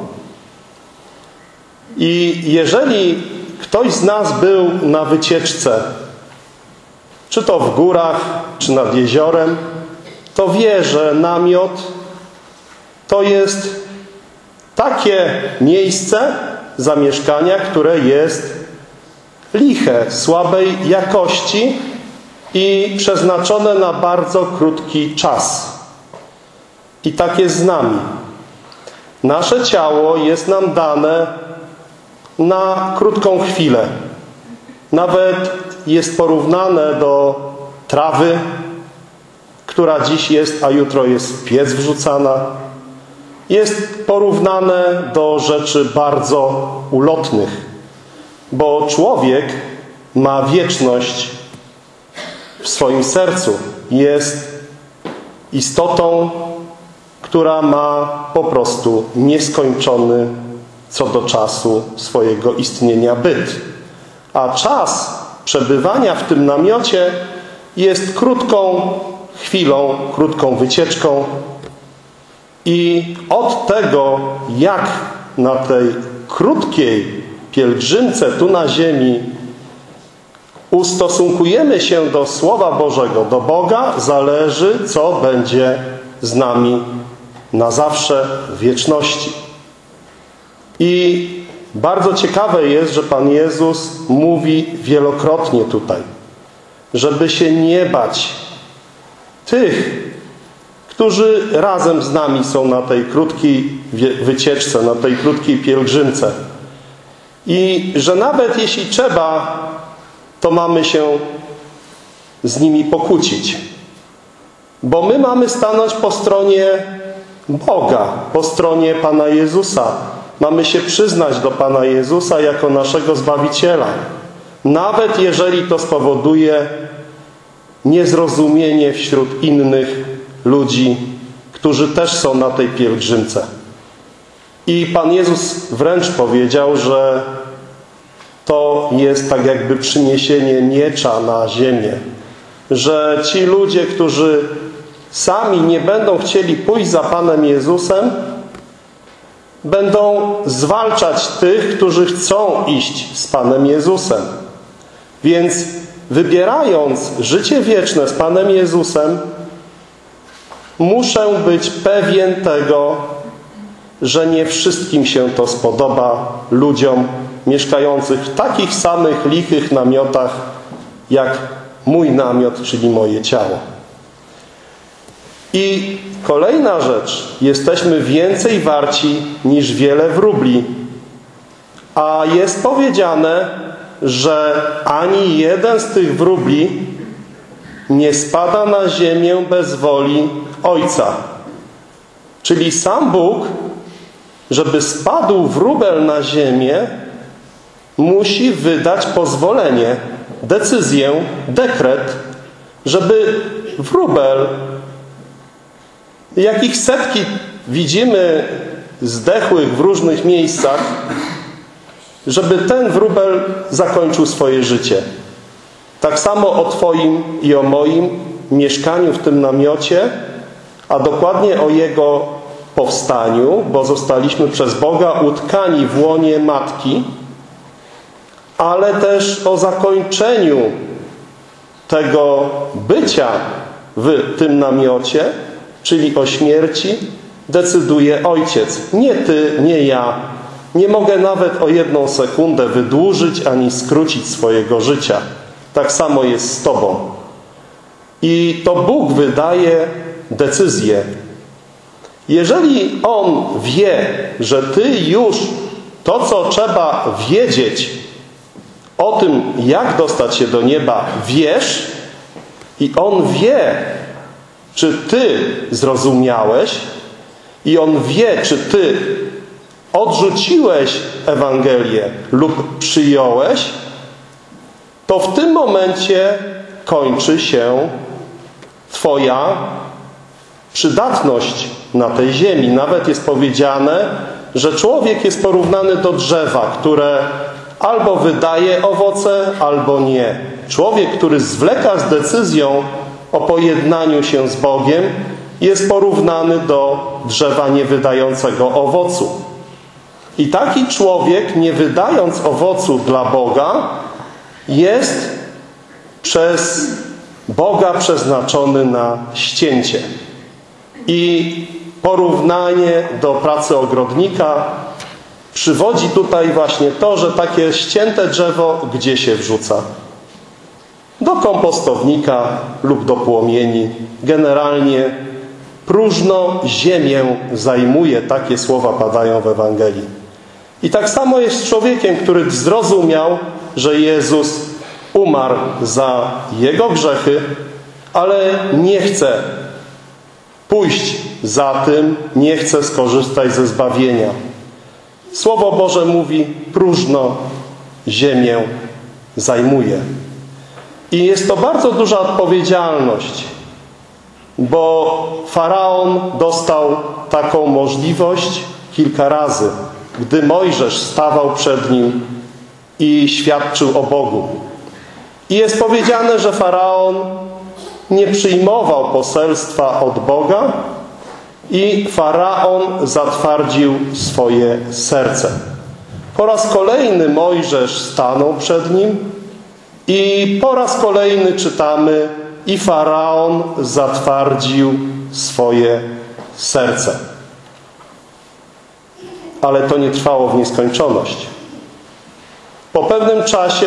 I jeżeli ktoś z nas był na wycieczce, czy to w górach, czy nad jeziorem, to wie, że namiot to jest takie miejsce zamieszkania, które jest liche, słabej jakości i przeznaczone na bardzo krótki czas. I tak jest z nami. Nasze ciało jest nam dane na krótką chwilę. Nawet jest porównane do trawy, która dziś jest, a jutro jest w piec wrzucana. Jest porównane do rzeczy bardzo ulotnych, bo człowiek ma wieczność w swoim sercu. Jest istotą, która ma po prostu nieskończony co do czasu swojego istnienia byt. A czas przebywania w tym namiocie jest krótką chwilą, krótką wycieczką. I od tego, jak na tej krótkiej pielgrzymce tu na ziemi ustosunkujemy się do Słowa Bożego, do Boga, zależy, co będzie z nami na zawsze w wieczności. I bardzo ciekawe jest, że Pan Jezus mówi wielokrotnie tutaj, żeby się nie bać tych, którzy razem z nami są na tej krótkiej wycieczce, na tej krótkiej pielgrzymce. I że nawet jeśli trzeba, to mamy się z nimi pokłócić. Bo my mamy stanąć po stronie Boga, po stronie Pana Jezusa. Mamy się przyznać do Pana Jezusa jako naszego Zbawiciela. Nawet jeżeli to spowoduje niezrozumienie wśród innych ludzi, którzy też są na tej pielgrzymce. I Pan Jezus wręcz powiedział, że to jest tak jakby przyniesienie miecza na ziemię. Że ci ludzie, którzy sami nie będą chcieli pójść za Panem Jezusem, będą zwalczać tych, którzy chcą iść z Panem Jezusem. Więc wybierając życie wieczne z Panem Jezusem, muszę być pewien tego, że nie wszystkim się to spodoba ludziom mieszkających w takich samych lichych namiotach jak mój namiot, czyli moje ciało. I kolejna rzecz. Jesteśmy więcej warci niż wiele wróbli. A jest powiedziane, że ani jeden z tych wróbli nie spada na ziemię bez woli Ojca. Czyli sam Bóg, żeby spadł wróbel na ziemię, musi wydać pozwolenie, decyzję, dekret, żeby wróbel, jakich setki widzimy zdechłych w różnych miejscach, żeby ten wróbel zakończył swoje życie. Tak samo o Twoim i o moim mieszkaniu w tym namiocie, a dokładnie o jego powstaniu, bo zostaliśmy przez Boga utkani w łonie matki, ale też o zakończeniu tego bycia w tym namiocie, czyli o śmierci, decyduje Ojciec. Nie Ty, nie ja. Nie mogę nawet o 1 sekundę wydłużyć ani skrócić swojego życia. Tak samo jest z Tobą. I to Bóg wydaje decyzję. Jeżeli On wie, że Ty już to, co trzeba wiedzieć o tym, jak dostać się do nieba, wiesz, i On wie, czy Ty zrozumiałeś, i On wie, czy Ty odrzuciłeś Ewangelię lub przyjąłeś, to w tym momencie kończy się Twoja przydatność na tej ziemi. Nawet jest powiedziane, że człowiek jest porównany do drzewa, które albo wydaje owoce, albo nie. Człowiek, który zwleka z decyzją o pojednaniu się z Bogiem, jest porównany do drzewa nie wydającego owocu. I taki człowiek, nie wydając owocu dla Boga, jest przez Boga przeznaczony na ścięcie. I porównanie do pracy ogrodnika przywodzi tutaj właśnie to, że takie ścięte drzewo gdzie się wrzuca? Do kompostownika lub do płomieni. Generalnie próżno ziemię zajmuje. Takie słowa padają w Ewangelii. I tak samo jest z człowiekiem, który zrozumiał, że Jezus umarł za jego grzechy, ale nie chce pójść za tym, nie chce skorzystać ze zbawienia. Słowo Boże mówi, próżno ziemię zajmuje. I jest to bardzo duża odpowiedzialność, bo Faraon dostał taką możliwość kilka razy, gdy Mojżesz stawał przed nim i świadczył o Bogu. I jest powiedziane, że Faraon nie przyjmował poselstwa od Boga i Faraon zatwardził swoje serce. Po raz kolejny Mojżesz stanął przed nim i po raz kolejny czytamy, i Faraon zatwardził swoje serce. Ale to nie trwało w nieskończoność. Po pewnym czasie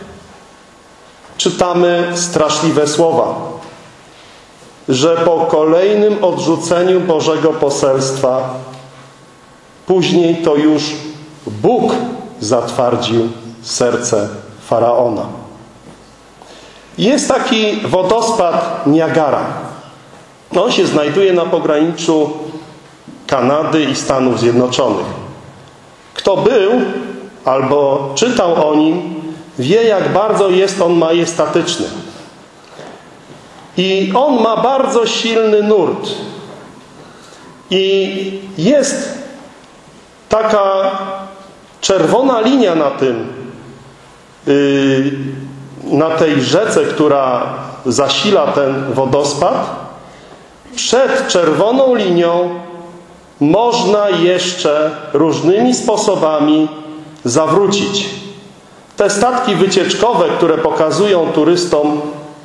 czytamy straszliwe słowa, że po kolejnym odrzuceniu Bożego poselstwa później to już Bóg zatwardził serce Faraona. Jest taki wodospad Niagara. On się znajduje na pograniczu Kanady i Stanów Zjednoczonych. Kto był albo czytał o nim, wie, jak bardzo jest on majestatyczny. I on ma bardzo silny nurt. I jest taka czerwona linia na tej rzece, która zasila ten wodospad. Przed czerwoną linią można jeszcze różnymi sposobami zawrócić. Te statki wycieczkowe, które pokazują turystom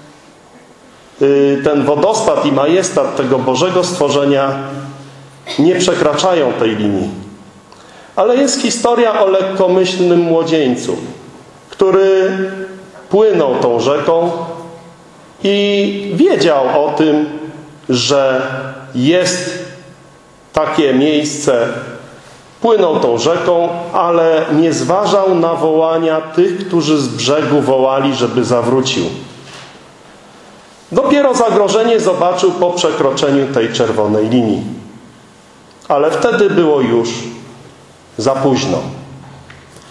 ten wodospad i majestat tego Bożego stworzenia, nie przekraczają tej linii. Ale jest historia o lekkomyślnym młodzieńcu, który płynął tą rzeką i wiedział o tym, że jest takie miejsce. Płynął tą rzeką, ale nie zważał na wołania tych, którzy z brzegu wołali, żeby zawrócił. Dopiero zagrożenie zobaczył po przekroczeniu tej czerwonej linii. Ale wtedy było już za późno.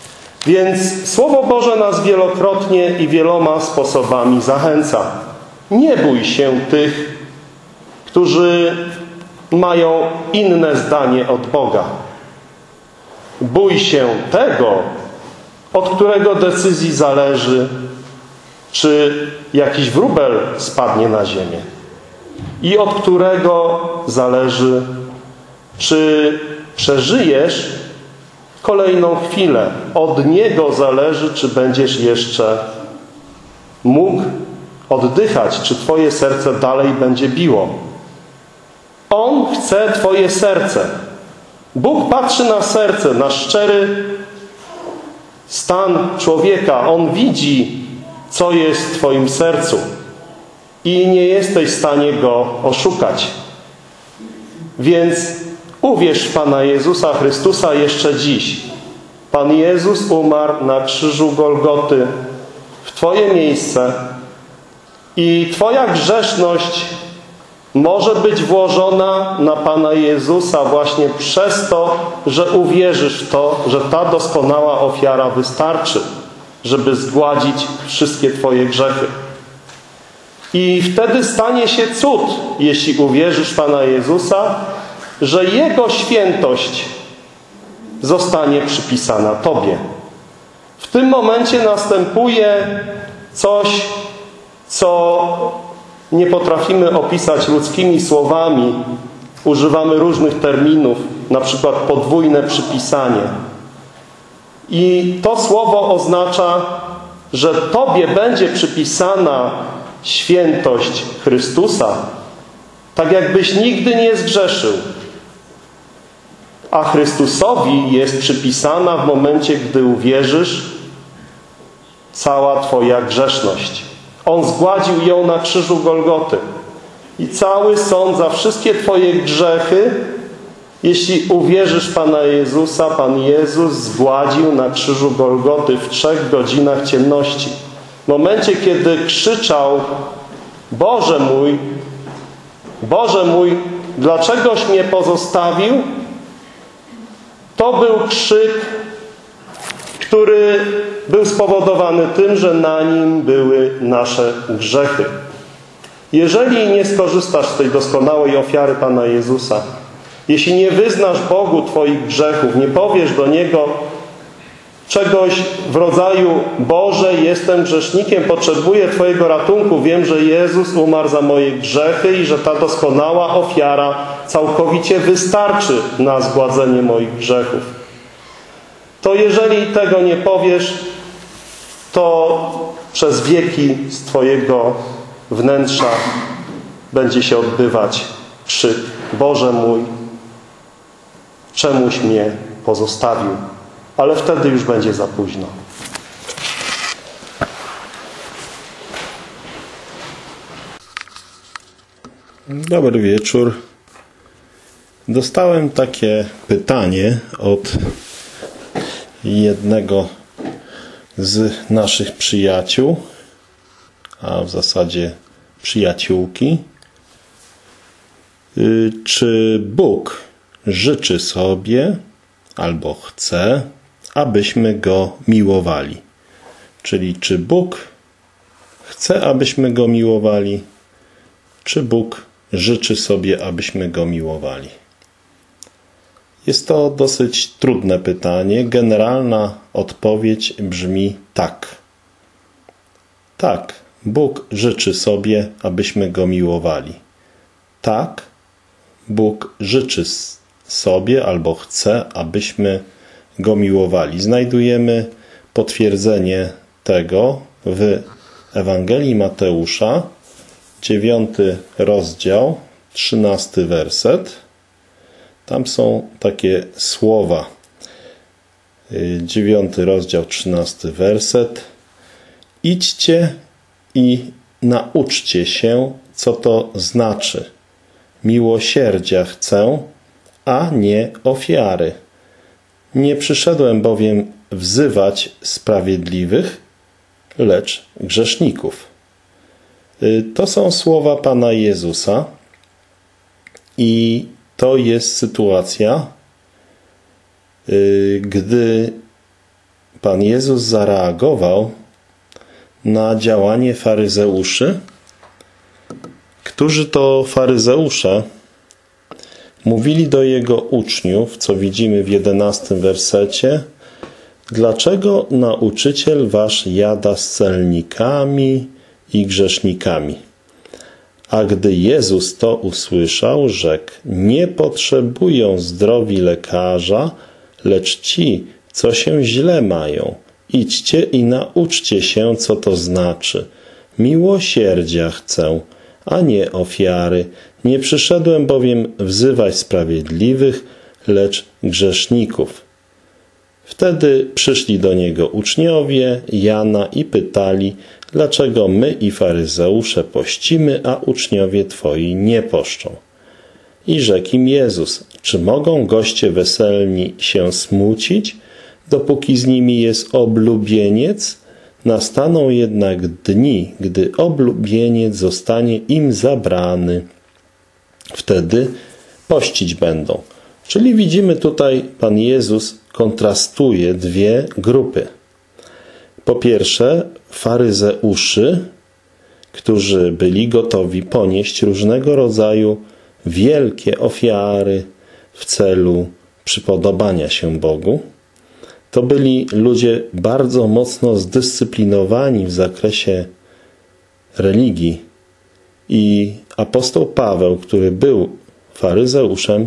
Więc Słowo Boże nas wielokrotnie i wieloma sposobami zachęca. Nie bój się tych, którzy mają inne zdanie od Boga. Bój się tego, od którego decyzji zależy, czy jakiś wróbel spadnie na ziemię i od którego zależy, czy przeżyjesz kolejną chwilę. Od niego zależy, czy będziesz jeszcze mógł oddychać, czy twoje serce dalej będzie biło. On chce twoje serce. Bóg patrzy na serce, na szczery stan człowieka. On widzi, co jest w twoim sercu i nie jesteś w stanie go oszukać. Więc uwierz w Pana Jezusa Chrystusa jeszcze dziś. Pan Jezus umarł na krzyżu Golgoty w twoje miejsce i twoja grzeszność może być włożona na Pana Jezusa właśnie przez to, że uwierzysz w to, że ta doskonała ofiara wystarczy, żeby zgładzić wszystkie twoje grzechy. I wtedy stanie się cud, jeśli uwierzysz w Pana Jezusa, że Jego świętość zostanie przypisana tobie. W tym momencie następuje coś, co nie potrafimy opisać ludzkimi słowami. Używamy różnych terminów, na przykład podwójne przypisanie. I to słowo oznacza, że tobie będzie przypisana świętość Chrystusa, tak jakbyś nigdy nie zgrzeszył. A Chrystusowi jest przypisana w momencie, gdy uwierzysz, cała twoja grzeszność. On zgładził ją na krzyżu Golgoty. I cały sąd za wszystkie twoje grzechy, jeśli uwierzysz w Pana Jezusa, Pan Jezus zgładził na krzyżu Golgoty w 3 godzinach ciemności. W momencie, kiedy krzyczał: Boże mój, dlaczegoś mnie pozostawił? To był krzyk, który był spowodowany tym, że na nim były nasze grzechy. Jeżeli nie skorzystasz z tej doskonałej ofiary Pana Jezusa, jeśli nie wyznasz Bogu twoich grzechów, nie powiesz do Niego czegoś w rodzaju: Boże, jestem grzesznikiem, potrzebuję Twojego ratunku, wiem, że Jezus umarł za moje grzechy i że ta doskonała ofiara całkowicie wystarczy na zgładzenie moich grzechów. To jeżeli tego nie powiesz, to przez wieki z Twojego wnętrza będzie się odbywać krzyk: Boże mój, czemuś mnie pozostawił? Ale wtedy już będzie za późno. Dobry wieczór. Dostałem takie pytanie od jednego z naszych przyjaciół, a w zasadzie przyjaciółki. Czy Bóg życzy sobie albo chce, abyśmy Go miłowali? Czyli czy Bóg chce, abyśmy Go miłowali? Czy Bóg życzy sobie, abyśmy Go miłowali? Jest to dosyć trudne pytanie. Generalna odpowiedź brzmi tak. Tak, Bóg życzy sobie, abyśmy Go miłowali. Tak, Bóg życzy sobie albo chce, abyśmy Go miłowali. Znajdujemy potwierdzenie tego w Ewangelii Mateusza, 9 rozdział, 13 werset. Tam są takie słowa. 9 rozdział, 13 werset. Idźcie i nauczcie się, co to znaczy. Miłosierdzia chcę, a nie ofiary. Nie przyszedłem bowiem wzywać sprawiedliwych, lecz grzeszników. To są słowa Pana Jezusa i to jest sytuacja, gdy Pan Jezus zareagował na działanie faryzeuszy, którzy to faryzeusze mówili do Jego uczniów, co widzimy w 11 wersecie: dlaczego nauczyciel wasz jada z celnikami i grzesznikami? A gdy Jezus to usłyszał, rzekł: nie potrzebują zdrowi lekarza, lecz ci, co się źle mają. Idźcie i nauczcie się, co to znaczy. Miłosierdzia chcę, a nie ofiary. Nie przyszedłem bowiem wzywać sprawiedliwych, lecz grzeszników. Wtedy przyszli do Niego uczniowie Jana i pytali: dlaczego my i faryzeusze pościmy, a uczniowie Twoi nie poszczą? I rzekł im Jezus: czy mogą goście weselni się smucić, dopóki z nimi jest oblubieniec? Nastaną jednak dni, gdy oblubieniec zostanie im zabrany. Wtedy pościć będą. Czyli widzimy tutaj, Pan Jezus kontrastuje dwie grupy. Po pierwsze, faryzeuszy, którzy byli gotowi ponieść różnego rodzaju wielkie ofiary w celu przypodobania się Bogu. To byli ludzie bardzo mocno zdyscyplinowani w zakresie religii i apostoł Paweł, który był faryzeuszem,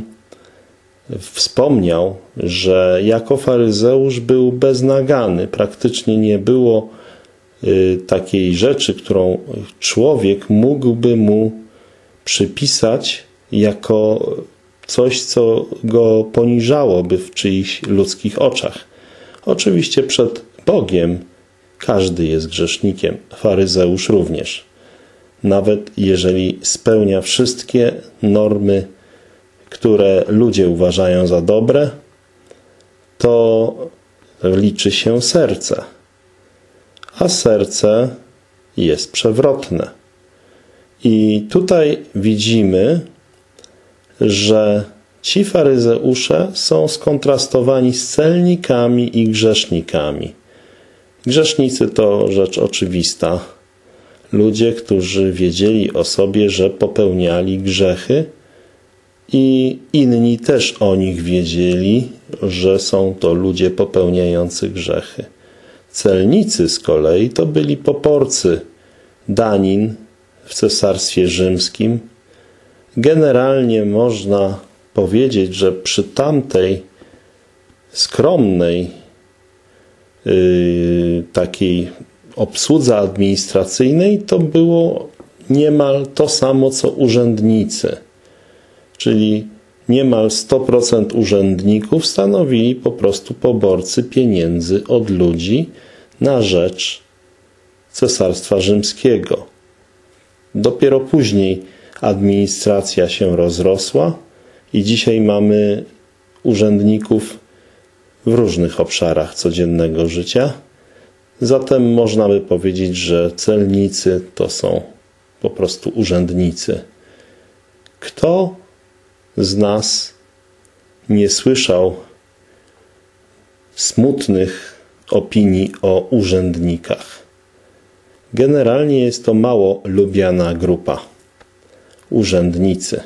wspomniał, że jako faryzeusz był beznagany. Praktycznie nie było takiej rzeczy, którą człowiek mógłby mu przypisać jako coś, co go poniżałoby w czyichś ludzkich oczach. Oczywiście przed Bogiem każdy jest grzesznikiem, faryzeusz również. Nawet jeżeli spełnia wszystkie normy, które ludzie uważają za dobre, to liczy się serce. A serce jest przewrotne. I tutaj widzimy, że ci faryzeusze są skontrastowani z celnikami i grzesznikami. Grzesznicy to rzecz oczywista. Ludzie, którzy wiedzieli o sobie, że popełniali grzechy i inni też o nich wiedzieli, że są to ludzie popełniający grzechy. Celnicy z kolei to byli poporcy danin w Cesarstwie Rzymskim. Generalnie można powiedzieć, że przy tamtej skromnej takiej obsłudze administracyjnej to było niemal to samo, co urzędnicy. Czyli niemal 100% urzędników stanowili po prostu poborcy pieniędzy od ludzi na rzecz Cesarstwa Rzymskiego. Dopiero później administracja się rozrosła i dzisiaj mamy urzędników w różnych obszarach codziennego życia. Zatem można by powiedzieć, że celnicy to są po prostu urzędnicy. Kto z nas nie słyszał smutnych opinii o urzędnikach? Generalnie jest to mało lubiana grupa. Urzędnicy.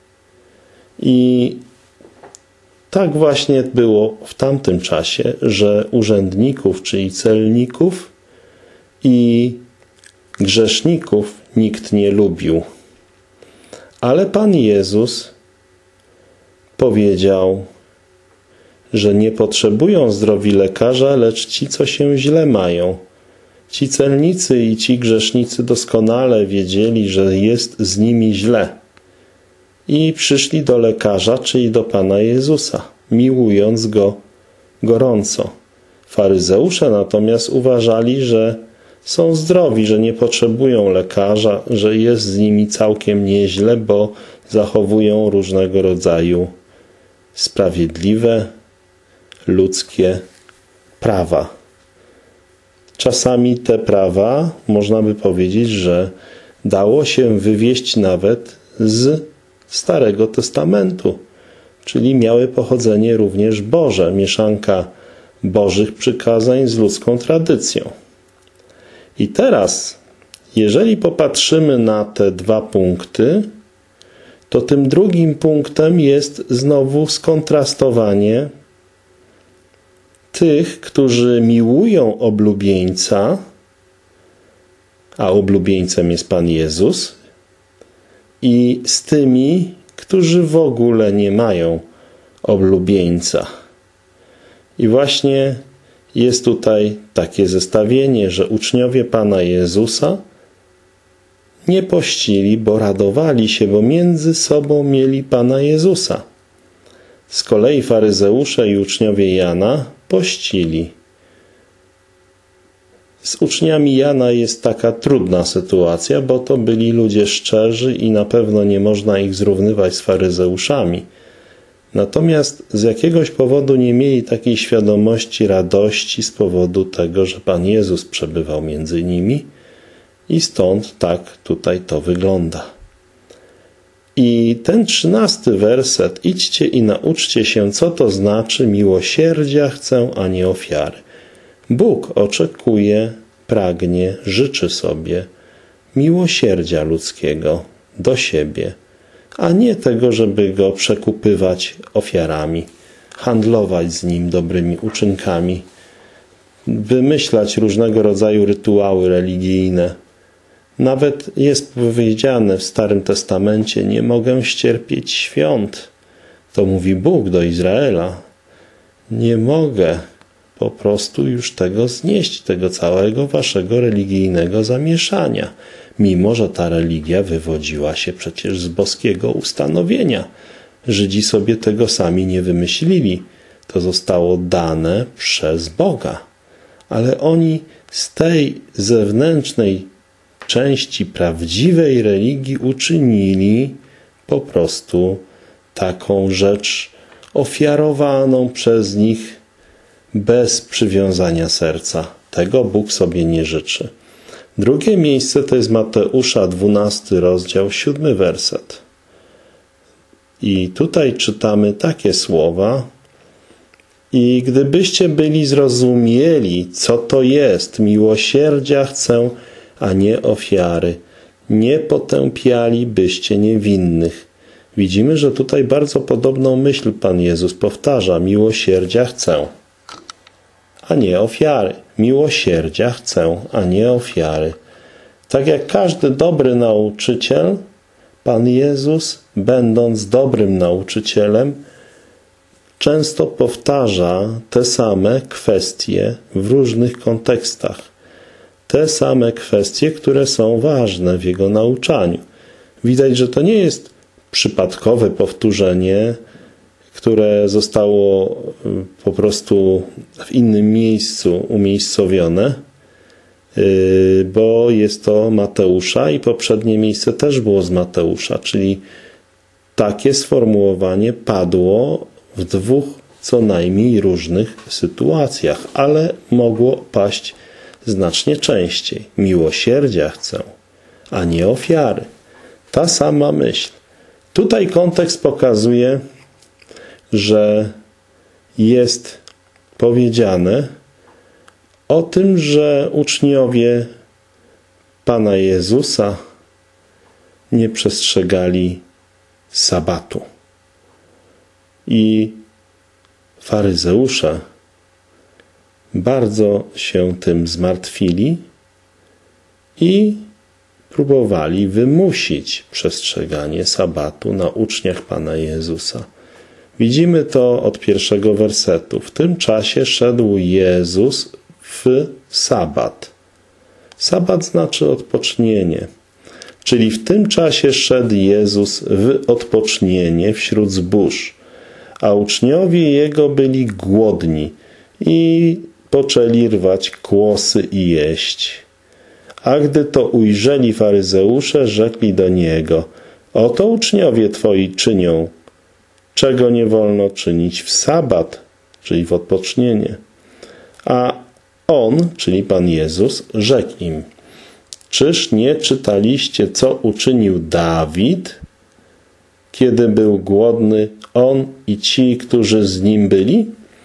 I tak właśnie było w tamtym czasie, że urzędników, czyli celników i grzeszników nikt nie lubił. Ale Pan Jezus powiedział, że nie potrzebują zdrowi lekarza, lecz ci, co się źle mają. Ci celnicy i ci grzesznicy doskonale wiedzieli, że jest z nimi źle. I przyszli do lekarza, czyli do Pana Jezusa, miłując Go gorąco. Faryzeusze natomiast uważali, że są zdrowi, że nie potrzebują lekarza, że jest z nimi całkiem nieźle, bo zachowują różnego rodzaju sprawiedliwe, ludzkie prawa. Czasami te prawa, można by powiedzieć, że dało się wywieść nawet z Starego Testamentu, czyli miały pochodzenie również Boże. Mieszanka Bożych przykazań z ludzką tradycją. I teraz, jeżeli popatrzymy na te dwa punkty, to tym drugim punktem jest znowu skontrastowanie tych, którzy miłują oblubieńca, a oblubieńcem jest Pan Jezus, i z tymi, którzy w ogóle nie mają oblubieńca. I właśnie jest tutaj takie zestawienie, że uczniowie Pana Jezusa nie pościli, bo radowali się, bo między sobą mieli Pana Jezusa. Z kolei faryzeusze i uczniowie Jana pościli. Z uczniami Jana jest taka trudna sytuacja, bo to byli ludzie szczerzy i na pewno nie można ich zrównywać z faryzeuszami. Natomiast z jakiegoś powodu nie mieli takiej świadomości radości z powodu tego, że Pan Jezus przebywał między nimi i stąd tak tutaj to wygląda. I ten 13 werset: idźcie i nauczcie się, co to znaczy miłosierdzia chcę, a nie ofiary. Bóg oczekuje, pragnie, życzy sobie miłosierdzia ludzkiego do siebie, a nie tego, żeby go przekupywać ofiarami, handlować z nim dobrymi uczynkami, wymyślać różnego rodzaju rytuały religijne. Nawet jest powiedziane w Starym Testamencie: nie mogę ścierpieć świąt. To mówi Bóg do Izraela. Nie mogę po prostu już tego znieść, tego całego waszego religijnego zamieszania, mimo że ta religia wywodziła się przecież z boskiego ustanowienia. Żydzi sobie tego sami nie wymyślili. To zostało dane przez Boga. Ale oni z tej zewnętrznej części prawdziwej religii uczynili po prostu taką rzecz ofiarowaną przez nich bez przywiązania serca. Tego Bóg sobie nie życzy. Drugie miejsce to jest Mateusza, 12 rozdział, 7 werset. I tutaj czytamy takie słowa: i gdybyście byli zrozumieli, co to jest miłosierdzia chcę, a nie ofiary, nie potępialibyście niewinnych. Widzimy, że tutaj bardzo podobną myśl Pan Jezus powtarza: miłosierdzia chcę, a nie ofiary. Miłosierdzia chcę, a nie ofiary. Tak jak każdy dobry nauczyciel, Pan Jezus, będąc dobrym nauczycielem, często powtarza te same kwestie w różnych kontekstach. Te same kwestie, które są ważne w Jego nauczaniu. Widać, że to nie jest przypadkowe powtórzenie, które zostało po prostu w innym miejscu umiejscowione, bo jest to Mateusza i poprzednie miejsce też było z Mateusza, czyli takie sformułowanie padło w dwóch co najmniej różnych sytuacjach, ale mogło paść znacznie częściej. Miłosierdzia chcę, a nie ofiary. Ta sama myśl. Tutaj kontekst pokazuje, że jest powiedziane o tym, że uczniowie Pana Jezusa nie przestrzegali sabatu. I faryzeusze bardzo się tym zmartwili i próbowali wymusić przestrzeganie sabatu na uczniach Pana Jezusa. Widzimy to od pierwszego wersetu. W tym czasie szedł Jezus w sabat. Sabat znaczy odpocznienie. Czyli w tym czasie szedł Jezus w odpocznienie wśród zbóż, a uczniowie Jego byli głodni i poczęli rwać kłosy i jeść. A gdy to ujrzeli faryzeusze, rzekli do Niego: oto uczniowie Twoi czynią, czego nie wolno czynić w sabat, czyli w odpocznienie. A On, czyli Pan Jezus, rzekł im: czyż nie czytaliście, co uczynił Dawid, kiedy był głodny, on i ci, którzy z nim byli?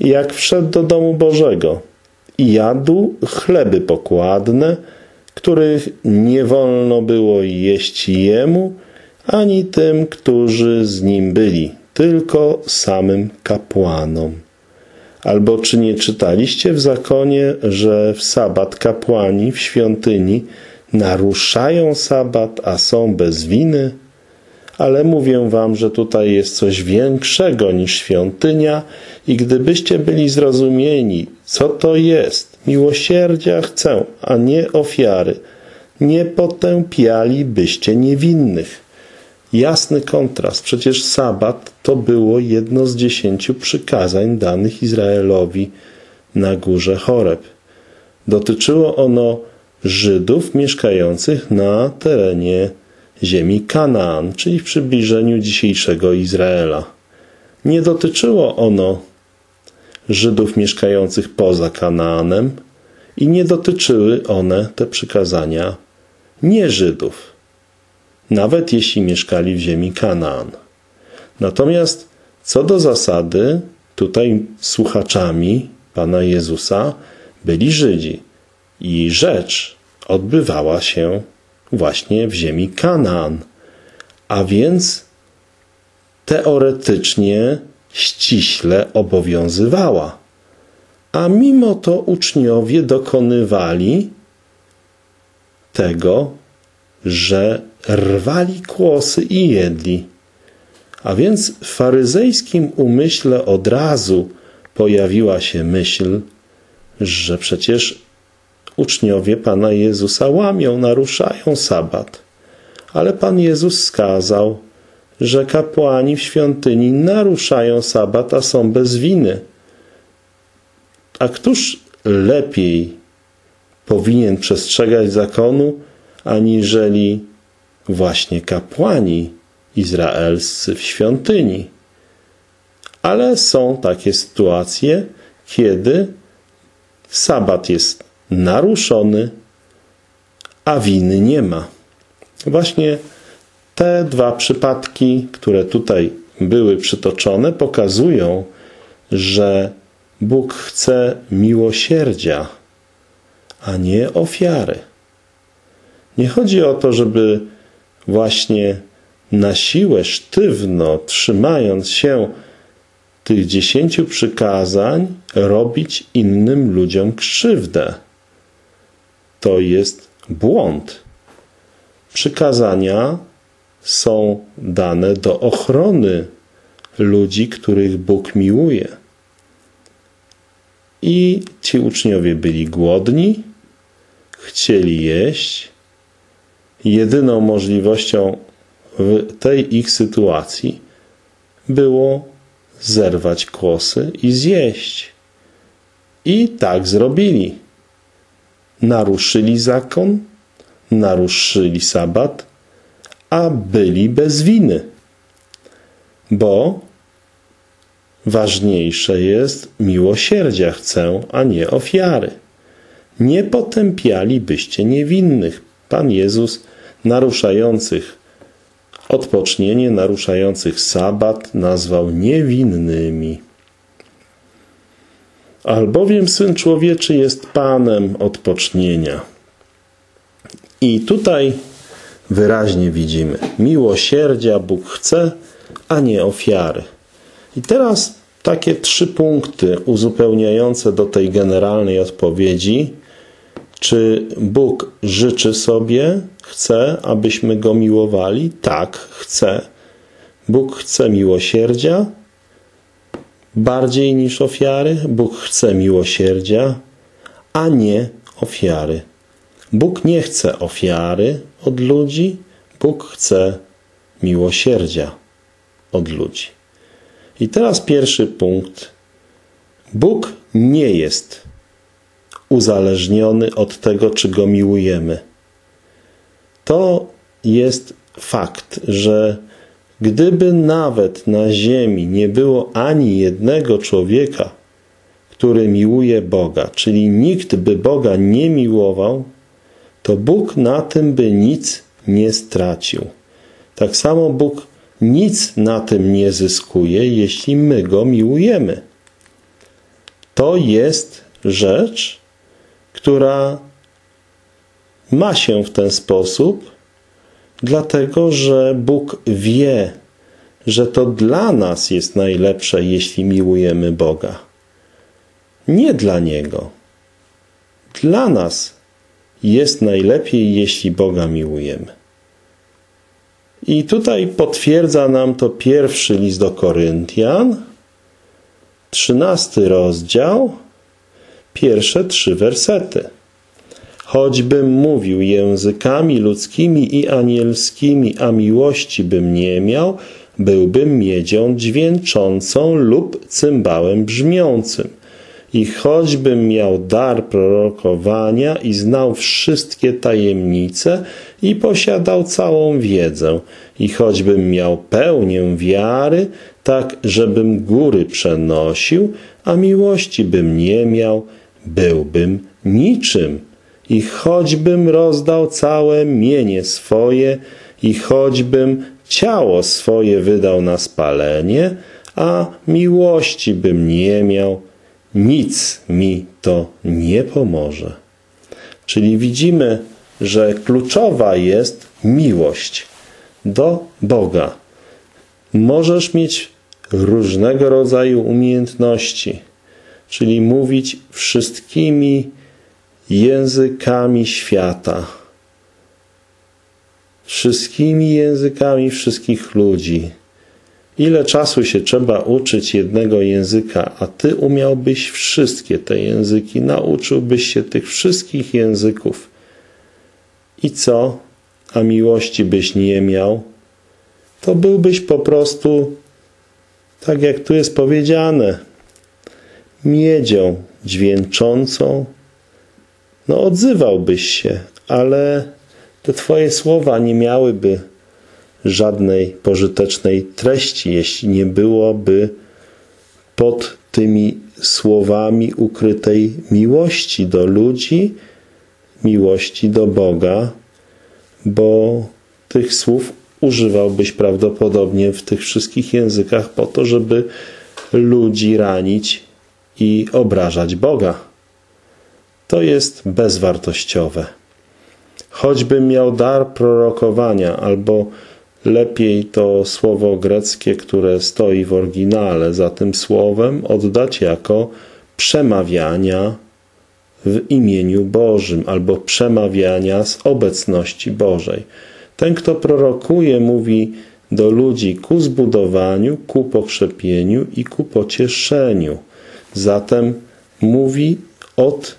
jak wszedł do domu Bożego i jadł chleby pokładne, których nie wolno było jeść jemu, ani tym, którzy z nim byli, tylko samym kapłanom. Albo czy nie czytaliście w zakonie, że w sabat kapłani w świątyni naruszają sabat, a są bez winy? Ale mówię wam, że tutaj jest coś większego niż świątynia i gdybyście byli zrozumieni, co to jest, miłosierdzia chcę, a nie ofiary, nie potępialibyście niewinnych. Jasny kontrast. Przecież sabat to było jedno z 10 przykazań danych Izraelowi na górze Choreb. Dotyczyło ono Żydów mieszkających na terenie ziemi Kanaan, czyli w przybliżeniu dzisiejszego Izraela. Nie dotyczyło ono Żydów mieszkających poza Kanaanem i nie dotyczyły one, te przykazania, nie Żydów, nawet jeśli mieszkali w ziemi Kanaan. Natomiast co do zasady, tutaj słuchaczami Pana Jezusa byli Żydzi i rzecz odbywała się właśnie w ziemi Kanaan, a więc teoretycznie ściśle obowiązywała. A mimo to uczniowie dokonywali tego, że rwali kłosy i jedli. A więc w faryzejskim umyśle od razu pojawiła się myśl, że przecież uczniowie Pana Jezusa łamią, naruszają sabat. Ale Pan Jezus skazał, że kapłani w świątyni naruszają sabat, a są bez winy. A któż lepiej powinien przestrzegać zakonu, aniżeli właśnie kapłani izraelscy w świątyni? Ale są takie sytuacje, kiedy sabat jest naruszony, a winy nie ma. Właśnie te dwa przypadki, które tutaj były przytoczone, pokazują, że Bóg chce miłosierdzia, a nie ofiary. Nie chodzi o to, żeby właśnie na siłę, sztywno, trzymając się tych 10 przykazań, robić innym ludziom krzywdę. To jest błąd. Przykazania są dane do ochrony ludzi, których Bóg miłuje. I ci uczniowie byli głodni, chcieli jeść. Jedyną możliwością w tej ich sytuacji było zerwać kłosy i zjeść. I tak zrobili. Naruszyli zakon, naruszyli sabat, a byli bez winy. Bo ważniejsze jest miłosierdzia chcę, a nie ofiary. Nie potępialibyście niewinnych. Pan Jezus naruszających odpocznienie, naruszających sabat nazwał niewinnymi. Albowiem Syn Człowieczy jest Panem odpocznienia. I tutaj wyraźnie widzimy, miłosierdzia Bóg chce, a nie ofiary. I teraz takie 3 punkty uzupełniające do tej generalnej odpowiedzi. Czy Bóg życzy sobie, chce, abyśmy Go miłowali? Tak, chce. Bóg chce miłosierdzia bardziej niż ofiary. Bóg chce miłosierdzia, a nie ofiary. Bóg nie chce ofiary od ludzi, Bóg chce miłosierdzia od ludzi. I teraz pierwszy punkt. Bóg nie jest uzależniony od tego, czy Go miłujemy. To jest fakt, że gdyby nawet na ziemi nie było ani jednego człowieka, który miłuje Boga, czyli nikt by Boga nie miłował, to Bóg na tym by nic nie stracił. Tak samo Bóg nic na tym nie zyskuje, jeśli my Go miłujemy. to jest rzecz, która ma się w ten sposób, dlatego że Bóg wie, że to dla nas jest najlepsze, jeśli miłujemy Boga. Nie dla Niego. Dla nas jest najlepiej, jeśli Boga miłujemy. I tutaj potwierdza nam to pierwszy list do Koryntian, 13 rozdział, pierwsze 3 wersety. Choćbym mówił językami ludzkimi i anielskimi, a miłości bym nie miał, byłbym miedzią dźwięczącą lub cymbałem brzmiącym. I choćbym miał dar prorokowania i znał wszystkie tajemnice i posiadał całą wiedzę, i choćbym miał pełnię wiary, tak żebym góry przenosił, a miłości bym nie miał, byłbym niczym. I choćbym rozdał całe mienie swoje, i choćbym ciało swoje wydał na spalenie, a miłości bym nie miał, nic mi to nie pomoże. Czyli widzimy, że kluczowa jest miłość do Boga. Możesz mieć różnego rodzaju umiejętności, czyli mówić wszystkimi językami świata, wszystkimi językami wszystkich ludzi. Ile czasu się trzeba uczyć jednego języka, a ty umiałbyś wszystkie te języki, nauczyłbyś się tych wszystkich języków. I co? A miłości byś nie miał? To byłbyś po prostu, tak jak tu jest powiedziane, miedzią dźwięczącą. No odzywałbyś się, ale te twoje słowa nie miałyby żadnej pożytecznej treści, jeśli nie byłoby pod tymi słowami ukrytej miłości do ludzi, miłości do Boga, bo tych słów używałbyś prawdopodobnie w tych wszystkich językach po to, żeby ludzi ranić i obrażać Boga. To jest bezwartościowe. Choćbym miał dar prorokowania, albo lepiej to słowo greckie, które stoi w oryginale za tym słowem, oddać jako przemawiania w imieniu Bożym, albo przemawiania z obecności Bożej. Ten, kto prorokuje, mówi do ludzi ku zbudowaniu, ku pokrzepieniu i ku pocieszeniu. Zatem mówi od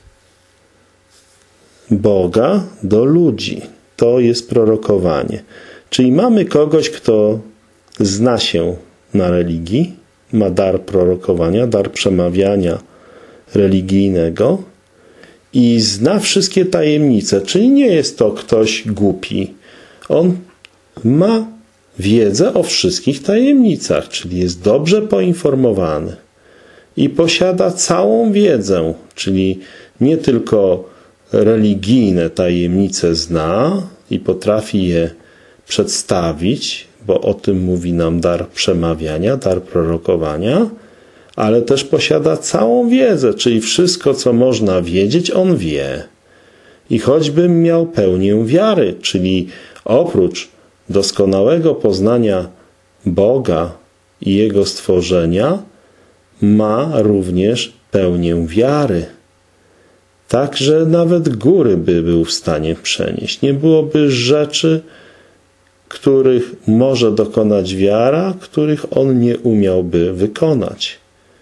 Boga do ludzi. To jest prorokowanie. Czyli mamy kogoś, kto zna się na religii, ma dar prorokowania, dar przemawiania religijnego i zna wszystkie tajemnice, czyli nie jest to ktoś głupi. On ma wiedzę o wszystkich tajemnicach, czyli jest dobrze poinformowany i posiada całą wiedzę, czyli nie tylko religijne tajemnice zna i potrafi je przedstawić, bo o tym mówi nam dar przemawiania, dar prorokowania, ale też posiada całą wiedzę, czyli wszystko, co można wiedzieć, on wie. I choćbym miał pełnię wiary, czyli oprócz doskonałego poznania Boga i Jego stworzenia, ma również pełnię wiary. Tak, że nawet góry by był w stanie przenieść. Nie byłoby rzeczy, których może dokonać wiara, których on nie umiałby wykonać.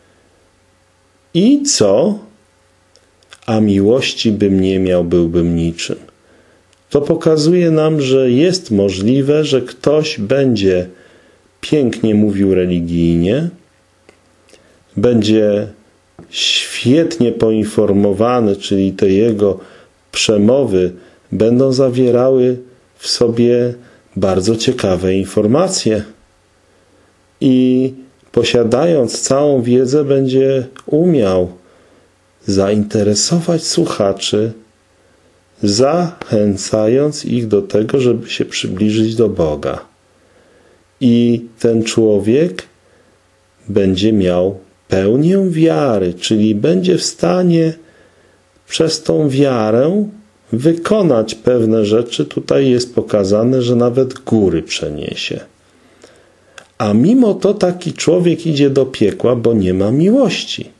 I co? A miłości bym nie miał, byłbym niczym. To pokazuje nam, że jest możliwe, że ktoś będzie pięknie mówił religijnie, będzie świetnie poinformowany, czyli te jego przemowy będą zawierały w sobie bardzo ciekawe informacje i posiadając całą wiedzę będzie umiał zainteresować słuchaczy, zachęcając ich do tego, żeby się przybliżyć do Boga. I ten człowiek będzie miał pełnię wiary, czyli będzie w stanie przez tą wiarę wykonać pewne rzeczy. Tutaj jest pokazane, że nawet góry przeniesie. A mimo to taki człowiek idzie do piekła, bo nie ma miłości.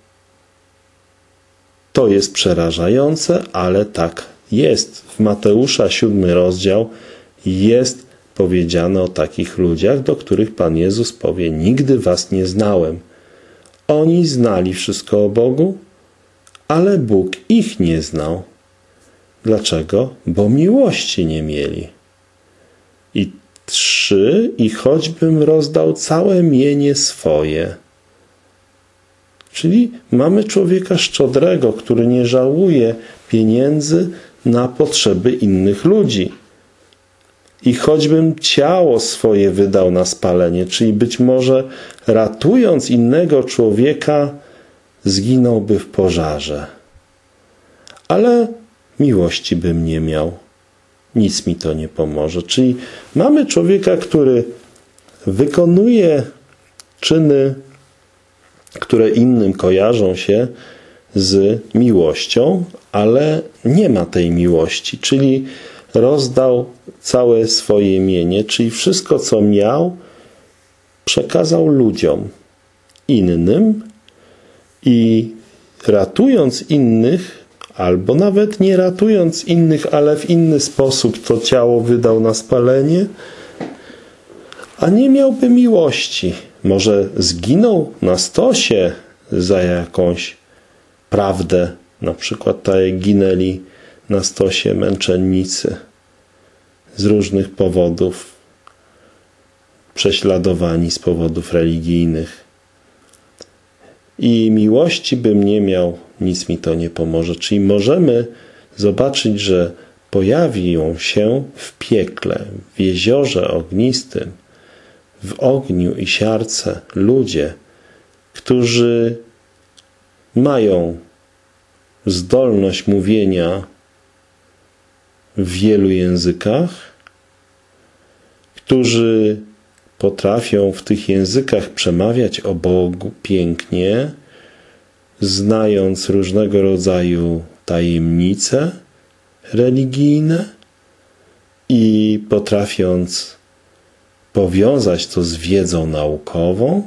To jest przerażające, ale tak jest. W Mateusza 7 rozdział jest powiedziane o takich ludziach, do których Pan Jezus powie: nigdy was nie znałem. Oni znali wszystko o Bogu, ale Bóg ich nie znał. Dlaczego? Bo miłości nie mieli. I 3. I choćbym rozdał całe mienie swoje. Czyli mamy człowieka szczodrego, który nie żałuje pieniędzy na potrzeby innych ludzi. I choćbym ciało swoje wydał na spalenie, czyli być może ratując innego człowieka, zginąłby w pożarze. Ale miłości bym nie miał. Nic mi to nie pomoże. Czyli mamy człowieka, który wykonuje czyny, które innym kojarzą się z miłością, ale nie ma tej miłości, czyli rozdał całe swoje mienie, czyli wszystko, co miał, przekazał ludziom, innym i ratując innych, albo nawet nie ratując innych, ale w inny sposób to ciało wydał na spalenie, a nie miałby miłości. Może zginął na stosie za jakąś prawdę, na przykład tak jak ginęli na stosie męczennicy z różnych powodów, prześladowani z powodów religijnych. I miłości bym nie miał, nic mi to nie pomoże. Czyli możemy zobaczyć, że pojawią się w piekle, w jeziorze ognistym, w ogniu i siarce ludzie, którzy mają zdolność mówienia w wielu językach, którzy potrafią w tych językach przemawiać o Bogu pięknie, znając różnego rodzaju tajemnice religijne i potrafiąc powiązać to z wiedzą naukową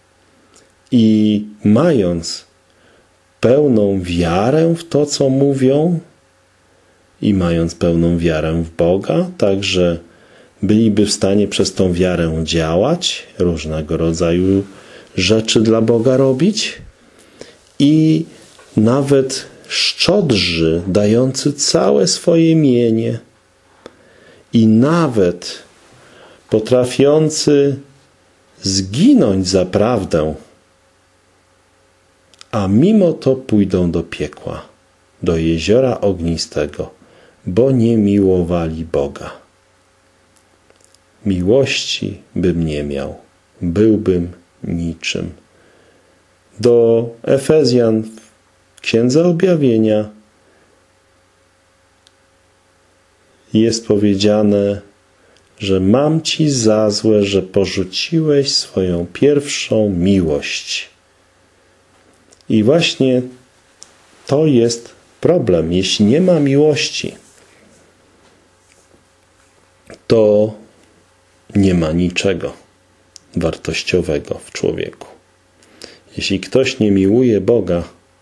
i mając pełną wiarę w to, co mówią i mając pełną wiarę w Boga, także byliby w stanie przez tą wiarę działać, różnego rodzaju rzeczy dla Boga robić i nawet szczodrzy, dający całe swoje mienie i nawet potrafiący zginąć za prawdę, a mimo to pójdą do piekła, do jeziora ognistego, bo nie miłowali Boga. Miłości bym nie miał, byłbym niczym. Do Efezjan w Księdze Objawienia jest powiedziane, że mam ci za złe, że porzuciłeś swoją pierwszą miłość. I właśnie to jest problem. Jeśli nie ma miłości, to nie ma niczego wartościowego w człowieku. Jeśli ktoś nie miłuje Boga,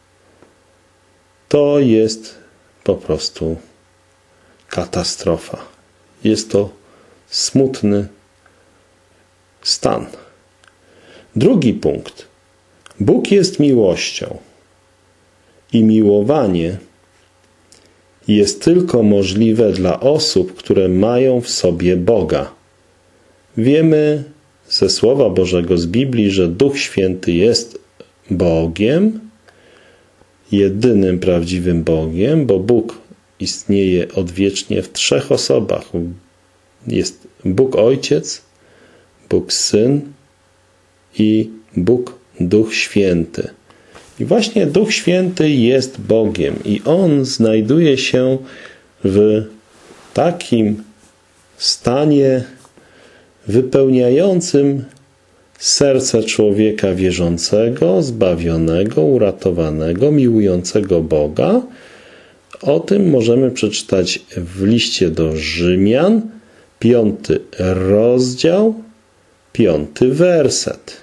to jest po prostu katastrofa. Jest to smutny stan. Drugi punkt. Bóg jest miłością i miłowanie jest tylko możliwe dla osób, które mają w sobie Boga. Wiemy ze Słowa Bożego, z Biblii, że Duch Święty jest Bogiem, jedynym prawdziwym Bogiem, bo Bóg istnieje odwiecznie w 3 osobach. Jest Bóg Ojciec, Bóg Syn i Bóg Duch Święty. I właśnie Duch Święty jest Bogiem i On znajduje się w takim stanie wypełniającym serce człowieka wierzącego, zbawionego, uratowanego, miłującego Boga. O tym możemy przeczytać w liście do Rzymian, 5 rozdział, 5 werset.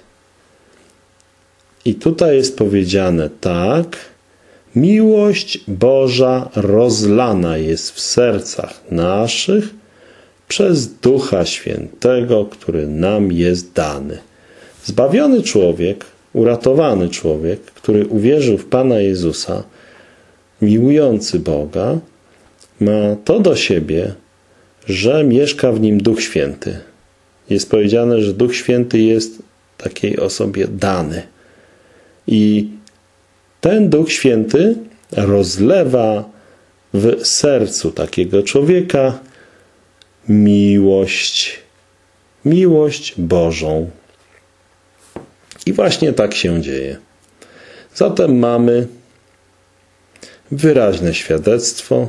I tutaj jest powiedziane tak: miłość Boża rozlana jest w sercach naszych przez Ducha Świętego, który nam jest dany. Zbawiony człowiek, uratowany człowiek, który uwierzył w Pana Jezusa, miłujący Boga, ma to do siebie, że mieszka w nim Duch Święty. Jest powiedziane, że Duch Święty jest takiej osobie dany. I ten Duch Święty rozlewa w sercu takiego człowieka miłość Bożą. I właśnie tak się dzieje. Zatem mamy wyraźne świadectwo,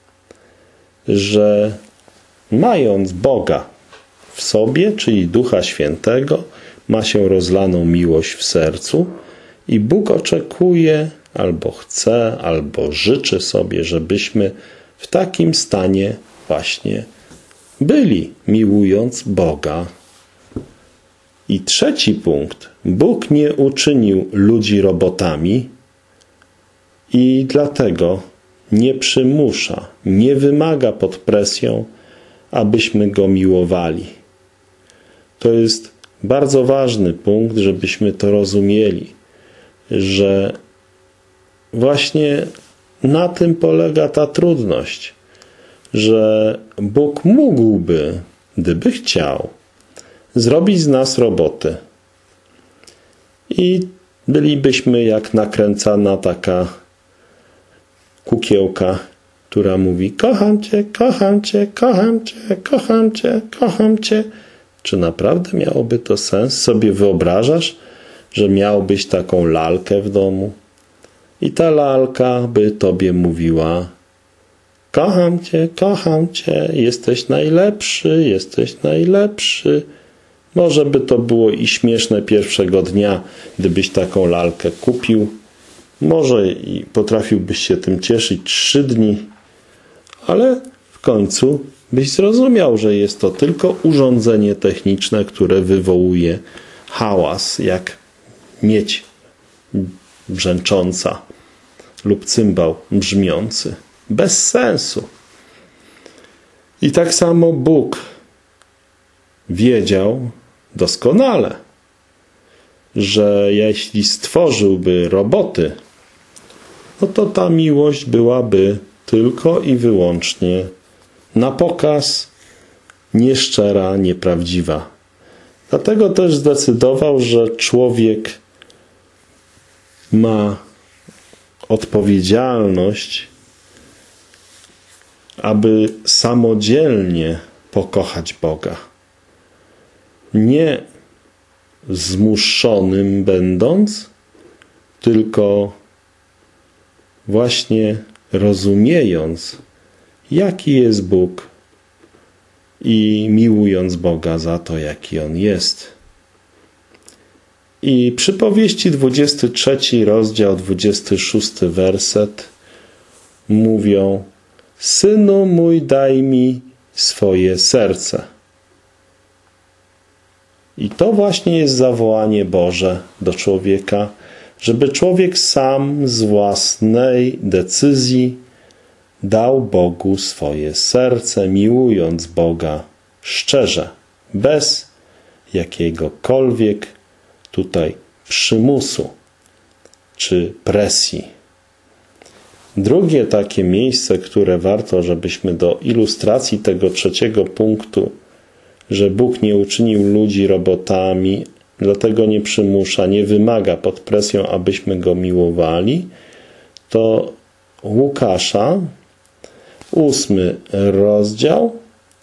że mając Boga w sobie, czyli Ducha Świętego, ma się rozlaną miłość w sercu i Bóg oczekuje, albo chce, albo życzy sobie, żebyśmy w takim stanie właśnie byli, miłując Boga. I trzeci punkt. Bóg nie uczynił ludzi robotami i dlatego nie przymusza, nie wymaga pod presją, abyśmy Go miłowali. To jest bardzo ważny punkt, żebyśmy to rozumieli, że właśnie na tym polega ta trudność, że Bóg mógłby, gdyby chciał, zrobić z nas roboty. I bylibyśmy jak nakręcana taka kukiełka, która mówi: kocham Cię, kocham Cię, kocham Cię, kocham Cię, kocham Cię. Czy naprawdę miałoby to sens? Sobie wyobrażasz, że miałbyś taką lalkę w domu i ta lalka by Tobie mówiła: kocham Cię, jesteś najlepszy, jesteś najlepszy. Może by to było i śmieszne pierwszego dnia, gdybyś taką lalkę kupił. Może i potrafiłbyś się tym cieszyć 3 dni, ale w końcu byś zrozumiał, że jest to tylko urządzenie techniczne, które wywołuje hałas, jak miedź brzęcząca lub cymbał brzmiący. Bez sensu. I tak samo Bóg wiedział doskonale, że jeśli stworzyłby roboty, no to ta miłość byłaby tylko i wyłącznie na pokaz, nieszczera, nieprawdziwa. Dlatego też zdecydował, że człowiek ma odpowiedzialność, aby samodzielnie pokochać Boga. Nie zmuszonym będąc, tylko właśnie rozumiejąc, jaki jest Bóg i miłując Boga za to, jaki On jest. I przypowieści 23 rozdział, 26 werset mówią: Synu mój, daj mi swoje serce. I to właśnie jest zawołanie Boże do człowieka, żeby człowiek sam z własnej decyzji dał Bogu swoje serce, miłując Boga szczerze, bez jakiegokolwiek tutaj przymusu czy presji. Drugie takie miejsce, które warto, żebyśmy do ilustracji tego trzeciego punktu, że Bóg nie uczynił ludzi robotami, dlatego nie przymusza, nie wymaga pod presją, abyśmy Go miłowali, to Łukasza, 8 rozdział,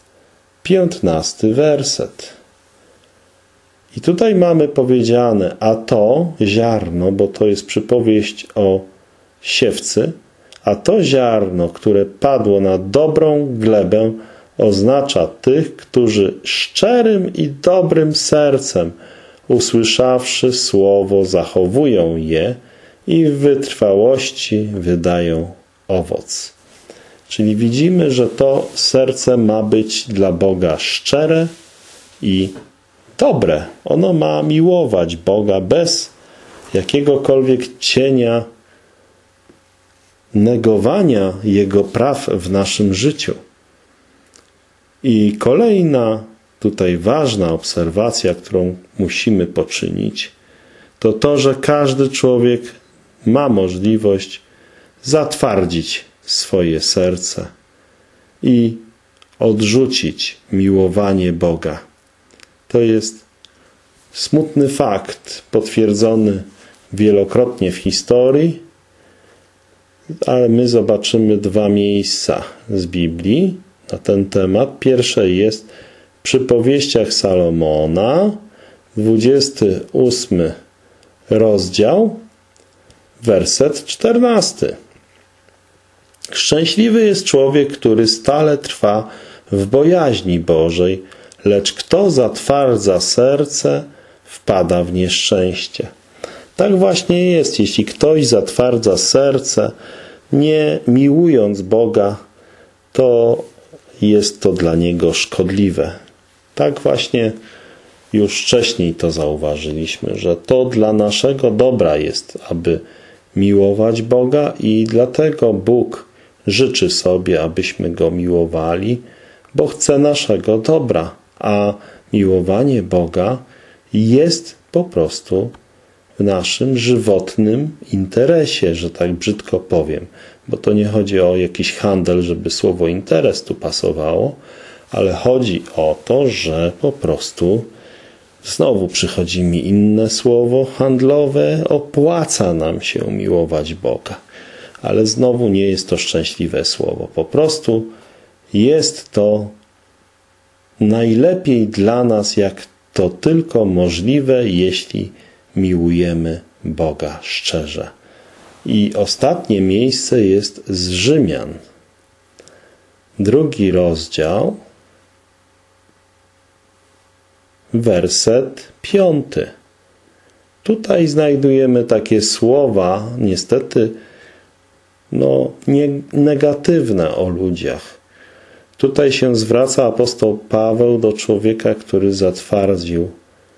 15 werset. I tutaj mamy powiedziane: a to ziarno, bo to jest przypowieść o siewcy, a to ziarno, które padło na dobrą glebę, oznacza tych, którzy szczerym i dobrym sercem usłyszawszy słowo, zachowują je i w wytrwałości wydają owoc. Czyli widzimy, że to serce ma być dla Boga szczere i dobre. Ono ma miłować Boga bez jakiegokolwiek cienia negowania Jego praw w naszym życiu. I kolejna tutaj ważna obserwacja, którą musimy poczynić, to to, że każdy człowiek ma możliwość zatwardzić swoje serce i odrzucić miłowanie Boga. To jest smutny fakt, potwierdzony wielokrotnie w historii, ale my zobaczymy 2 miejsca z Biblii na ten temat. Pierwsze jest w Przypowieściach Salomona, 28 rozdział, werset 14. Szczęśliwy jest człowiek, który stale trwa w bojaźni Bożej, lecz kto zatwardza serce, wpada w nieszczęście. Tak właśnie jest. Jeśli ktoś zatwardza serce, nie miłując Boga, to jest to dla niego szkodliwe. Tak właśnie już wcześniej to zauważyliśmy, że to dla naszego dobra jest, aby miłować Boga i dlatego Bóg życzy sobie, abyśmy Go miłowali, bo chce naszego dobra, a miłowanie Boga jest po prostu w naszym żywotnym interesie, że tak brzydko powiem, bo to nie chodzi o jakiś handel, żeby słowo interes tu pasowało, ale chodzi o to, że po prostu znowu przychodzi mi inne słowo handlowe, opłaca nam się miłować Boga. Ale znowu nie jest to szczęśliwe słowo. Po prostu jest to najlepiej dla nas, jak to tylko możliwe, jeśli miłujemy Boga szczerze. I ostatnie miejsce jest z Rzymian. 2 rozdział, werset 5. Tutaj znajdujemy takie słowa, niestety, negatywne o ludziach. Tutaj się zwraca apostoł Paweł do człowieka, który zatwardził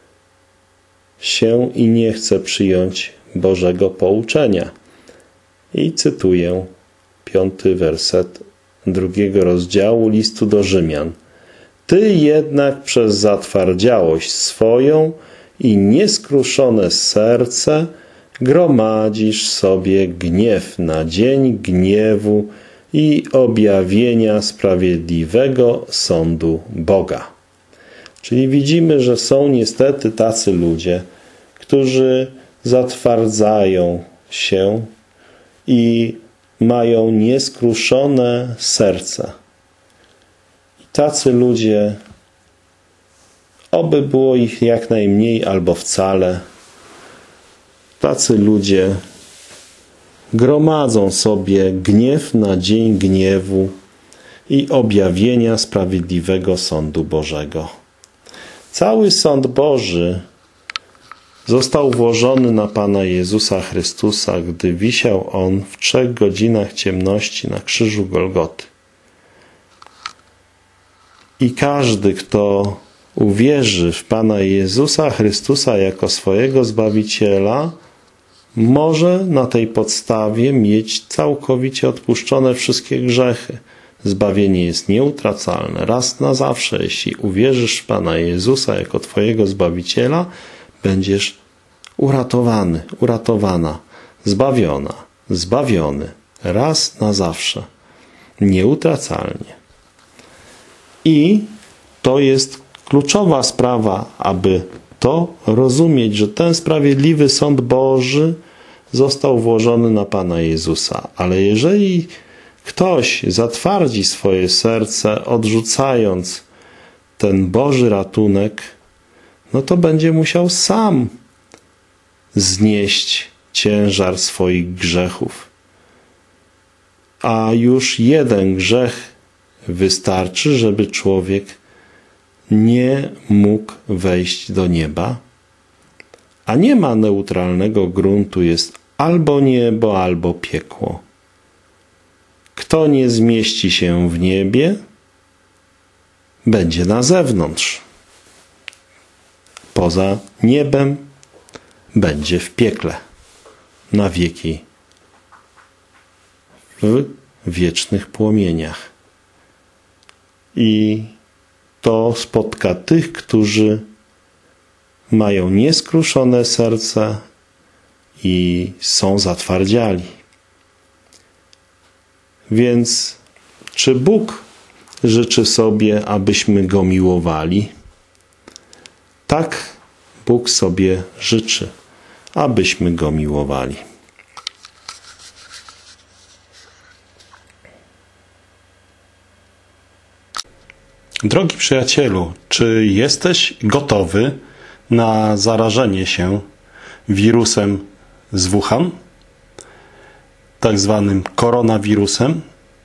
się i nie chce przyjąć Bożego pouczenia. I cytuję 5 werset 2 rozdziału listu do Rzymian. Ty jednak przez zatwardziałość swoją i nieskruszone serce gromadzisz sobie gniew na dzień gniewu i objawienia sprawiedliwego sądu Boga. Czyli widzimy, że są niestety tacy ludzie, którzy zatwardzają się i mają nieskruszone serce. I tacy ludzie, oby było ich jak najmniej albo wcale, tacy ludzie gromadzą sobie gniew na dzień gniewu i objawienia sprawiedliwego sądu Bożego. Cały sąd Boży został włożony na Pana Jezusa Chrystusa, gdy wisiał On w 3 godzinach ciemności na krzyżu Golgoty. I każdy, kto uwierzy w Pana Jezusa Chrystusa jako swojego Zbawiciela, może na tej podstawie mieć całkowicie odpuszczone wszystkie grzechy. Zbawienie jest nieutracalne. Raz na zawsze, jeśli uwierzysz w Pana Jezusa jako Twojego Zbawiciela, będziesz uratowany, uratowana, zbawiona, zbawiony. Raz na zawsze. Nieutracalnie. I to jest kluczowa sprawa, aby to rozumieć, że ten sprawiedliwy sąd Boży został włożony na Pana Jezusa. Ale jeżeli ktoś zatwardzi swoje serce, odrzucając ten Boży ratunek, to będzie musiał sam znieść ciężar swoich grzechów. A już jeden grzech wystarczy, żeby człowiek nie mógł wejść do nieba, a nie ma neutralnego gruntu, jest albo niebo, albo piekło. Kto nie zmieści się w niebie, będzie na zewnątrz. Poza niebem będzie w piekle na wieki, w wiecznych płomieniach. I to spotka tych, którzy mają nieskruszone serce i są zatwardziali. Więc czy Bóg życzy sobie, abyśmy Go miłowali? Tak, Bóg sobie życzy, abyśmy Go miłowali. Drogi przyjacielu, czy jesteś gotowy na zarażenie się wirusem z Wuhan, tak zwanym koronawirusem?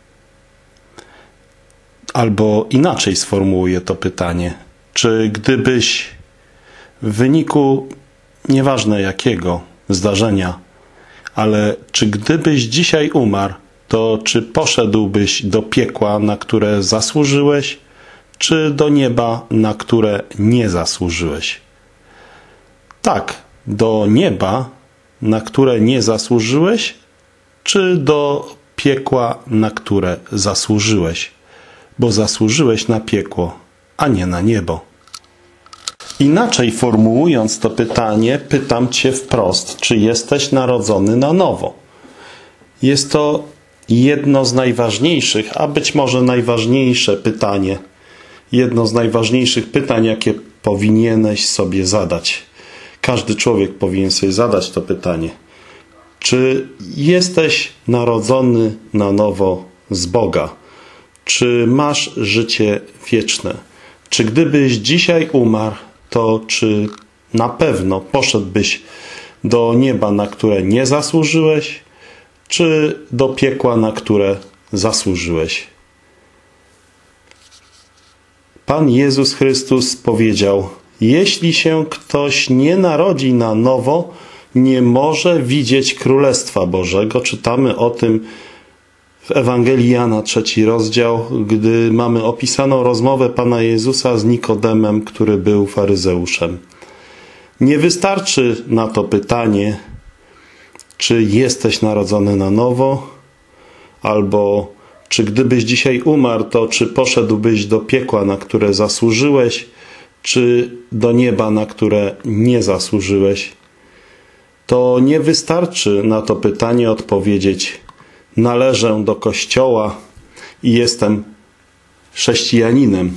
Albo inaczej sformułuję to pytanie. Czy gdybyś w wyniku nieważne jakiego zdarzenia, ale czy gdybyś dzisiaj umarł, to czy poszedłbyś do piekła, na które zasłużyłeś, czy do nieba, na które nie zasłużyłeś? Tak, do nieba, na które nie zasłużyłeś, czy do piekła, na które zasłużyłeś? Bo zasłużyłeś na piekło, a nie na niebo. Inaczej formułując to pytanie, pytam Cię wprost, czy jesteś narodzony na nowo? Jest to jedno z najważniejszych, a być może najważniejsze pytanie. Jedno z najważniejszych pytań, jakie powinieneś sobie zadać. Każdy człowiek powinien sobie zadać to pytanie. Czy jesteś narodzony na nowo z Boga? Czy masz życie wieczne? Czy gdybyś dzisiaj umarł, to czy na pewno poszedłbyś do nieba, na które nie zasłużyłeś, czy do piekła, na które zasłużyłeś? Pan Jezus Chrystus powiedział: jeśli się ktoś nie narodzi na nowo, nie może widzieć Królestwa Bożego. Czytamy o tym w Ewangelii Jana, 3 rozdział, gdy mamy opisaną rozmowę Pana Jezusa z Nikodemem, który był faryzeuszem. Nie wystarczy na to pytanie, czy jesteś narodzony na nowo, albo czy gdybyś dzisiaj umarł, to czy poszedłbyś do piekła, na które zasłużyłeś, czy do nieba, na które nie zasłużyłeś. To nie wystarczy na to pytanie odpowiedzieć: należę do Kościoła i jestem chrześcijaninem.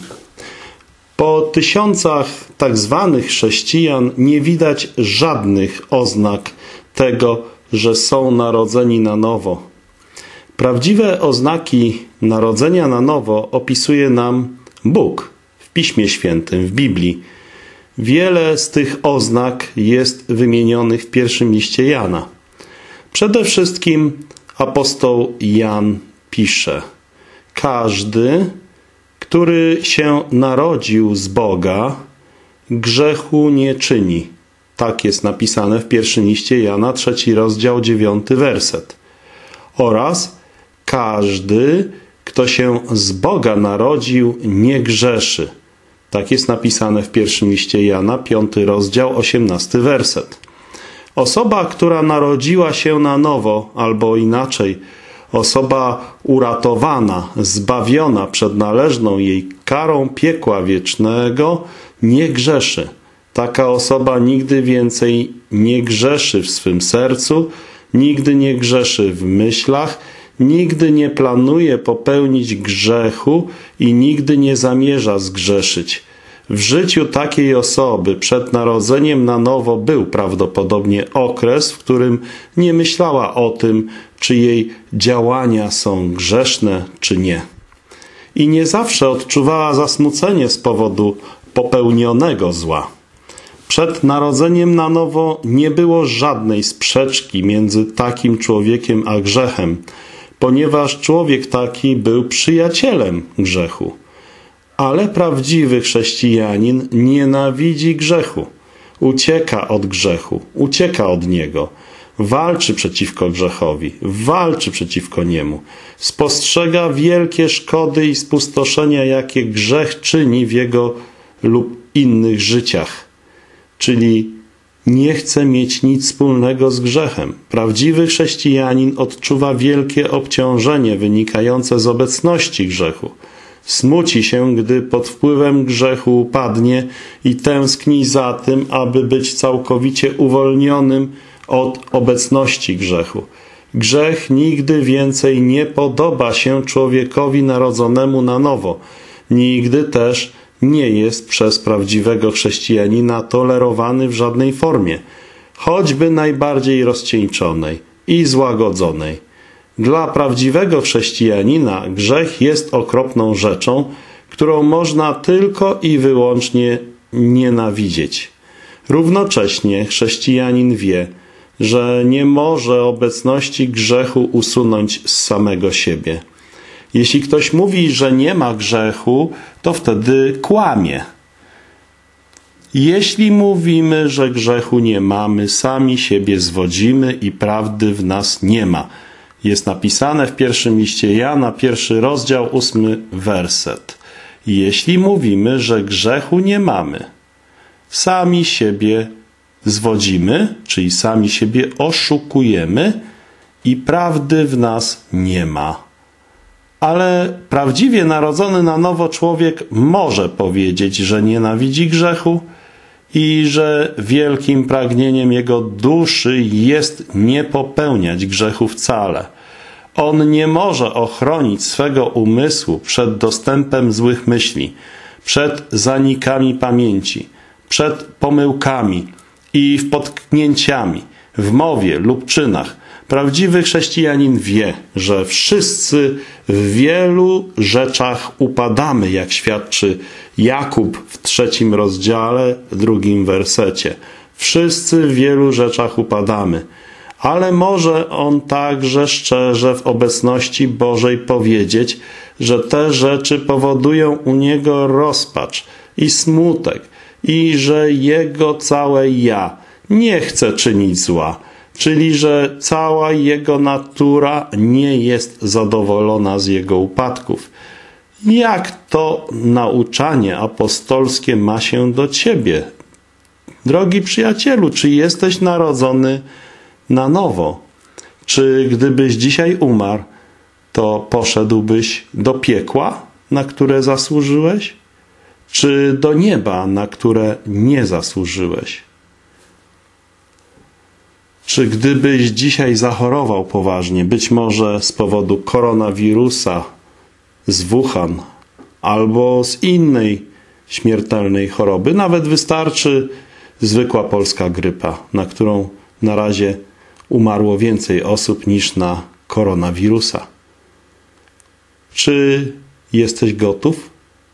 Po tysiącach tak zwanych chrześcijan nie widać żadnych oznak tego, że są narodzeni na nowo. Prawdziwe oznaki narodzenia na nowo opisuje nam Bóg w Piśmie Świętym, w Biblii. Wiele z tych oznak jest wymienionych w pierwszym liście Jana. Przede wszystkim apostoł Jan pisze: każdy, który się narodził z Boga, grzechu nie czyni. Tak jest napisane w pierwszym liście Jana, 3 rozdział, 9 werset. Oraz każdy, kto się z Boga narodził, nie grzeszy. Tak jest napisane w pierwszym liście Jana, 5 rozdział, 18 werset. Osoba, która narodziła się na nowo, albo inaczej, osoba uratowana, zbawiona przed należną jej karą piekła wiecznego, nie grzeszy. Taka osoba nigdy więcej nie grzeszy w swym sercu, nigdy nie grzeszy w myślach, nigdy nie planuje popełnić grzechu i nigdy nie zamierza zgrzeszyć. W życiu takiej osoby przed narodzeniem na nowo był prawdopodobnie okres, w którym nie myślała o tym, czy jej działania są grzeszne, czy nie. I nie zawsze odczuwała zasmucenie z powodu popełnionego zła. Przed narodzeniem na nowo nie było żadnej sprzeczki między takim człowiekiem a grzechem, ponieważ człowiek taki był przyjacielem grzechu. Ale prawdziwy chrześcijanin nienawidzi grzechu. ucieka od grzechu, ucieka od niego, walczy przeciwko grzechowi, walczy przeciwko niemu, spostrzega wielkie szkody i spustoszenia, jakie grzech czyni w jego lub innych życiach. Czyli nie chce mieć nic wspólnego z grzechem. Prawdziwy chrześcijanin odczuwa wielkie obciążenie wynikające z obecności grzechu. Smuci się, gdy pod wpływem grzechu upadnie i tęskni za tym, aby być całkowicie uwolnionym od obecności grzechu. Grzech nigdy więcej nie podoba się człowiekowi narodzonemu na nowo. Nigdy też nie jest przez prawdziwego chrześcijanina tolerowany w żadnej formie, choćby najbardziej rozcieńczonej i złagodzonej. Dla prawdziwego chrześcijanina grzech jest okropną rzeczą, którą można tylko i wyłącznie nienawidzieć. Równocześnie chrześcijanin wie, że nie może obecności grzechu usunąć z samego siebie. Jeśli ktoś mówi, że nie ma grzechu, to wtedy kłamie. Jeśli mówimy, że grzechu nie mamy, sami siebie zwodzimy i prawdy w nas nie ma. Jest napisane w pierwszym liście Jana, 1 rozdział, 8 werset. Jeśli mówimy, że grzechu nie mamy, sami siebie zwodzimy, czyli sami siebie oszukujemy i prawdy w nas nie ma. Ale prawdziwie narodzony na nowo człowiek może powiedzieć, że nienawidzi grzechu i że wielkim pragnieniem jego duszy jest nie popełniać grzechu wcale. On nie może ochronić swego umysłu przed dostępem złych myśli, przed zanikami pamięci, przed pomyłkami i potknięciami w mowie lub czynach. Prawdziwy chrześcijanin wie, że wszyscy w wielu rzeczach upadamy, jak świadczy Jakub w 3 rozdziale, 2 wersecie. Wszyscy w wielu rzeczach upadamy, ale może on także szczerze w obecności Bożej powiedzieć, że te rzeczy powodują u niego rozpacz i smutek i że jego całe ja nie chce czynić zła, czyli że cała jego natura nie jest zadowolona z jego upadków. Jak to nauczanie apostolskie ma się do ciebie? Drogi przyjacielu, czy jesteś narodzony na nowo? Czy gdybyś dzisiaj umarł, to poszedłbyś do piekła, na które zasłużyłeś? Czy do nieba, na które nie zasłużyłeś? Czy gdybyś dzisiaj zachorował poważnie, być może z powodu koronawirusa z Wuhan albo z innej śmiertelnej choroby, nawet wystarczy zwykła polska grypa, na którą na razie umarło więcej osób niż na koronawirusa. Czy jesteś gotów?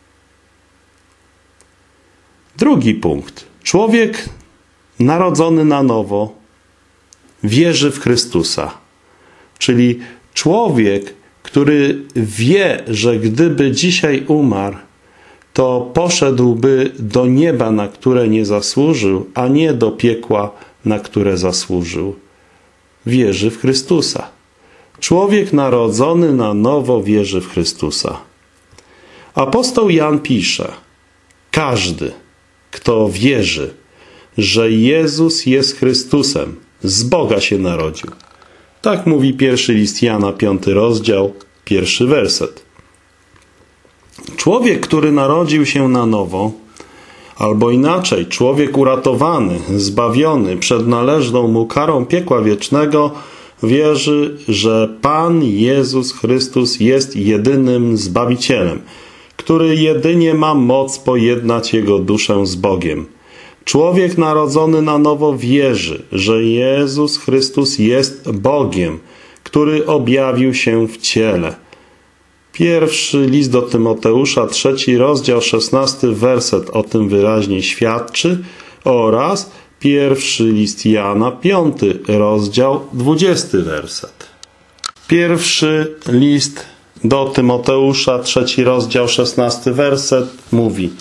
Drugi punkt. Człowiek narodzony na nowo wierzy w Chrystusa. Czyli człowiek, który wie, że gdyby dzisiaj umarł, to poszedłby do nieba, na które nie zasłużył, a nie do piekła, na które zasłużył. Wierzy w Chrystusa. Człowiek narodzony na nowo wierzy w Chrystusa. Apostoł Jan pisze: każdy, kto wierzy, że Jezus jest Chrystusem, z Boga się narodził. Tak mówi pierwszy list Jana, 5 rozdział, 1 werset. Człowiek, który narodził się na nowo, albo inaczej, człowiek uratowany, zbawiony przed należną mu karą piekła wiecznego, wierzy, że Pan Jezus Chrystus jest jedynym Zbawicielem, który jedynie ma moc pojednać jego duszę z Bogiem. Człowiek narodzony na nowo wierzy, że Jezus Chrystus jest Bogiem, który objawił się w ciele. Pierwszy list do Tymoteusza, 3 rozdział, 16 werset o tym wyraźnie świadczy oraz pierwszy list Jana, 5 rozdział, 20 werset. Pierwszy list do Tymoteusza, 3 rozdział, 16 werset mówi: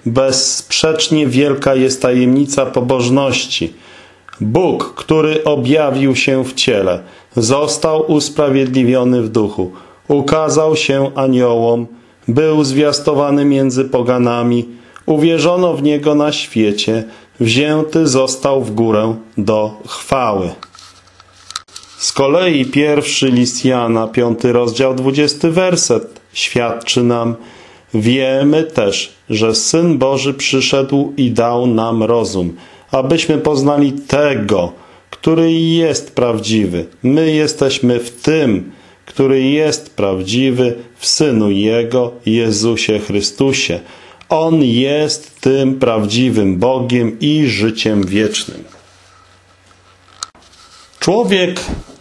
Bezsprzecznie wielka jest tajemnica pobożności. Bóg, który objawił się w ciele, został usprawiedliwiony w duchu, ukazał się aniołom, był zwiastowany między poganami, uwierzono w Niego na świecie, wzięty został w górę do chwały. Z kolei pierwszy list Jana, 5 rozdział, 20 werset świadczy nam: wiemy też, że Syn Boży przyszedł i dał nam rozum, abyśmy poznali tego, który jest prawdziwy. My jesteśmy w tym, który jest prawdziwy, w Synu Jego, Jezusie Chrystusie. On jest tym prawdziwym Bogiem i życiem wiecznym. Człowiek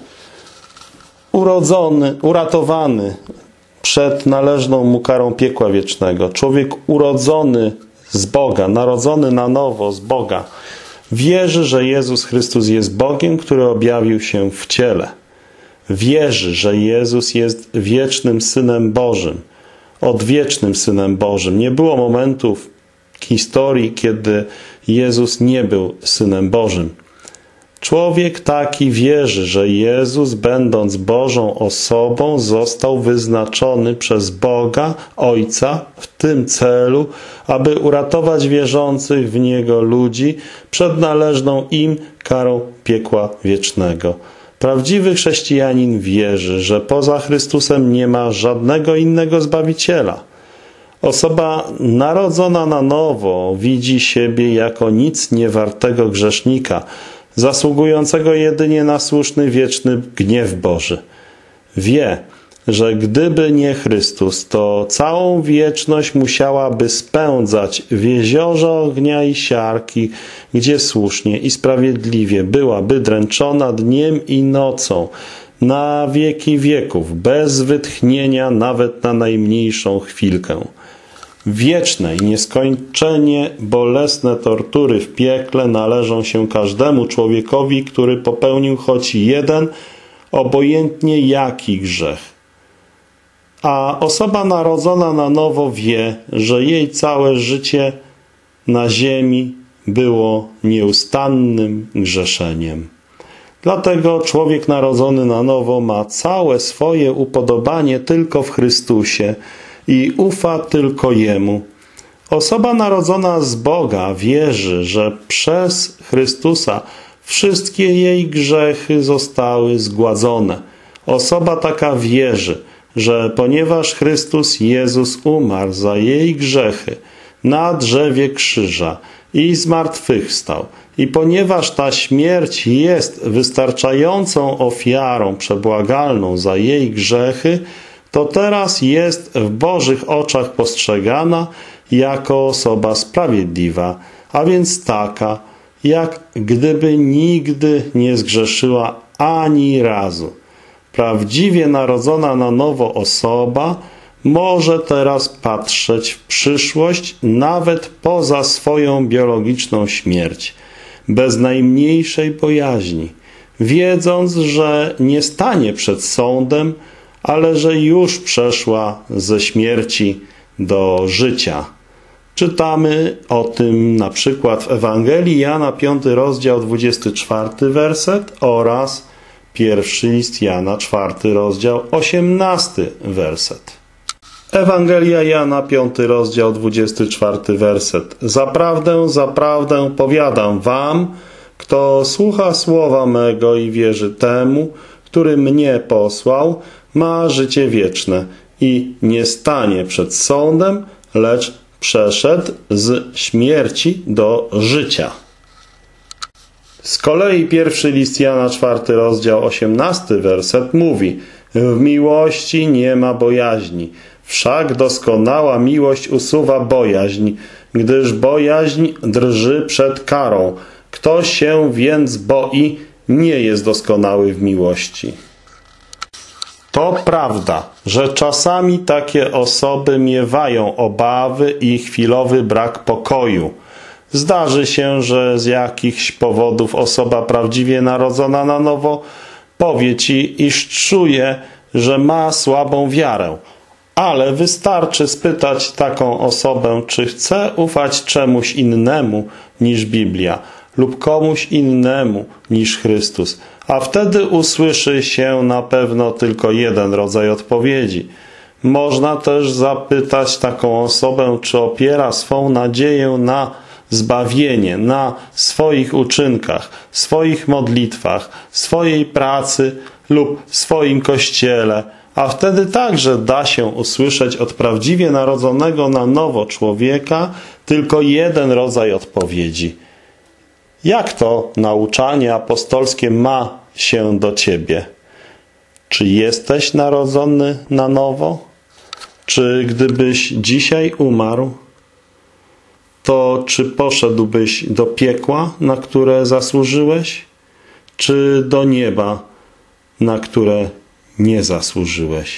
uratowany przed należną mu karą piekła wiecznego, człowiek urodzony z Boga, narodzony na nowo z Boga, wierzy, że Jezus Chrystus jest Bogiem, który objawił się w ciele. Wierzy, że Jezus jest wiecznym Synem Bożym, odwiecznym Synem Bożym. Nie było momentu w historii, kiedy Jezus nie był Synem Bożym. Człowiek taki wierzy, że Jezus, będąc Bożą osobą, został wyznaczony przez Boga, Ojca, w tym celu, aby uratować wierzących w Niego ludzi przed należną im karą piekła wiecznego. Prawdziwy chrześcijanin wierzy, że poza Chrystusem nie ma żadnego innego Zbawiciela. Osoba narodzona na nowo widzi siebie jako nic niewartego grzesznika, zasługującego jedynie na słuszny, wieczny gniew Boży. Wie, że gdyby nie Chrystus, to całą wieczność musiałaby spędzać w jeziorze ognia i siarki, gdzie słusznie i sprawiedliwie byłaby dręczona dniem i nocą, na wieki wieków, bez wytchnienia nawet na najmniejszą chwilkę. Wieczne i nieskończenie bolesne tortury w piekle należą się każdemu człowiekowi, który popełnił choć jeden, obojętnie jaki grzech. A osoba narodzona na nowo wie, że jej całe życie na ziemi było nieustannym grzeszeniem. Dlatego człowiek narodzony na nowo ma całe swoje upodobanie tylko w Chrystusie i ufa tylko Jemu. Osoba narodzona z Boga wierzy, że przez Chrystusa wszystkie jej grzechy zostały zgładzone. Osoba taka wierzy, że ponieważ Chrystus Jezus umarł za jej grzechy na drzewie krzyża i zmartwychwstał, i ponieważ ta śmierć jest wystarczającą ofiarą przebłagalną za jej grzechy, to teraz jest w Bożych oczach postrzegana jako osoba sprawiedliwa, a więc taka, jak gdyby nigdy nie zgrzeszyła ani razu. Prawdziwie narodzona na nowo osoba może teraz patrzeć w przyszłość nawet poza swoją biologiczną śmierć, bez najmniejszej bojaźni, wiedząc, że nie stanie przed sądem, ale że już przeszła ze śmierci do życia. Czytamy o tym na przykład w Ewangelii Jana, 5 rozdział, 24 werset oraz pierwszy list Jana, 4 rozdział, 18 werset. Ewangelia Jana, 5 rozdział, 24 werset. Zaprawdę, zaprawdę powiadam wam, kto słucha słowa mego i wierzy temu, który mnie posłał, ma życie wieczne i nie stanie przed sądem, lecz przeszedł z śmierci do życia. Z kolei pierwszy list Jana, 4 rozdział, 18 werset mówi: w miłości nie ma bojaźni, wszak doskonała miłość usuwa bojaźń, gdyż bojaźń drży przed karą. Kto się więc boi, nie jest doskonały w miłości. To prawda, że czasami takie osoby miewają obawy i chwilowy brak pokoju. Zdarzy się, że z jakichś powodów osoba prawdziwie narodzona na nowo powie ci, iż czuje, że ma słabą wiarę. Ale wystarczy spytać taką osobę, czy chce ufać czemuś innemu niż Biblia lub komuś innemu niż Chrystus, a wtedy usłyszy się na pewno tylko jeden rodzaj odpowiedzi. Można też zapytać taką osobę, czy opiera swą nadzieję na zbawienie, na swoich uczynkach, swoich modlitwach, swojej pracy lub swoim kościele, a wtedy także da się usłyszeć od prawdziwie narodzonego na nowo człowieka tylko jeden rodzaj odpowiedzi. Jak to nauczanie apostolskie ma się do ciebie? Czy jesteś narodzony na nowo? Czy gdybyś dzisiaj umarł, to czy poszedłbyś do piekła, na które zasłużyłeś, czy do nieba, na które nie zasłużyłeś?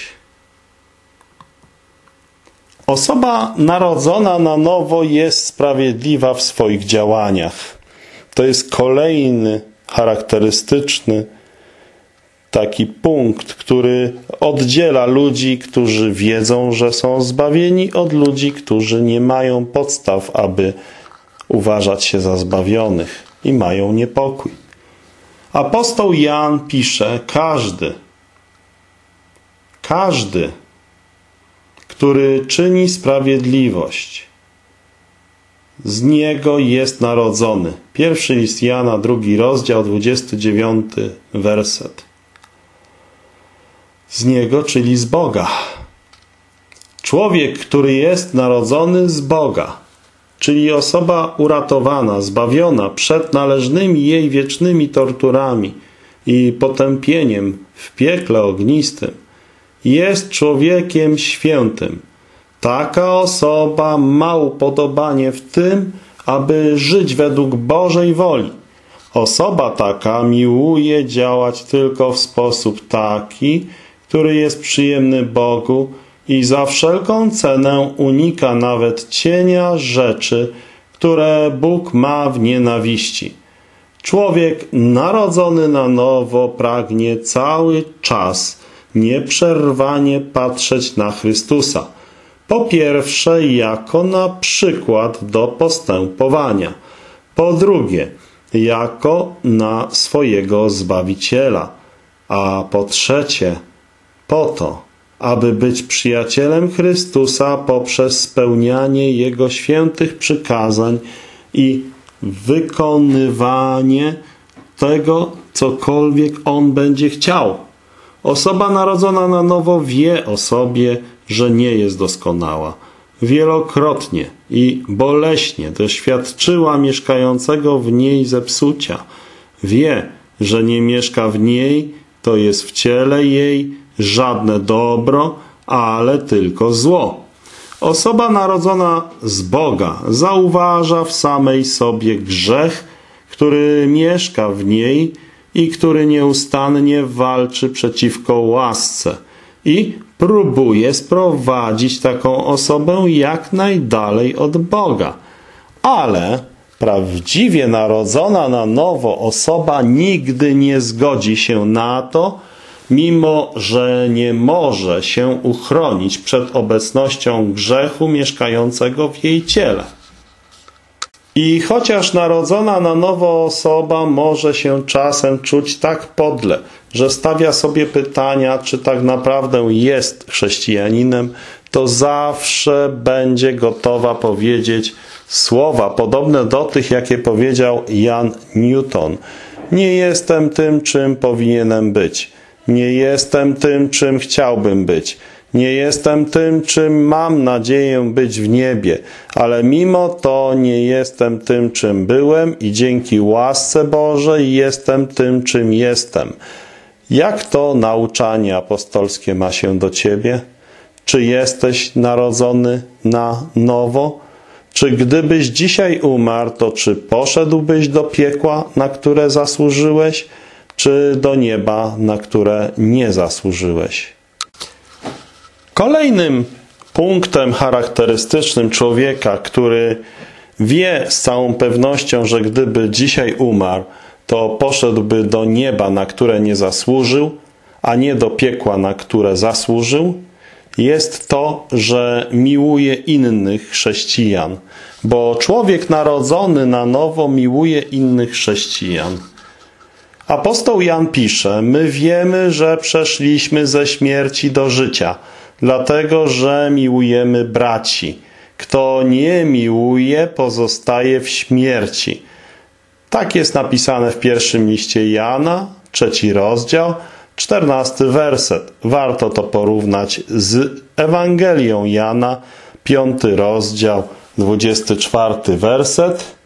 Osoba narodzona na nowo jest sprawiedliwa w swoich działaniach. To jest kolejny charakterystyczny taki punkt, który oddziela ludzi, którzy wiedzą, że są zbawieni, od ludzi, którzy nie mają podstaw, aby uważać się za zbawionych i mają niepokój. Apostoł Jan pisze, każdy, który czyni sprawiedliwość, z niego jest narodzony. Pierwszy list Jana, 2 rozdział, 29 werset. Z niego, czyli z Boga. Człowiek, który jest narodzony z Boga, czyli osoba uratowana, zbawiona przed należnymi jej wiecznymi torturami i potępieniem w piekle ognistym, jest człowiekiem świętym. Taka osoba ma upodobanie w tym, aby żyć według Bożej woli. Osoba taka miłuje działać tylko w sposób taki, który jest przyjemny Bogu i za wszelką cenę unika nawet cienia rzeczy, które Bóg ma w nienawiści. Człowiek narodzony na nowo pragnie cały czas nieprzerwanie patrzeć na Chrystusa. Po pierwsze, jako na przykład do postępowania. Po drugie, jako na swojego Zbawiciela. A po trzecie, po to, aby być przyjacielem Chrystusa poprzez spełnianie Jego świętych przykazań i wykonywanie tego, cokolwiek On będzie chciał. Osoba narodzona na nowo wie o sobie, że nie jest doskonała. Wielokrotnie i boleśnie doświadczyła mieszkającego w niej zepsucia. Wie, że nie mieszka w niej, to jest w ciele jej żadne dobro, ale tylko zło. Osoba narodzona z Boga zauważa w samej sobie grzech, który mieszka w niej i który nieustannie walczy przeciwko łasce i próbuje sprowadzić taką osobę jak najdalej od Boga. Ale prawdziwie narodzona na nowo osoba nigdy nie zgodzi się na to, mimo że nie może się uchronić przed obecnością grzechu mieszkającego w jej ciele. I chociaż narodzona na nowo osoba może się czasem czuć tak podle, że stawia sobie pytania, czy tak naprawdę jest chrześcijaninem, to zawsze będzie gotowa powiedzieć słowa podobne do tych, jakie powiedział Jan Newton. Nie jestem tym, czym powinienem być. Nie jestem tym, czym chciałbym być. Nie jestem tym, czym mam nadzieję być w niebie, ale mimo to nie jestem tym, czym byłem i dzięki łasce Bożej jestem tym, czym jestem. Jak to nauczanie apostolskie ma się do ciebie? Czy jesteś narodzony na nowo? Czy gdybyś dzisiaj umarł, to czy poszedłbyś do piekła, na które zasłużyłeś, czy do nieba, na które nie zasłużyłeś? Kolejnym punktem charakterystycznym człowieka, który wie z całą pewnością, że gdyby dzisiaj umarł, to poszedłby do nieba, na które nie zasłużył, a nie do piekła, na które zasłużył, jest to, że miłuje innych chrześcijan, bo człowiek narodzony na nowo miłuje innych chrześcijan. Apostoł Jan pisze: my wiemy, że przeszliśmy ze śmierci do życia, dlatego że miłujemy braci. Kto nie miłuje, pozostaje w śmierci. Tak jest napisane w pierwszym liście Jana, 3 rozdział, 14 werset. Warto to porównać z Ewangelią Jana, 5 rozdział, 24 werset.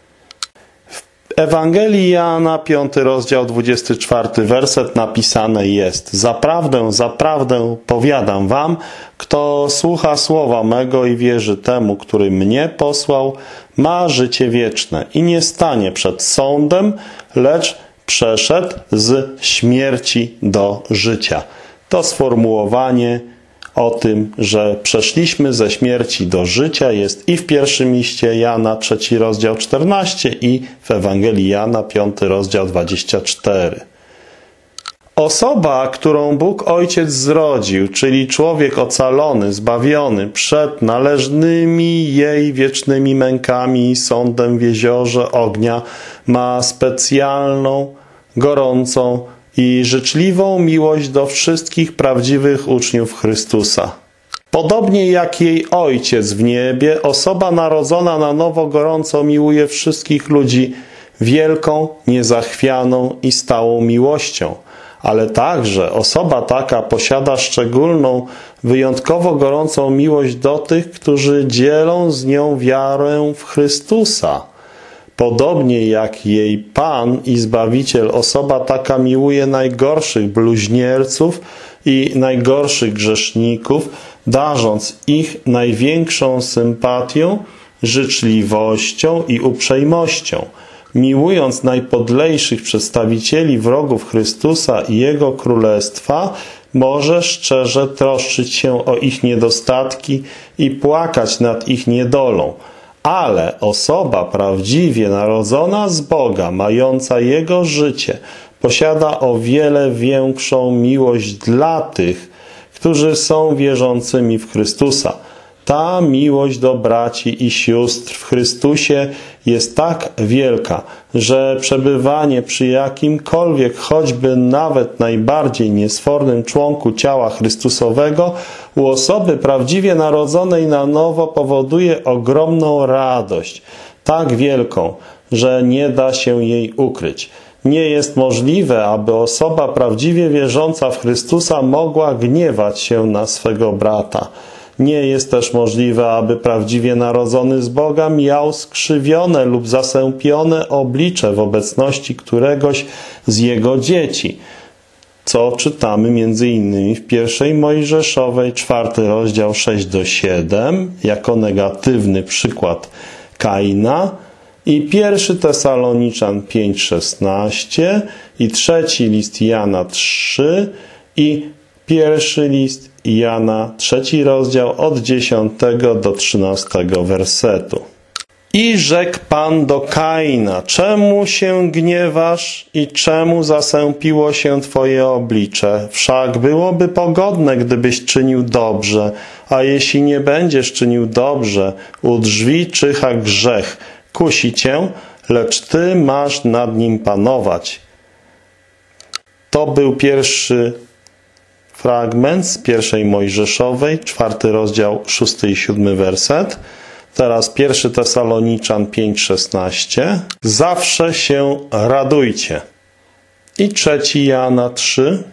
W Ewangelii Jana, 5 rozdział, 24 werset napisane jest: zaprawdę, zaprawdę powiadam wam, kto słucha słowa mego i wierzy temu, który mnie posłał, ma życie wieczne i nie stanie przed sądem, lecz przeszedł z śmierci do życia. To sformułowanie o tym, że przeszliśmy ze śmierci do życia, jest i w pierwszym liście Jana, 3 rozdział 14 i w Ewangelii Jana, 5 rozdział 24. Osoba, którą Bóg Ojciec zrodził, czyli człowiek ocalony, zbawiony przed należnymi jej wiecznymi mękami i sądem w jeziorze ognia, ma specjalną, gorącą i życzliwą miłość do wszystkich prawdziwych uczniów Chrystusa. Podobnie jak jej Ojciec w niebie, osoba narodzona na nowo gorąco miłuje wszystkich ludzi wielką, niezachwianą i stałą miłością. Ale także osoba taka posiada szczególną, wyjątkowo gorącą miłość do tych, którzy dzielą z nią wiarę w Chrystusa. Podobnie jak jej Pan i Zbawiciel, osoba taka miłuje najgorszych bluźnierców i najgorszych grzeszników, darząc ich największą sympatią, życzliwością i uprzejmością. Miłując najpodlejszych przedstawicieli wrogów Chrystusa i Jego Królestwa, może szczerze troszczyć się o ich niedostatki i płakać nad ich niedolą. Ale osoba prawdziwie narodzona z Boga, mająca Jego życie, posiada o wiele większą miłość dla tych, którzy są wierzącymi w Chrystusa. Ta miłość do braci i sióstr w Chrystusie jest tak wielka, że przebywanie przy jakimkolwiek, choćby nawet najbardziej niesfornym członku ciała Chrystusowego u osoby prawdziwie narodzonej na nowo powoduje ogromną radość, tak wielką, że nie da się jej ukryć. Nie jest możliwe, aby osoba prawdziwie wierząca w Chrystusa mogła gniewać się na swego brata. Nie jest też możliwe, aby prawdziwie narodzony z Boga miał skrzywione lub zasępione oblicze w obecności któregoś z jego dzieci, co czytamy m.in. w 1 Mojżeszowej, 4 rozdział 6-7, jako negatywny przykład Kaina, i 1 Tesaloniczan 5:16 i 3 list Jana 3 i 1 list Jana 3 rozdział od 10 do 13 wersetu. I rzekł Pan do Kaina: czemu się gniewasz i czemu zasępiło się twoje oblicze? Wszak byłoby pogodne, gdybyś czynił dobrze, a jeśli nie będziesz czynił dobrze, u drzwi czyha grzech, kusi cię, lecz ty masz nad nim panować. To był pierwszy fragment z 1 Mojżeszowej, 4 rozdział, 6 i 7 werset. Teraz 1 Tesaloniczan 5:16. Zawsze się radujcie. I 3 Jana 3.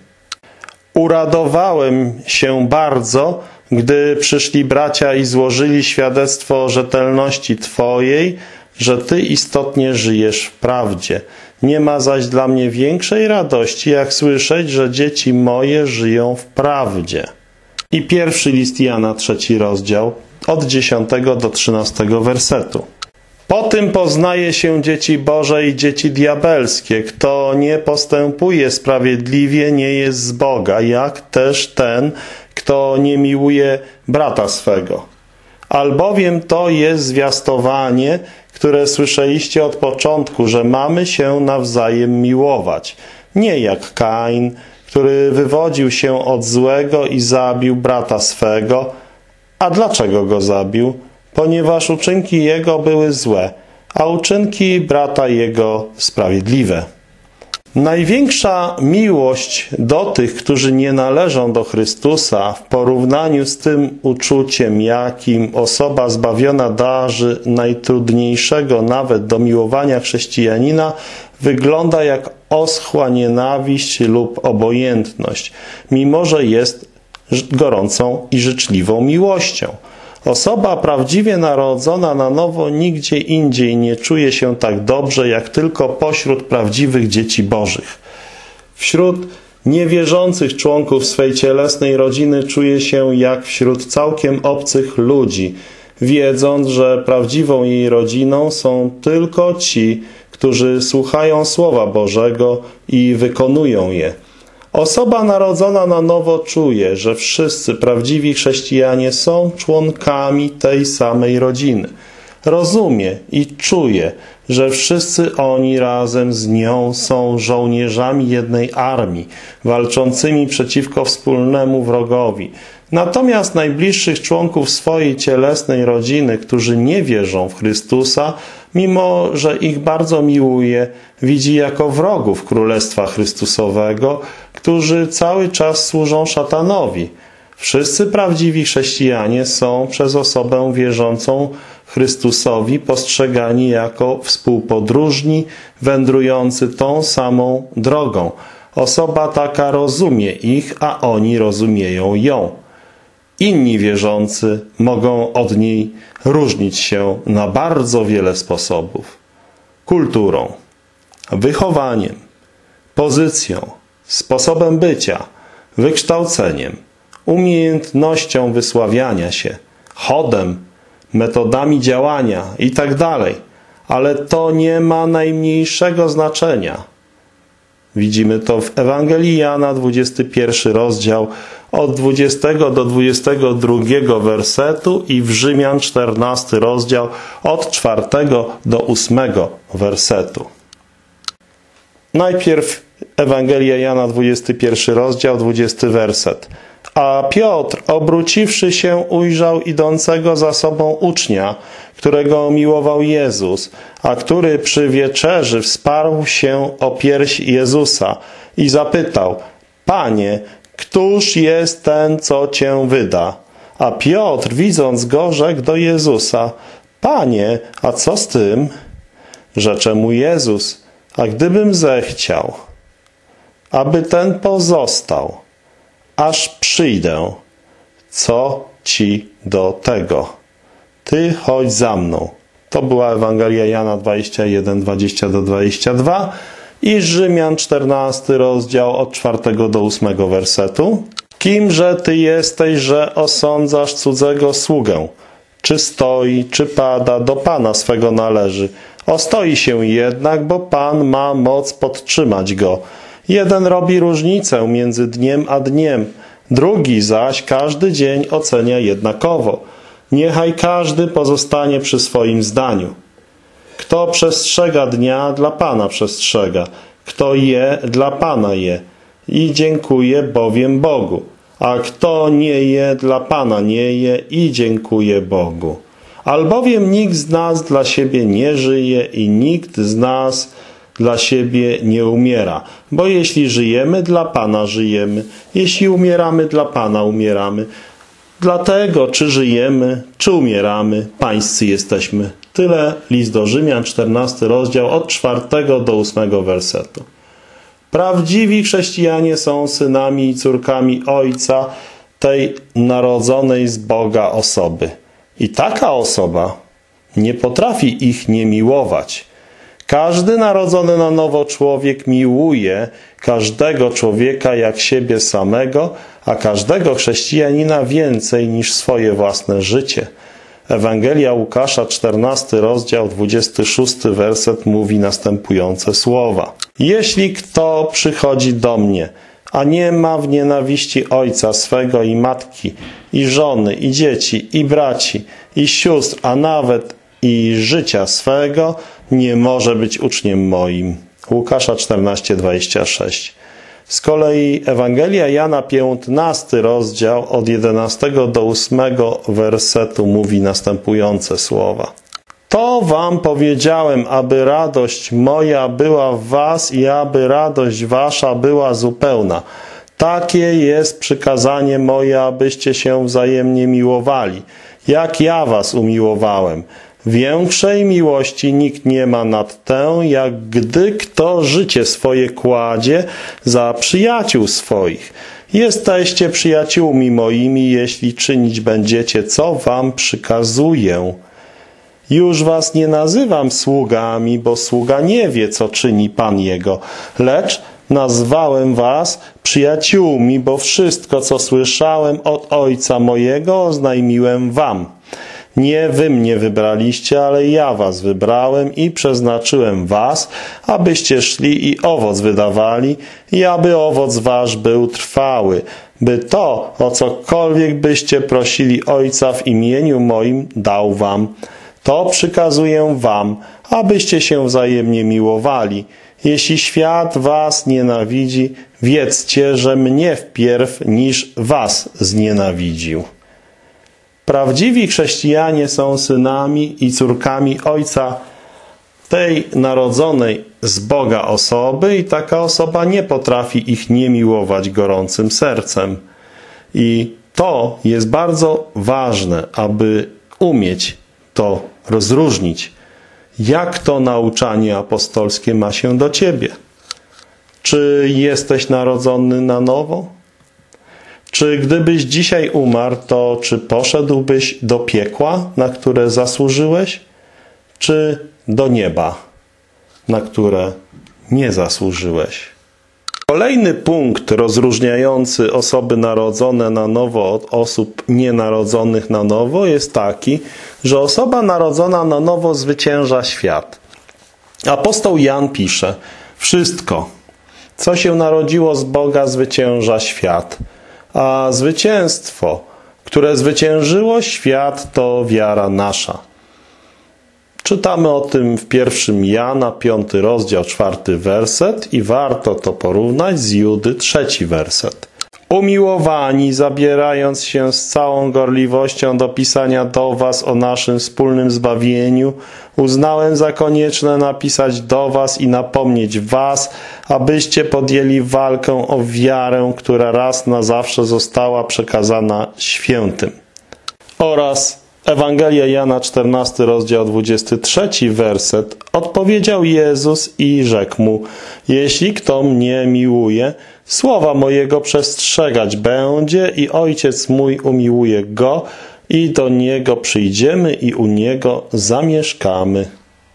Uradowałem się bardzo, gdy przyszli bracia i złożyli świadectwo o rzetelności Twojej, że Ty istotnie żyjesz w prawdzie. Nie ma zaś dla mnie większej radości, jak słyszeć, że dzieci moje żyją w prawdzie. I 1 list Jana, 3 rozdział, od 10 do 13 wersetu. Po tym poznaje się dzieci Boże i dzieci diabelskie. Kto nie postępuje sprawiedliwie, nie jest z Boga, jak też ten, kto nie miłuje brata swego. Albowiem to jest zwiastowanie, które słyszeliście od początku, że mamy się nawzajem miłować. Nie jak Kain, który wywodził się od złego i zabił brata swego. A dlaczego go zabił? Ponieważ uczynki jego były złe, a uczynki brata jego sprawiedliwe. Największa miłość do tych, którzy nie należą do Chrystusa, w porównaniu z tym uczuciem, jakim osoba zbawiona darzy najtrudniejszego nawet do miłowania chrześcijanina, wygląda jak oschła nienawiść lub obojętność, mimo że jest gorącą i życzliwą miłością. Osoba prawdziwie narodzona na nowo nigdzie indziej nie czuje się tak dobrze, jak tylko pośród prawdziwych dzieci bożych. Wśród niewierzących członków swej cielesnej rodziny czuje się jak wśród całkiem obcych ludzi, wiedząc, że prawdziwą jej rodziną są tylko ci, którzy słuchają Słowa Bożego i wykonują je. Osoba narodzona na nowo czuje, że wszyscy prawdziwi chrześcijanie są członkami tej samej rodziny. Rozumie i czuje, że wszyscy oni razem z nią są żołnierzami jednej armii, walczącymi przeciwko wspólnemu wrogowi. Natomiast najbliższych członków swojej cielesnej rodziny, którzy nie wierzą w Chrystusa, mimo że ich bardzo miłuje, widzi jako wrogów Królestwa Chrystusowego, którzy cały czas służą szatanowi. Wszyscy prawdziwi chrześcijanie są przez osobę wierzącą Chrystusowi postrzegani jako współpodróżni, wędrujący tą samą drogą. Osoba taka rozumie ich, a oni rozumieją ją. Inni wierzący mogą od niej różnić się na bardzo wiele sposobów. Kulturą, wychowaniem, pozycją, sposobem bycia, wykształceniem, umiejętnością wysławiania się, chodem, metodami działania itd. Ale to nie ma najmniejszego znaczenia. Widzimy to w Ewangelii Jana, 21 rozdział, od 20 do 22 wersetu i w Rzymian, 14 rozdział, od 4 do 8 wersetu. Najpierw Ewangelia Jana, 21 rozdział, 20 werset. A Piotr, obróciwszy się, ujrzał idącego za sobą ucznia, którego miłował Jezus, a który przy wieczerzy wsparł się o pierś Jezusa i zapytał: Panie, któż jest ten, co Cię wyda? A Piotr, widząc go, rzekł do Jezusa: Panie, a co z tym? Rzecze mu Jezus: a gdybym zechciał, aby ten pozostał, aż przyjdę, co Ci do tego? Ty chodź za mną. To była Ewangelia Jana 21, 20-22 i Rzymian 14 rozdział od 4 do 8 wersetu. Kimże Ty jesteś, że osądzasz cudzego sługę? Czy stoi, czy pada, do Pana swego należy. Ostoi się jednak, bo Pan ma moc podtrzymać go. Jeden robi różnicę między dniem a dniem, drugi zaś każdy dzień ocenia jednakowo. Niechaj każdy pozostanie przy swoim zdaniu. Kto przestrzega dnia, dla Pana przestrzega. Kto je, dla Pana je. I dziękuję bowiem Bogu. A kto nie je, dla Pana nie je i dziękuję Bogu. Albowiem nikt z nas dla siebie nie żyje i nikt z nas dla siebie nie umiera. Bo jeśli żyjemy, dla Pana żyjemy. Jeśli umieramy, dla Pana umieramy. Dlatego, czy żyjemy, czy umieramy, pańscy jesteśmy. Tyle list do Rzymian, 14 rozdział, od 4 do 8 wersetu. Prawdziwi chrześcijanie są synami i córkami Ojca, tej narodzonej z Boga osoby. I taka osoba nie potrafi ich nie miłować. Każdy narodzony na nowo człowiek miłuje każdego człowieka jak siebie samego, a każdego chrześcijanina więcej niż swoje własne życie. Ewangelia Łukasza, 14 rozdział, 26 werset mówi następujące słowa. Jeśli kto przychodzi do mnie, a nie ma w nienawiści ojca swego i matki, i żony, i dzieci, i braci, i sióstr, a nawet i życia swego, nie może być uczniem moim. Łukasza 14:26. Z kolei Ewangelia Jana 15 rozdział od 11 do 8 wersetu mówi następujące słowa. To wam powiedziałem, aby radość moja była w was i aby radość wasza była zupełna. Takie jest przykazanie moje, abyście się wzajemnie miłowali, jak ja was umiłowałem. Większej miłości nikt nie ma nad tę, jak gdy kto życie swoje kładzie za przyjaciół swoich. Jesteście przyjaciółmi moimi, jeśli czynić będziecie, co wam przykazuję. Już was nie nazywam sługami, bo sługa nie wie, co czyni Pan jego, lecz nazwałem was przyjaciółmi, bo wszystko, co słyszałem od Ojca mojego, oznajmiłem wam. Nie wy mnie wybraliście, ale ja was wybrałem i przeznaczyłem was, abyście szli i owoc wydawali, i aby owoc wasz był trwały, by to, o cokolwiek byście prosili Ojca w imieniu moim, dał wam. To przykazuję wam, abyście się wzajemnie miłowali. Jeśli świat was nienawidzi, wiedzcie, że mnie wpierw niż was znienawidził. Prawdziwi chrześcijanie są synami i córkami Ojca tej narodzonej z Boga osoby i taka osoba nie potrafi ich nie miłować gorącym sercem. I to jest bardzo ważne, aby umieć to rozróżnić. Jak to nauczanie apostolskie ma się do ciebie? Czy jesteś narodzony na nowo? Czy gdybyś dzisiaj umarł, to czy poszedłbyś do piekła, na które zasłużyłeś? Czy do nieba, na które nie zasłużyłeś? Kolejny punkt rozróżniający osoby narodzone na nowo od osób nienarodzonych na nowo jest taki, że osoba narodzona na nowo zwycięża świat. Apostoł Jan pisze: wszystko, co się narodziło z Boga, zwycięża świat. A zwycięstwo, które zwyciężyło świat, to wiara nasza. Czytamy o tym w 1 Jana, 5 rozdział, 4 werset i warto to porównać z Judy, 3 werset. Umiłowani, zabierając się z całą gorliwością do pisania do was o naszym wspólnym zbawieniu, uznałem za konieczne napisać do was i napomnieć was, abyście podjęli walkę o wiarę, która raz na zawsze została przekazana świętym. Oraz Ewangelia Jana, 14 rozdział, 23 werset. Odpowiedział Jezus i rzekł mu: jeśli kto mnie miłuje, słowa mojego przestrzegać będzie i Ojciec mój umiłuje go i do niego przyjdziemy i u niego zamieszkamy.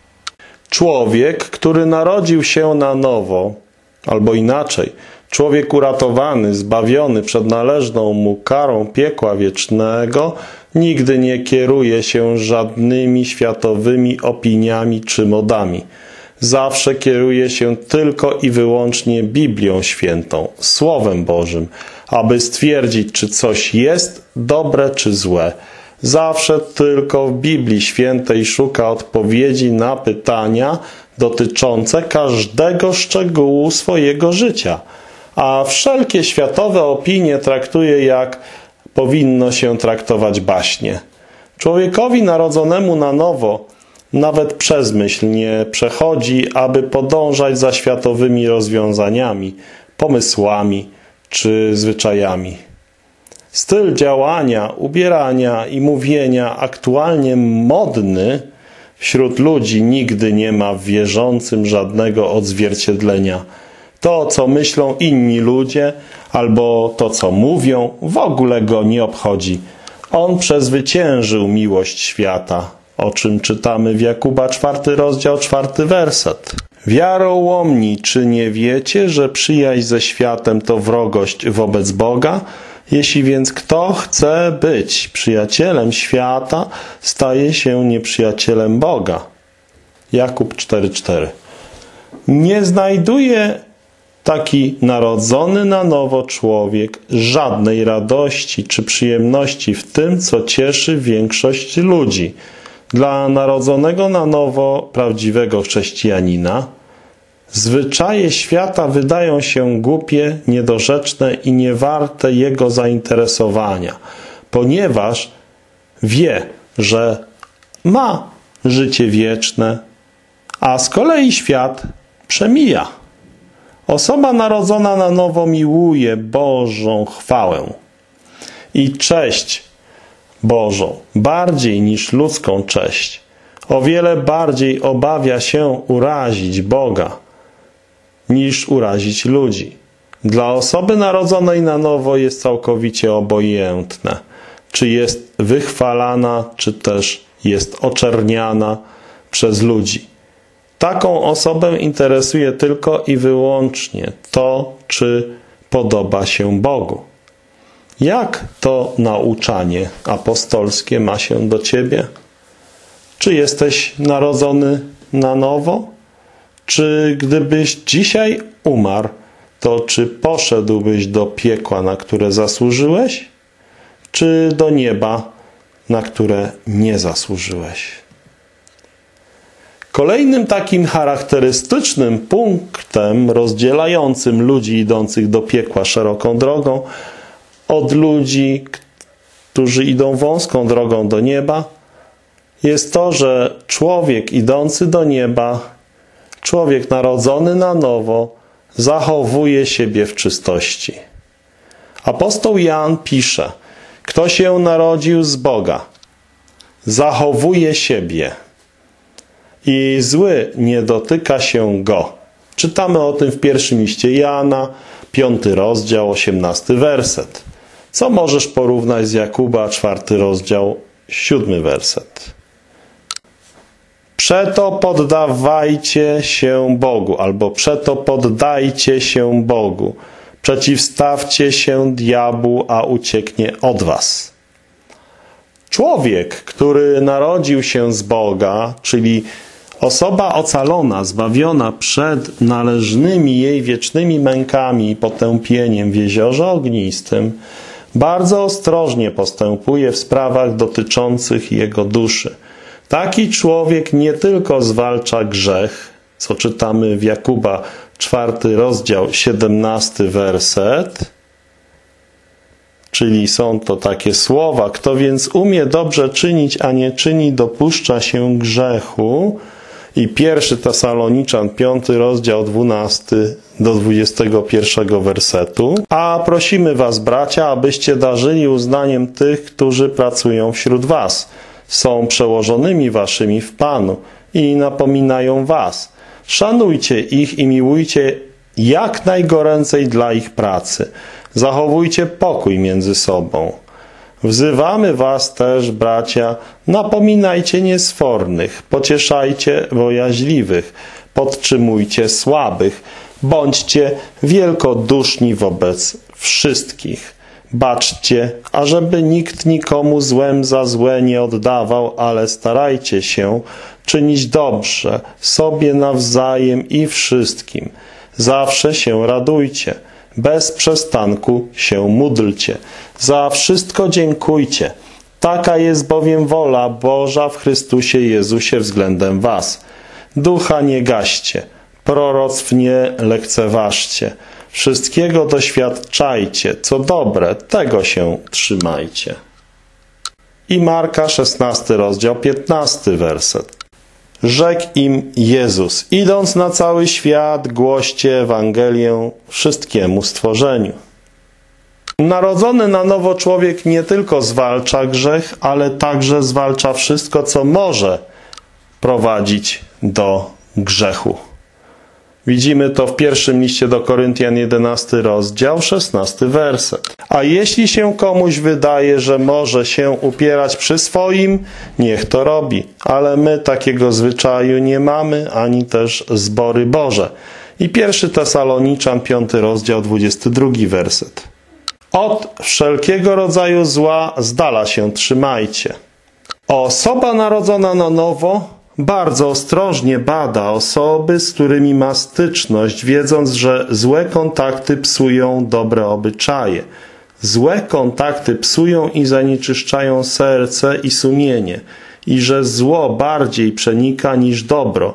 Człowiek, który narodził się na nowo, albo inaczej, człowiek uratowany, zbawiony przed należną mu karą piekła wiecznego, nigdy nie kieruje się żadnymi światowymi opiniami czy modami. Zawsze kieruje się tylko i wyłącznie Biblią Świętą, Słowem Bożym, aby stwierdzić, czy coś jest dobre czy złe. Zawsze tylko w Biblii Świętej szuka odpowiedzi na pytania dotyczące każdego szczegółu swojego życia, a wszelkie światowe opinie traktuje, jak powinno się traktować baśnie. Człowiekowi narodzonemu na nowo nawet przez myśl nie przechodzi, aby podążać za światowymi rozwiązaniami, pomysłami czy zwyczajami. Styl działania, ubierania i mówienia aktualnie modny wśród ludzi nigdy nie ma w wierzącym żadnego odzwierciedlenia. To, co myślą inni ludzie, albo to, co mówią, w ogóle go nie obchodzi. On przezwyciężył miłość świata, o czym czytamy w Jakuba 4 rozdział, 4 werset. Wiarołomni, czy nie wiecie, że przyjaźń ze światem to wrogość wobec Boga? Jeśli więc kto chce być przyjacielem świata, staje się nieprzyjacielem Boga. Jakub 4:4. Nie znajduje taki narodzony na nowo człowiek żadnej radości czy przyjemności w tym, co cieszy większość ludzi. Dla narodzonego na nowo prawdziwego chrześcijanina Zwyczaje świata wydają się głupie, niedorzeczne i niewarte jego zainteresowania, ponieważ wie, że ma życie wieczne, a z kolei świat przemija. Osoba narodzona na nowo miłuje Bożą chwałę i cześć Bożą bardziej niż ludzką cześć. O wiele bardziej obawia się urazić Boga niż urazić ludzi. Dla osoby narodzonej na nowo jest całkowicie obojętne, czy jest wychwalana, czy też jest oczerniana przez ludzi. Taką osobę interesuje tylko i wyłącznie to, czy podoba się Bogu. Jak to nauczanie apostolskie ma się do ciebie? Czy jesteś narodzony na nowo? Czy gdybyś dzisiaj umarł, to czy poszedłbyś do piekła, na które zasłużyłeś? Czy do nieba, na które nie zasłużyłeś? Kolejnym takim charakterystycznym punktem rozdzielającym ludzi idących do piekła szeroką drogą od ludzi, którzy idą wąską drogą do nieba, jest to, że człowiek idący do nieba, człowiek narodzony na nowo, zachowuje siebie w czystości. Apostoł Jan pisze: kto się narodził z Boga, zachowuje siebie i zły nie dotyka się go. Czytamy o tym w pierwszym liście Jana, 5 rozdział, 18 werset. Co możesz porównać z Jakuba, 4 rozdział, 7 werset. Przeto poddawajcie się Bogu, albo przeto poddajcie się Bogu. Przeciwstawcie się diabłu, a ucieknie od was. Człowiek, który narodził się z Boga, czyli osoba ocalona, zbawiona przed należnymi jej wiecznymi mękami i potępieniem w jeziorze ognistym, bardzo ostrożnie postępuje w sprawach dotyczących jego duszy. Taki człowiek nie tylko zwalcza grzech, co czytamy w Jakuba 4 rozdział 17 werset, czyli są to takie słowa: kto więc umie dobrze czynić, a nie czyni, dopuszcza się grzechu. I 1 Tesaloniczan 5 rozdział 12 do 21 wersetu. A prosimy was, bracia, abyście darzyli uznaniem tych, którzy pracują wśród was. Są przełożonymi waszymi w Panu i napominają was. Szanujcie ich i miłujcie jak najgoręcej dla ich pracy. Zachowujcie pokój między sobą. Wzywamy was też, bracia, napominajcie niesfornych, pocieszajcie bojaźliwych, podtrzymujcie słabych, bądźcie wielkoduszni wobec wszystkich. Baczcie, ażeby nikt nikomu złem za złe nie oddawał, ale starajcie się czynić dobrze sobie nawzajem i wszystkim. Zawsze się radujcie, bez przestanku się módlcie. Za wszystko dziękujcie. Taka jest bowiem wola Boża w Chrystusie Jezusie względem was. Ducha nie gaście, proroctw nie lekceważcie. Wszystkiego doświadczajcie, co dobre, tego się trzymajcie. I Marka 16 rozdział 15 werset. Rzekł im Jezus: idąc na cały świat, głoście Ewangelię wszystkiemu stworzeniu. Narodzony na nowo człowiek nie tylko zwalcza grzech, ale także zwalcza wszystko, co może prowadzić do grzechu. Widzimy to w pierwszym liście do Koryntian 11 rozdział 16 werset. A jeśli się komuś wydaje, że może się upierać przy swoim, niech to robi. Ale my takiego zwyczaju nie mamy, ani też zbory Boże. I 1 Tesaloniczan 5 rozdział 22 werset. Od wszelkiego rodzaju zła z dala się trzymajcie. Osoba narodzona na nowo bardzo ostrożnie bada osoby, z którymi ma styczność, wiedząc, że złe kontakty psują dobre obyczaje. Złe kontakty psują i zanieczyszczają serce i sumienie i że zło bardziej przenika niż dobro.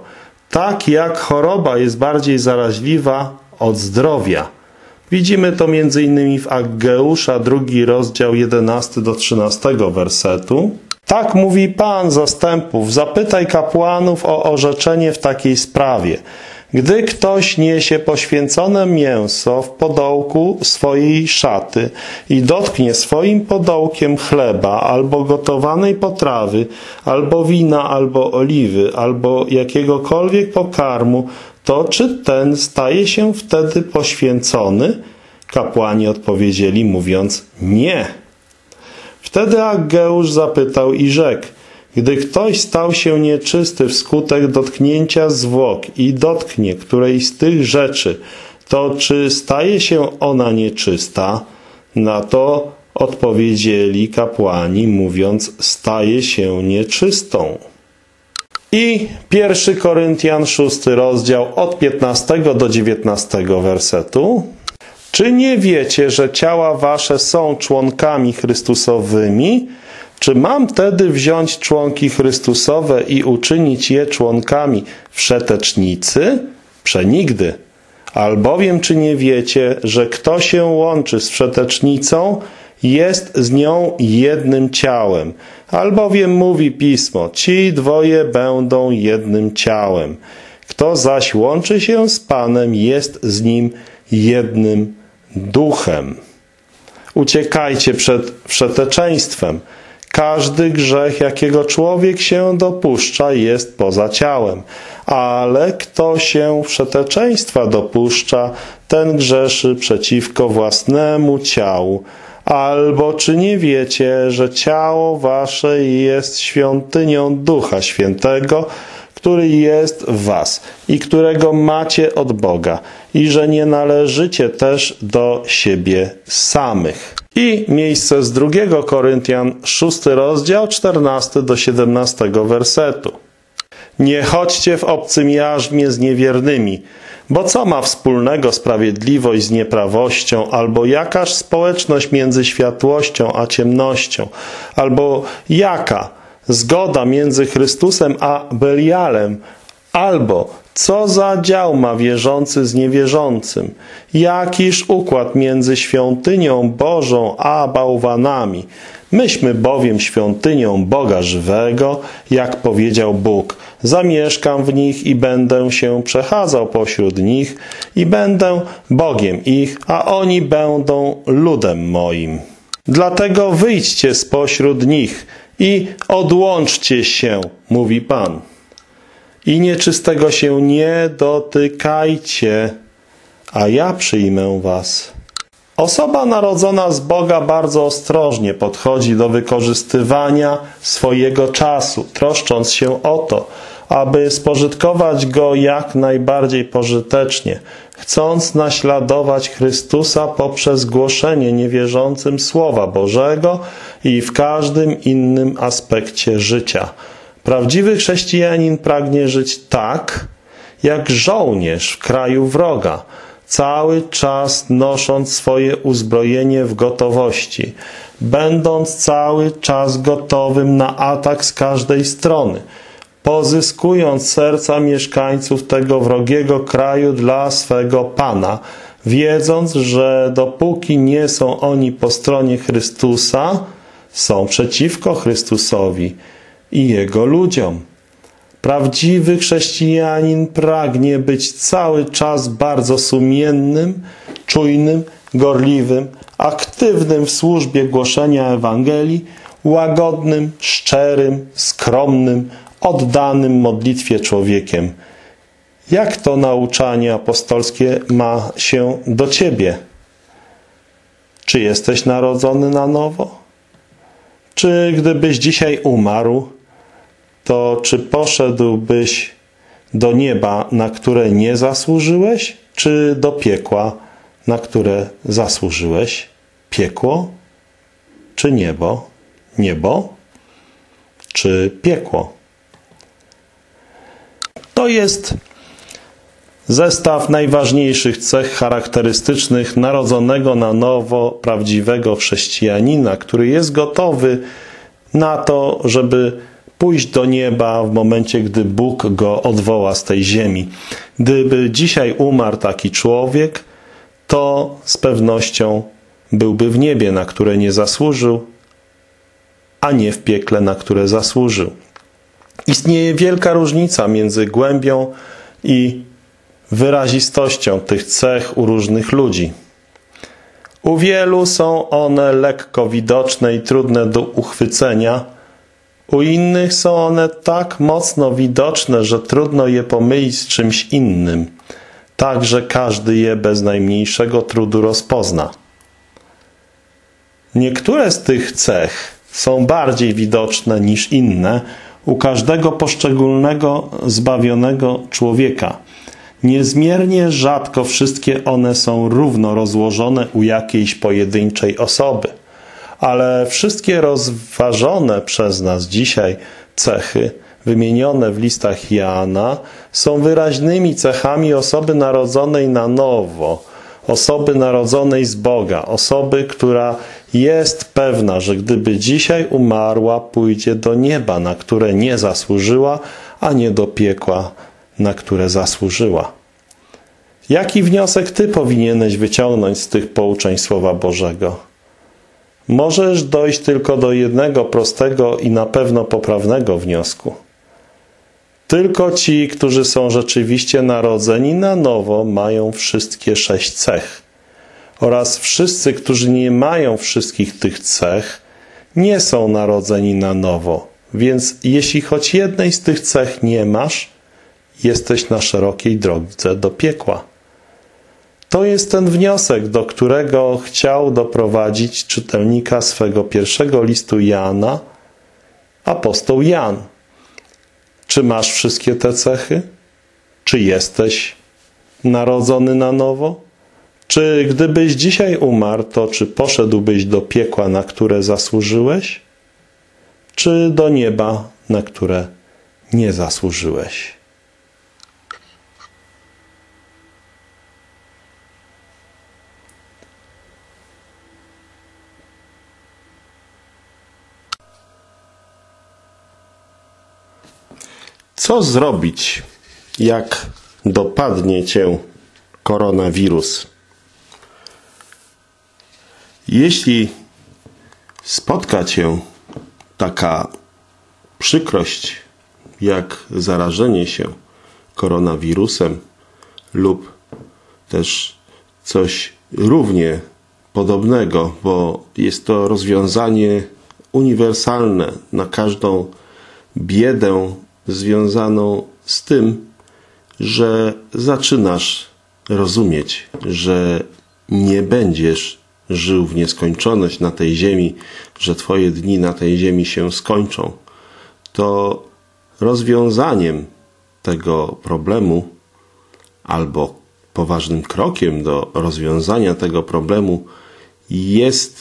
Tak jak choroba jest bardziej zaraźliwa od zdrowia. Widzimy to m.in. w Aggeusza, 2 rozdział 11 do 13 wersetu. Tak mówi Pan zastępów, zapytaj kapłanów o orzeczenie w takiej sprawie. Gdy ktoś niesie poświęcone mięso w podołku swojej szaty i dotknie swoim podołkiem chleba albo gotowanej potrawy, albo wina, albo oliwy, albo jakiegokolwiek pokarmu, to czy ten staje się wtedy poświęcony? Kapłani odpowiedzieli, mówiąc nie. Wtedy Aggeusz zapytał i rzekł, gdy ktoś stał się nieczysty wskutek dotknięcia zwłok i dotknie którejś z tych rzeczy, to czy staje się ona nieczysta? Na to odpowiedzieli kapłani, mówiąc, staje się nieczystą. I 1 Koryntian 6 rozdział od 15 do 19 wersetu. Czy nie wiecie, że ciała wasze są członkami Chrystusowymi? Czy mam tedy wziąć członki Chrystusowe i uczynić je członkami wszetecznicy? Przenigdy. Albowiem czy nie wiecie, że kto się łączy z wszetecznicą, jest z nią jednym ciałem. Albowiem mówi Pismo, ci dwoje będą jednym ciałem. Kto zaś łączy się z Panem, jest z Nim jednym duchem. Uciekajcie przed wszeteczeństwem. Każdy grzech, jakiego człowiek się dopuszcza, jest poza ciałem. Ale kto się wszeteczeństwa dopuszcza, ten grzeszy przeciwko własnemu ciału. Albo czy nie wiecie, że ciało wasze jest świątynią Ducha Świętego, który jest w was i którego macie od Boga i że nie należycie też do siebie samych. I miejsce z 2 Koryntian 6 rozdział 14 do 17 wersetu. Nie chodźcie w obcym jarzmie z niewiernymi, bo co ma wspólnego sprawiedliwość z nieprawością, albo jakaż społeczność między światłością a ciemnością, albo jaka zgoda między Chrystusem a Belialem, albo co za dział ma wierzący z niewierzącym, jakiż układ między świątynią Bożą a bałwanami. Myśmy bowiem świątynią Boga żywego, jak powiedział Bóg. Zamieszkam w nich i będę się przechadzał pośród nich i będę Bogiem ich, a oni będą ludem moim. Dlatego wyjdźcie spośród nich i odłączcie się, mówi Pan. I nieczystego się nie dotykajcie, a ja przyjmę was. Osoba narodzona z Boga bardzo ostrożnie podchodzi do wykorzystywania swojego czasu, troszcząc się o to, aby spożytkować go jak najbardziej pożytecznie, chcąc naśladować Chrystusa poprzez głoszenie niewierzącym Słowa Bożego i w każdym innym aspekcie życia. Prawdziwy chrześcijanin pragnie żyć tak, jak żołnierz w kraju wroga, cały czas nosząc swoje uzbrojenie w gotowości, będąc cały czas gotowym na atak z każdej strony, pozyskując serca mieszkańców tego wrogiego kraju dla swego Pana, wiedząc, że dopóki nie są oni po stronie Chrystusa, są przeciwko Chrystusowi i Jego ludziom. Prawdziwy chrześcijanin pragnie być cały czas bardzo sumiennym, czujnym, gorliwym, aktywnym w służbie głoszenia Ewangelii, łagodnym, szczerym, skromnym, oddanym modlitwie człowiekiem. Jak to nauczanie apostolskie ma się do ciebie? Czy jesteś narodzony na nowo? Czy gdybyś dzisiaj umarł, to czy poszedłbyś do nieba, na które nie zasłużyłeś, czy do piekła, na które zasłużyłeś? Piekło czy niebo? Niebo czy piekło? To jest zestaw najważniejszych cech charakterystycznych narodzonego na nowo prawdziwego chrześcijanina, który jest gotowy na to, żeby pójść do nieba w momencie, gdy Bóg go odwoła z tej ziemi. Gdyby dzisiaj umarł taki człowiek, to z pewnością byłby w niebie, na które nie zasłużył, a nie w piekle, na które zasłużył. Istnieje wielka różnica między głębią i wyrazistością tych cech u różnych ludzi. U wielu są one lekko widoczne i trudne do uchwycenia, u innych są one tak mocno widoczne, że trudno je pomylić z czymś innym, tak że każdy je bez najmniejszego trudu rozpozna. Niektóre z tych cech są bardziej widoczne niż inne u każdego poszczególnego zbawionego człowieka. Niezmiernie rzadko wszystkie one są równo rozłożone u jakiejś pojedynczej osoby, ale wszystkie rozważone przez nas dzisiaj cechy wymienione w listach Jana są wyraźnymi cechami osoby narodzonej na nowo, osoby narodzonej z Boga, osoby, która jest pewna, że gdyby dzisiaj umarła, pójdzie do nieba, na które nie zasłużyła, a nie do piekła, na które zasłużyła. Jaki wniosek ty powinieneś wyciągnąć z tych pouczeń Słowa Bożego? Możesz dojść tylko do jednego prostego i na pewno poprawnego wniosku. Tylko ci, którzy są rzeczywiście narodzeni na nowo, mają wszystkie 6 cech. Oraz wszyscy, którzy nie mają wszystkich tych cech, nie są narodzeni na nowo. Więc jeśli choć jednej z tych cech nie masz, jesteś na szerokiej drodze do piekła. To jest ten wniosek, do którego chciał doprowadzić czytelnika swego pierwszego listu Jana, apostoł Jan. Czy masz wszystkie te cechy? Czy jesteś narodzony na nowo? Czy gdybyś dzisiaj umarł, to czy poszedłbyś do piekła, na które zasłużyłeś? Czy do nieba, na które nie zasłużyłeś? Co zrobić, jak dopadnie cię koronawirus? Jeśli spotka cię taka przykrość, jak zarażenie się koronawirusem lub też coś równie podobnego, bo jest to rozwiązanie uniwersalne na każdą biedę związaną z tym, że zaczynasz rozumieć, że nie będziesz żył w nieskończoność na tej ziemi, że twoje dni na tej ziemi się skończą, to rozwiązaniem tego problemu albo poważnym krokiem do rozwiązania tego problemu jest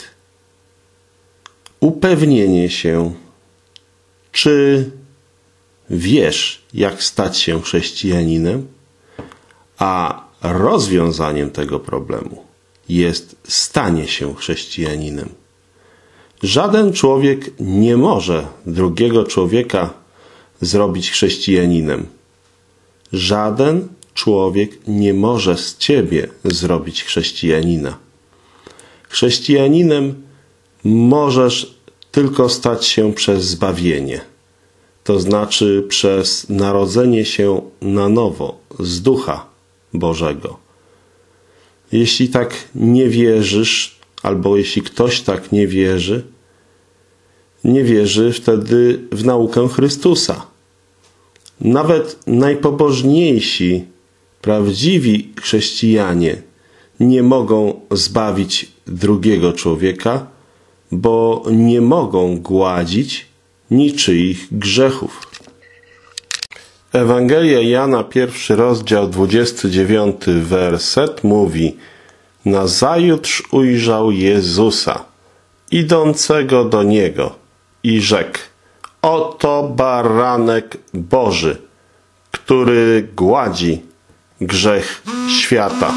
upewnienie się, czy wiesz, jak stać się chrześcijaninem, a rozwiązaniem tego problemu jest stanie się chrześcijaninem. Żaden człowiek nie może drugiego człowieka zrobić chrześcijaninem. Żaden człowiek nie może z ciebie zrobić chrześcijanina. Chrześcijaninem możesz tylko stać się przez zbawienie. To znaczy przez narodzenie się na nowo z Ducha Bożego. Jeśli tak nie wierzysz, albo jeśli ktoś tak nie wierzy wtedy w naukę Chrystusa. Nawet najpobożniejsi, prawdziwi chrześcijanie nie mogą zbawić drugiego człowieka, bo nie mogą gładzić niczyich grzechów. Ewangelia Jana, 1 rozdział, 29 werset mówi: Nazajutrz ujrzał Jezusa, idącego do Niego i rzekł: Oto baranek Boży, który gładzi grzech świata.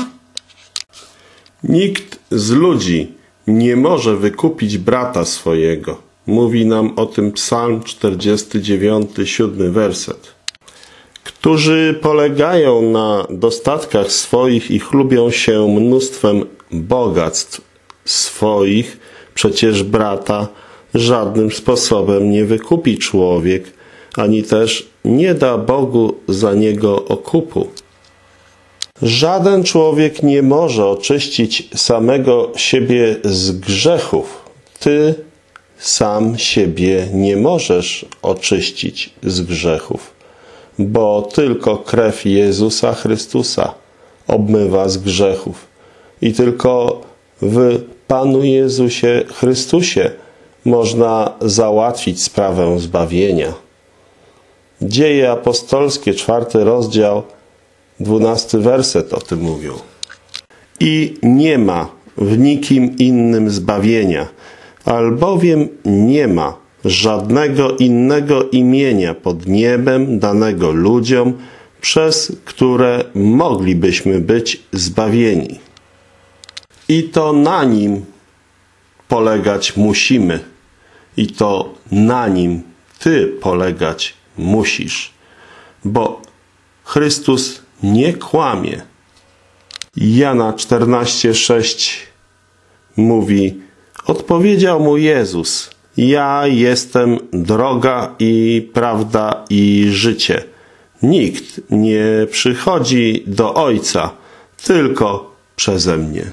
Nikt z ludzi nie może wykupić brata swojego. mówi nam o tym Psalm 49, 7 werset. Którzy polegają na dostatkach swoich i chlubią się mnóstwem bogactw swoich, przecież brata żadnym sposobem nie wykupi człowiek, ani też nie da Bogu za niego okupu. Żaden człowiek nie może oczyścić samego siebie z grzechów. Ty sam siebie nie możesz oczyścić z grzechów, bo tylko krew Jezusa Chrystusa obmywa z grzechów i tylko w Panu Jezusie Chrystusie można załatwić sprawę zbawienia. Dzieje apostolskie, 4 rozdział, 12 werset o tym mówią. I nie ma w nikim innym zbawienia, albowiem nie ma żadnego innego imienia pod niebem danego ludziom, przez które moglibyśmy być zbawieni. I to na Nim polegać musimy. I to na Nim Ty polegać musisz. Bo Chrystus nie kłamie. Jana 14,6 mówi: odpowiedział mu Jezus: ja jestem droga i prawda i życie. Nikt nie przychodzi do Ojca tylko przeze mnie.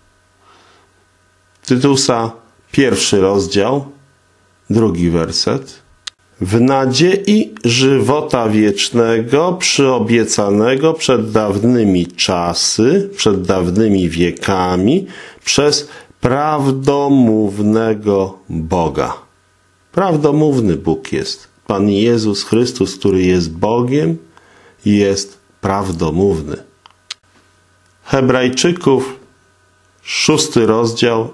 Tytusa, 1 rozdział, 2 werset. W nadziei żywota wiecznego, przyobiecanego przed dawnymi czasy, przed dawnymi wiekami, przez prawdomównego Boga. Prawdomówny Bóg jest. Pan Jezus Chrystus, który jest Bogiem, jest prawdomówny. Hebrajczyków, 6 rozdział,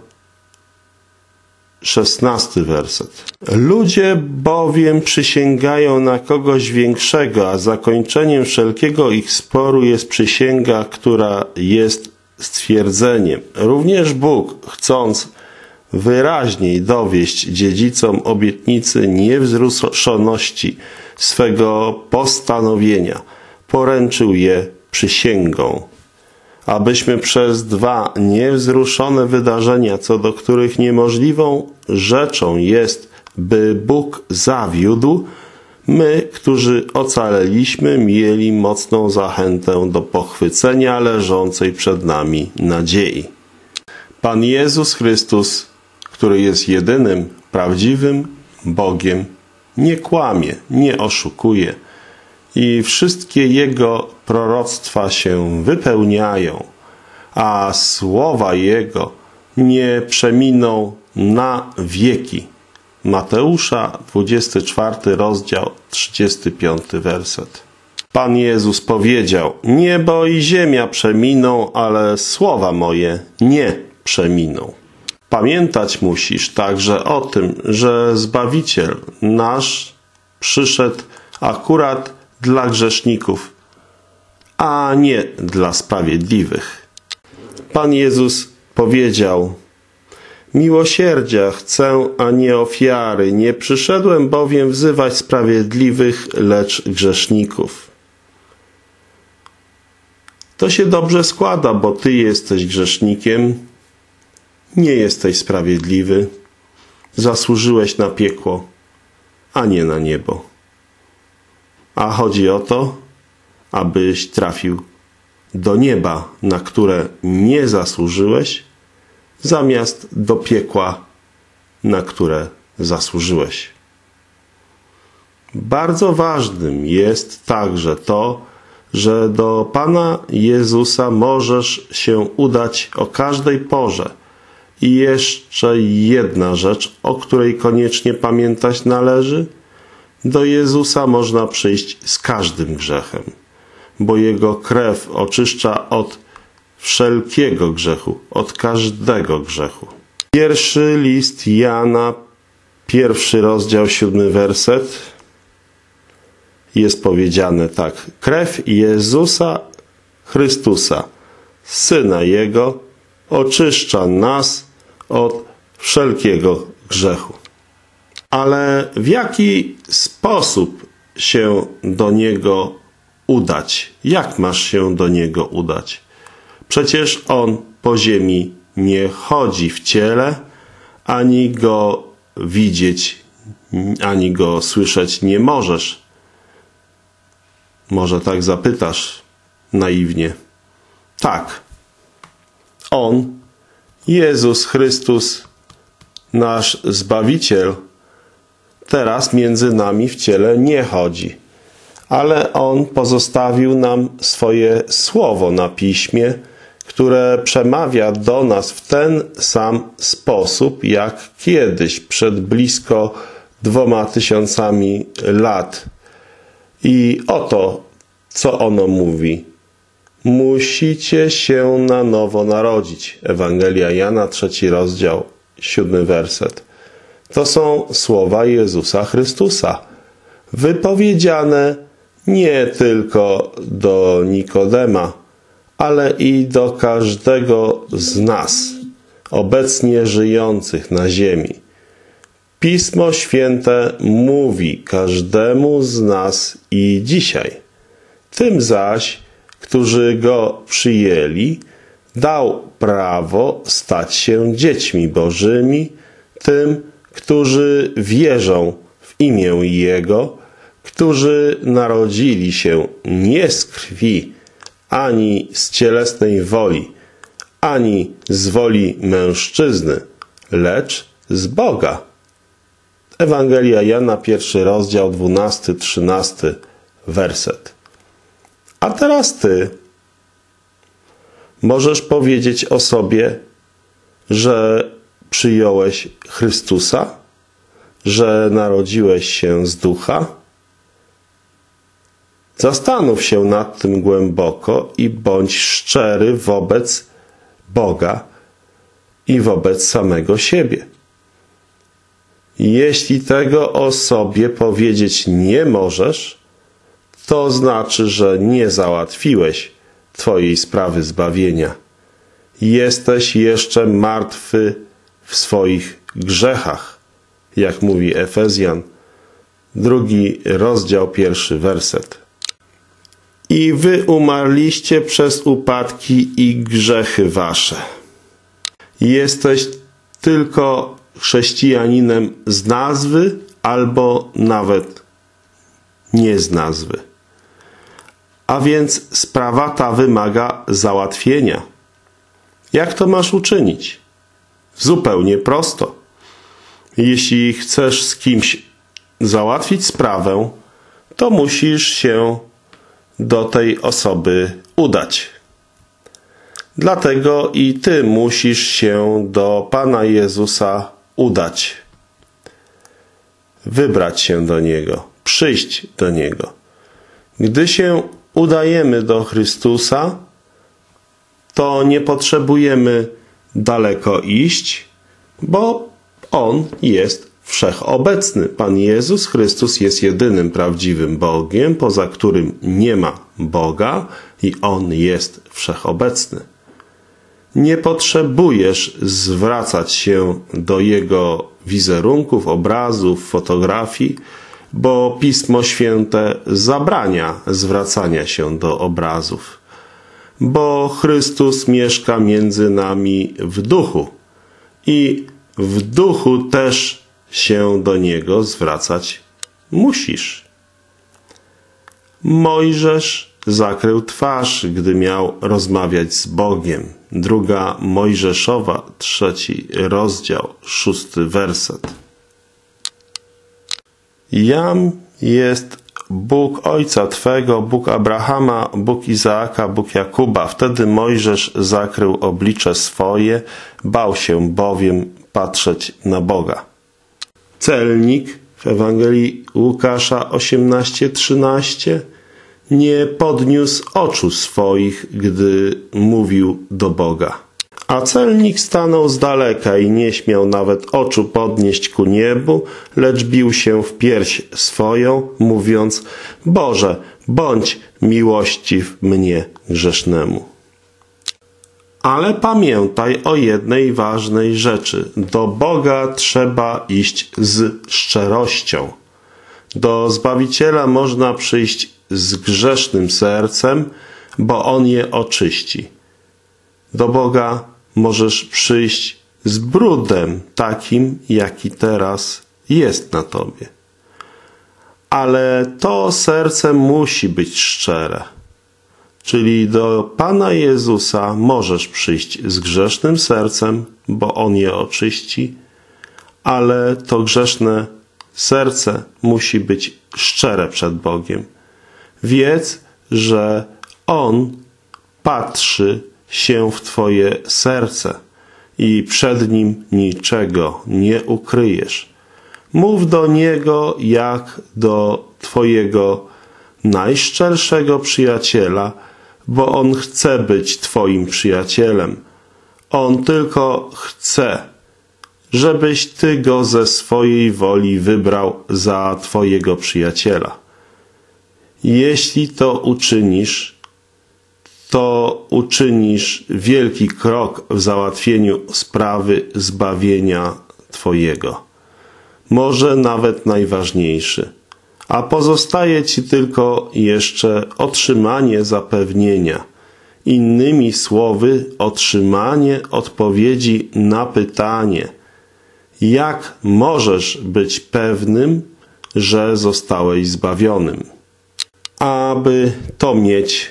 16 werset. Ludzie bowiem przysięgają na kogoś większego, a zakończeniem wszelkiego ich sporu jest przysięga, która jest stwierdzeniem. Również Bóg, chcąc wyraźniej dowieść dziedzicom obietnicy niewzruszoności swego postanowienia, poręczył je przysięgą, abyśmy przez 2 niewzruszone wydarzenia, co do których niemożliwą rzeczą jest, by Bóg zawiódł, my, którzy ocaleliśmy, mieli mocną zachętę do pochwycenia leżącej przed nami nadziei. Pan Jezus Chrystus, który jest jedynym prawdziwym Bogiem, nie kłamie, nie oszukuje i wszystkie Jego proroctwa się wypełniają, a słowa Jego nie przeminą na wieki. Mateusza, 24 rozdział, 35 werset. Pan Jezus powiedział: niebo i ziemia przeminą, ale słowa moje nie przeminą. Pamiętać musisz także o tym, że Zbawiciel nasz przyszedł akurat dla grzeszników, a nie dla sprawiedliwych. Pan Jezus powiedział: miłosierdzia chcę, a nie ofiary. Nie przyszedłem bowiem wzywać sprawiedliwych, lecz grzeszników. To się dobrze składa, bo ty jesteś grzesznikiem, nie jesteś sprawiedliwy, zasłużyłeś na piekło, a nie na niebo. A chodzi o to, abyś trafił do nieba, na które nie zasłużyłeś, zamiast do piekła, na które zasłużyłeś. Bardzo ważnym jest także to, że do Pana Jezusa możesz się udać o każdej porze. I jeszcze jedna rzecz, o której koniecznie pamiętać należy. Do Jezusa można przyjść z każdym grzechem, bo Jego krew oczyszcza od wszelkiego grzechu, od każdego grzechu. 1 list Jana, 1 rozdział, 7 werset. Jest powiedziane tak: krew Jezusa Chrystusa, Syna Jego, oczyszcza nas od wszelkiego grzechu. Ale w jaki sposób się do Niego udać? Jak masz się do Niego udać? Przecież On po ziemi nie chodzi w ciele, ani Go widzieć, ani Go słyszeć nie możesz. Może tak zapytasz naiwnie. Tak. On, Jezus Chrystus, nasz Zbawiciel, teraz między nami w ciele nie chodzi. Ale On pozostawił nam swoje słowo na piśmie, które przemawia do nas w ten sam sposób, jak kiedyś, przed blisko 2000 lat. I oto, co ono mówi. Musicie się na nowo narodzić. Ewangelia Jana, 3 rozdział, 7 werset. To są słowa Jezusa Chrystusa, wypowiedziane nie tylko do Nikodema, ale i do każdego z nas, obecnie żyjących na ziemi. Pismo Święte mówi każdemu z nas i dzisiaj. Tym zaś, którzy Go przyjęli, dał prawo stać się dziećmi Bożymi, tym, którzy wierzą w imię Jego, którzy narodzili się nie z krwi, ani z cielesnej woli, ani z woli mężczyzny, lecz z Boga. Ewangelia Jana, 1 rozdział, 12-13 werset. A teraz ty możesz powiedzieć o sobie, że przyjąłeś Chrystusa, że narodziłeś się z Ducha? Zastanów się nad tym głęboko i bądź szczery wobec Boga i wobec samego siebie. Jeśli tego o sobie powiedzieć nie możesz, to znaczy, że nie załatwiłeś twojej sprawy zbawienia. Jesteś jeszcze martwy w swoich grzechach, jak mówi Efezjan, 2 rozdział, 1 werset. I wy umarliście przez upadki i grzechy wasze. Jesteś tylko chrześcijaninem z nazwy, albo nawet nie z nazwy. A więc sprawa ta wymaga załatwienia. Jak to masz uczynić? Zupełnie prosto. Jeśli chcesz z kimś załatwić sprawę, to musisz się do tej osoby udać. Dlatego i ty musisz się do Pana Jezusa udać. Wybrać się do Niego, przyjść do Niego. Gdy się udajemy do Chrystusa, to nie potrzebujemy daleko iść, bo On jest wszechobecny. Pan Jezus Chrystus jest jedynym prawdziwym Bogiem, poza którym nie ma Boga i On jest wszechobecny. Nie potrzebujesz zwracać się do Jego wizerunków, obrazów, fotografii, bo Pismo Święte zabrania zwracania się do obrazów, bo Chrystus mieszka między nami w duchu i w duchu też się do Niego zwracać musisz. Mojżesz zakrył twarz, gdy miał rozmawiać z Bogiem. 2 Mojżeszowa, 3 rozdział, 6 werset. Jam jest Bóg Ojca Twego, Bóg Abrahama, Bóg Izaaka, Bóg Jakuba. Wtedy Mojżesz zakrył oblicze swoje, bał się bowiem patrzeć na Boga. Celnik w Ewangelii Łukasza 18:13 nie podniósł oczu swoich, gdy mówił do Boga. A celnik stanął z daleka i nie śmiał nawet oczu podnieść ku niebu, lecz bił się w pierś swoją, mówiąc: Boże, bądź miłościw mnie grzesznemu. Ale pamiętaj o jednej ważnej rzeczy. Do Boga trzeba iść z szczerością. Do Zbawiciela można przyjść z grzesznym sercem, bo On je oczyści. Do Boga możesz przyjść z brudem takim, jaki teraz jest na tobie. Ale to serce musi być szczere. Czyli do Pana Jezusa możesz przyjść z grzesznym sercem, bo On je oczyści, ale to grzeszne serce musi być szczere przed Bogiem. Wiedz, że On patrzy się w twoje serce i przed Nim niczego nie ukryjesz. Mów do Niego jak do twojego najszczerszego przyjaciela, bo On chce być twoim przyjacielem. On tylko chce, żebyś ty Go ze swojej woli wybrał za twojego przyjaciela. Jeśli to uczynisz, to uczynisz wielki krok w załatwieniu sprawy zbawienia twojego. Może nawet najważniejszy. A pozostaje ci tylko jeszcze otrzymanie zapewnienia. Innymi słowy, otrzymanie odpowiedzi na pytanie, jak możesz być pewnym, że zostałeś zbawionym. Aby to mieć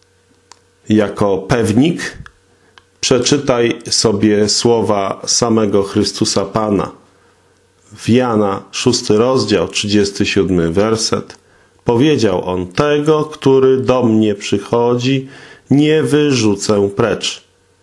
jako pewnik, przeczytaj sobie słowa samego Chrystusa Pana. W Jana 6 rozdział, 37 werset. Powiedział On, tego, który do mnie przychodzi, nie wyrzucę precz.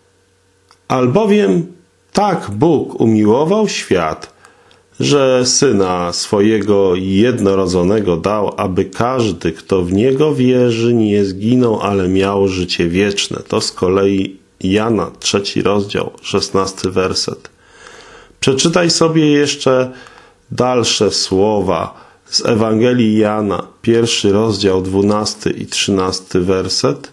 Albowiem tak Bóg umiłował świat, że Syna swojego jednorodzonego dał, aby każdy, kto w Niego wierzy, nie zginął, ale miał życie wieczne. To z kolei Jana 3 rozdział, 16 werset. Przeczytaj sobie jeszcze dalsze słowa z Ewangelii Jana, 1 rozdział, 12 i 13 werset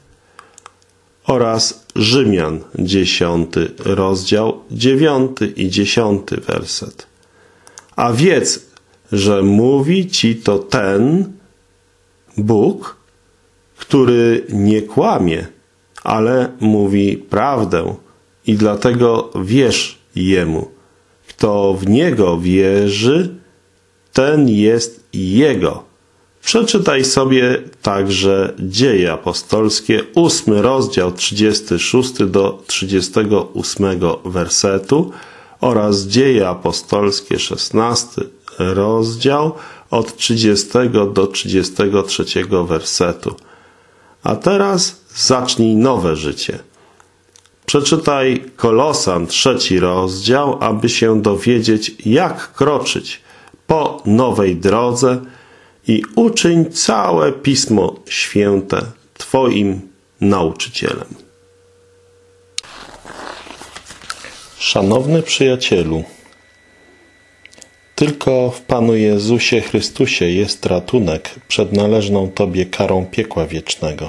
oraz Rzymian, 10 rozdział, 9 i 10 werset. A wiedz, że mówi ci to ten Bóg, który nie kłamie, ale mówi prawdę i dlatego wierz Jemu. Kto w Niego wierzy, ten jest Jego. Przeczytaj sobie także Dzieje apostolskie, 8 rozdział, 36 do 38 wersetu oraz Dzieje apostolskie, 16 rozdział, od 30 do 33 wersetu. A teraz zacznij nowe życie. Przeczytaj Kolosan 3 rozdział, aby się dowiedzieć, jak kroczyć po nowej drodze i uczyń całe Pismo Święte twoim nauczycielem. Szanowny przyjacielu, tylko w Panu Jezusie Chrystusie jest ratunek przed należną Tobie karą piekła wiecznego.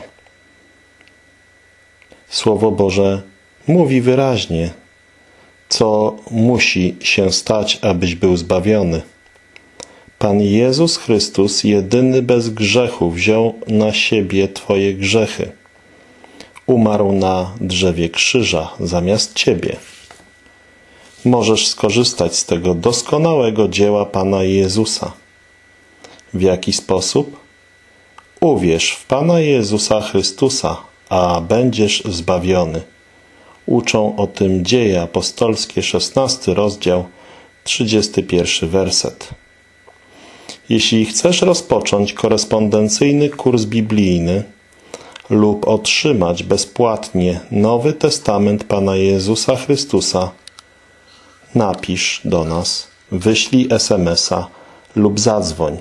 Słowo Boże mówi wyraźnie, co musi się stać, abyś był zbawiony. Pan Jezus Chrystus, jedyny bez grzechu, wziął na siebie Twoje grzechy. Umarł na drzewie krzyża zamiast Ciebie. Możesz skorzystać z tego doskonałego dzieła Pana Jezusa. W jaki sposób? Uwierz w Pana Jezusa Chrystusa, a będziesz zbawiony. Uczą o tym Dzieje apostolskie, 16 rozdział, 31 werset. Jeśli chcesz rozpocząć korespondencyjny kurs biblijny lub otrzymać bezpłatnie Nowy Testament Pana Jezusa Chrystusa, napisz do nas, wyślij SMS-a lub zadzwoń.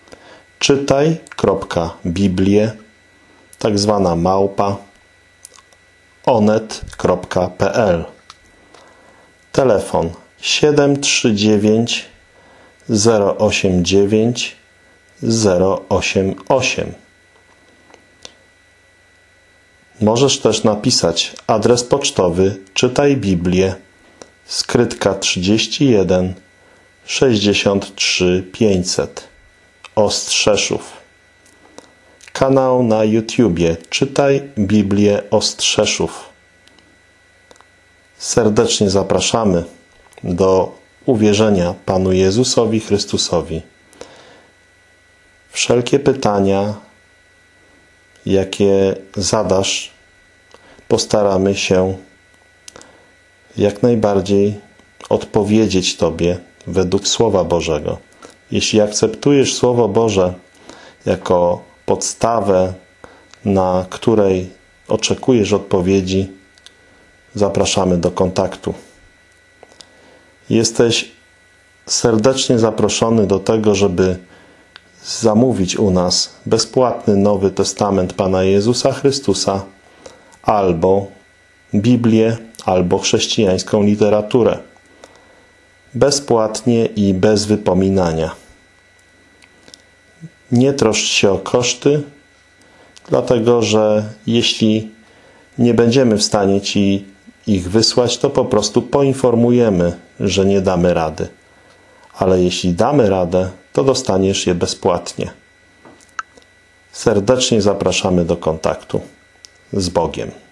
Czytaj.biblię, tak zwana małpa, onet.pl. Telefon 739 089 088. Możesz też napisać adres pocztowy Czytaj Biblię, skrytka 31 63 500 Ostrzeszów. Kanał na YouTubie Czytaj Biblię Ostrzeszów. Serdecznie zapraszamy do uwierzenia Panu Jezusowi Chrystusowi. Wszelkie pytania, jakie zadasz, postaramy się jak najbardziej odpowiedzieć Tobie według Słowa Bożego. Jeśli akceptujesz Słowo Boże jako podstawę, na której oczekujesz odpowiedzi, zapraszamy do kontaktu. Jesteś serdecznie zaproszony do tego, żeby zamówić u nas bezpłatny Nowy Testament Pana Jezusa Chrystusa, albo Biblię, albo chrześcijańską literaturę. Bezpłatnie i bez wypominania. Nie troszcz się o koszty, dlatego że jeśli nie będziemy w stanie Ci ich wysłać, to po prostu poinformujemy, że nie damy rady. Ale jeśli damy radę, to dostaniesz je bezpłatnie. Serdecznie zapraszamy do kontaktu. Z Bogiem.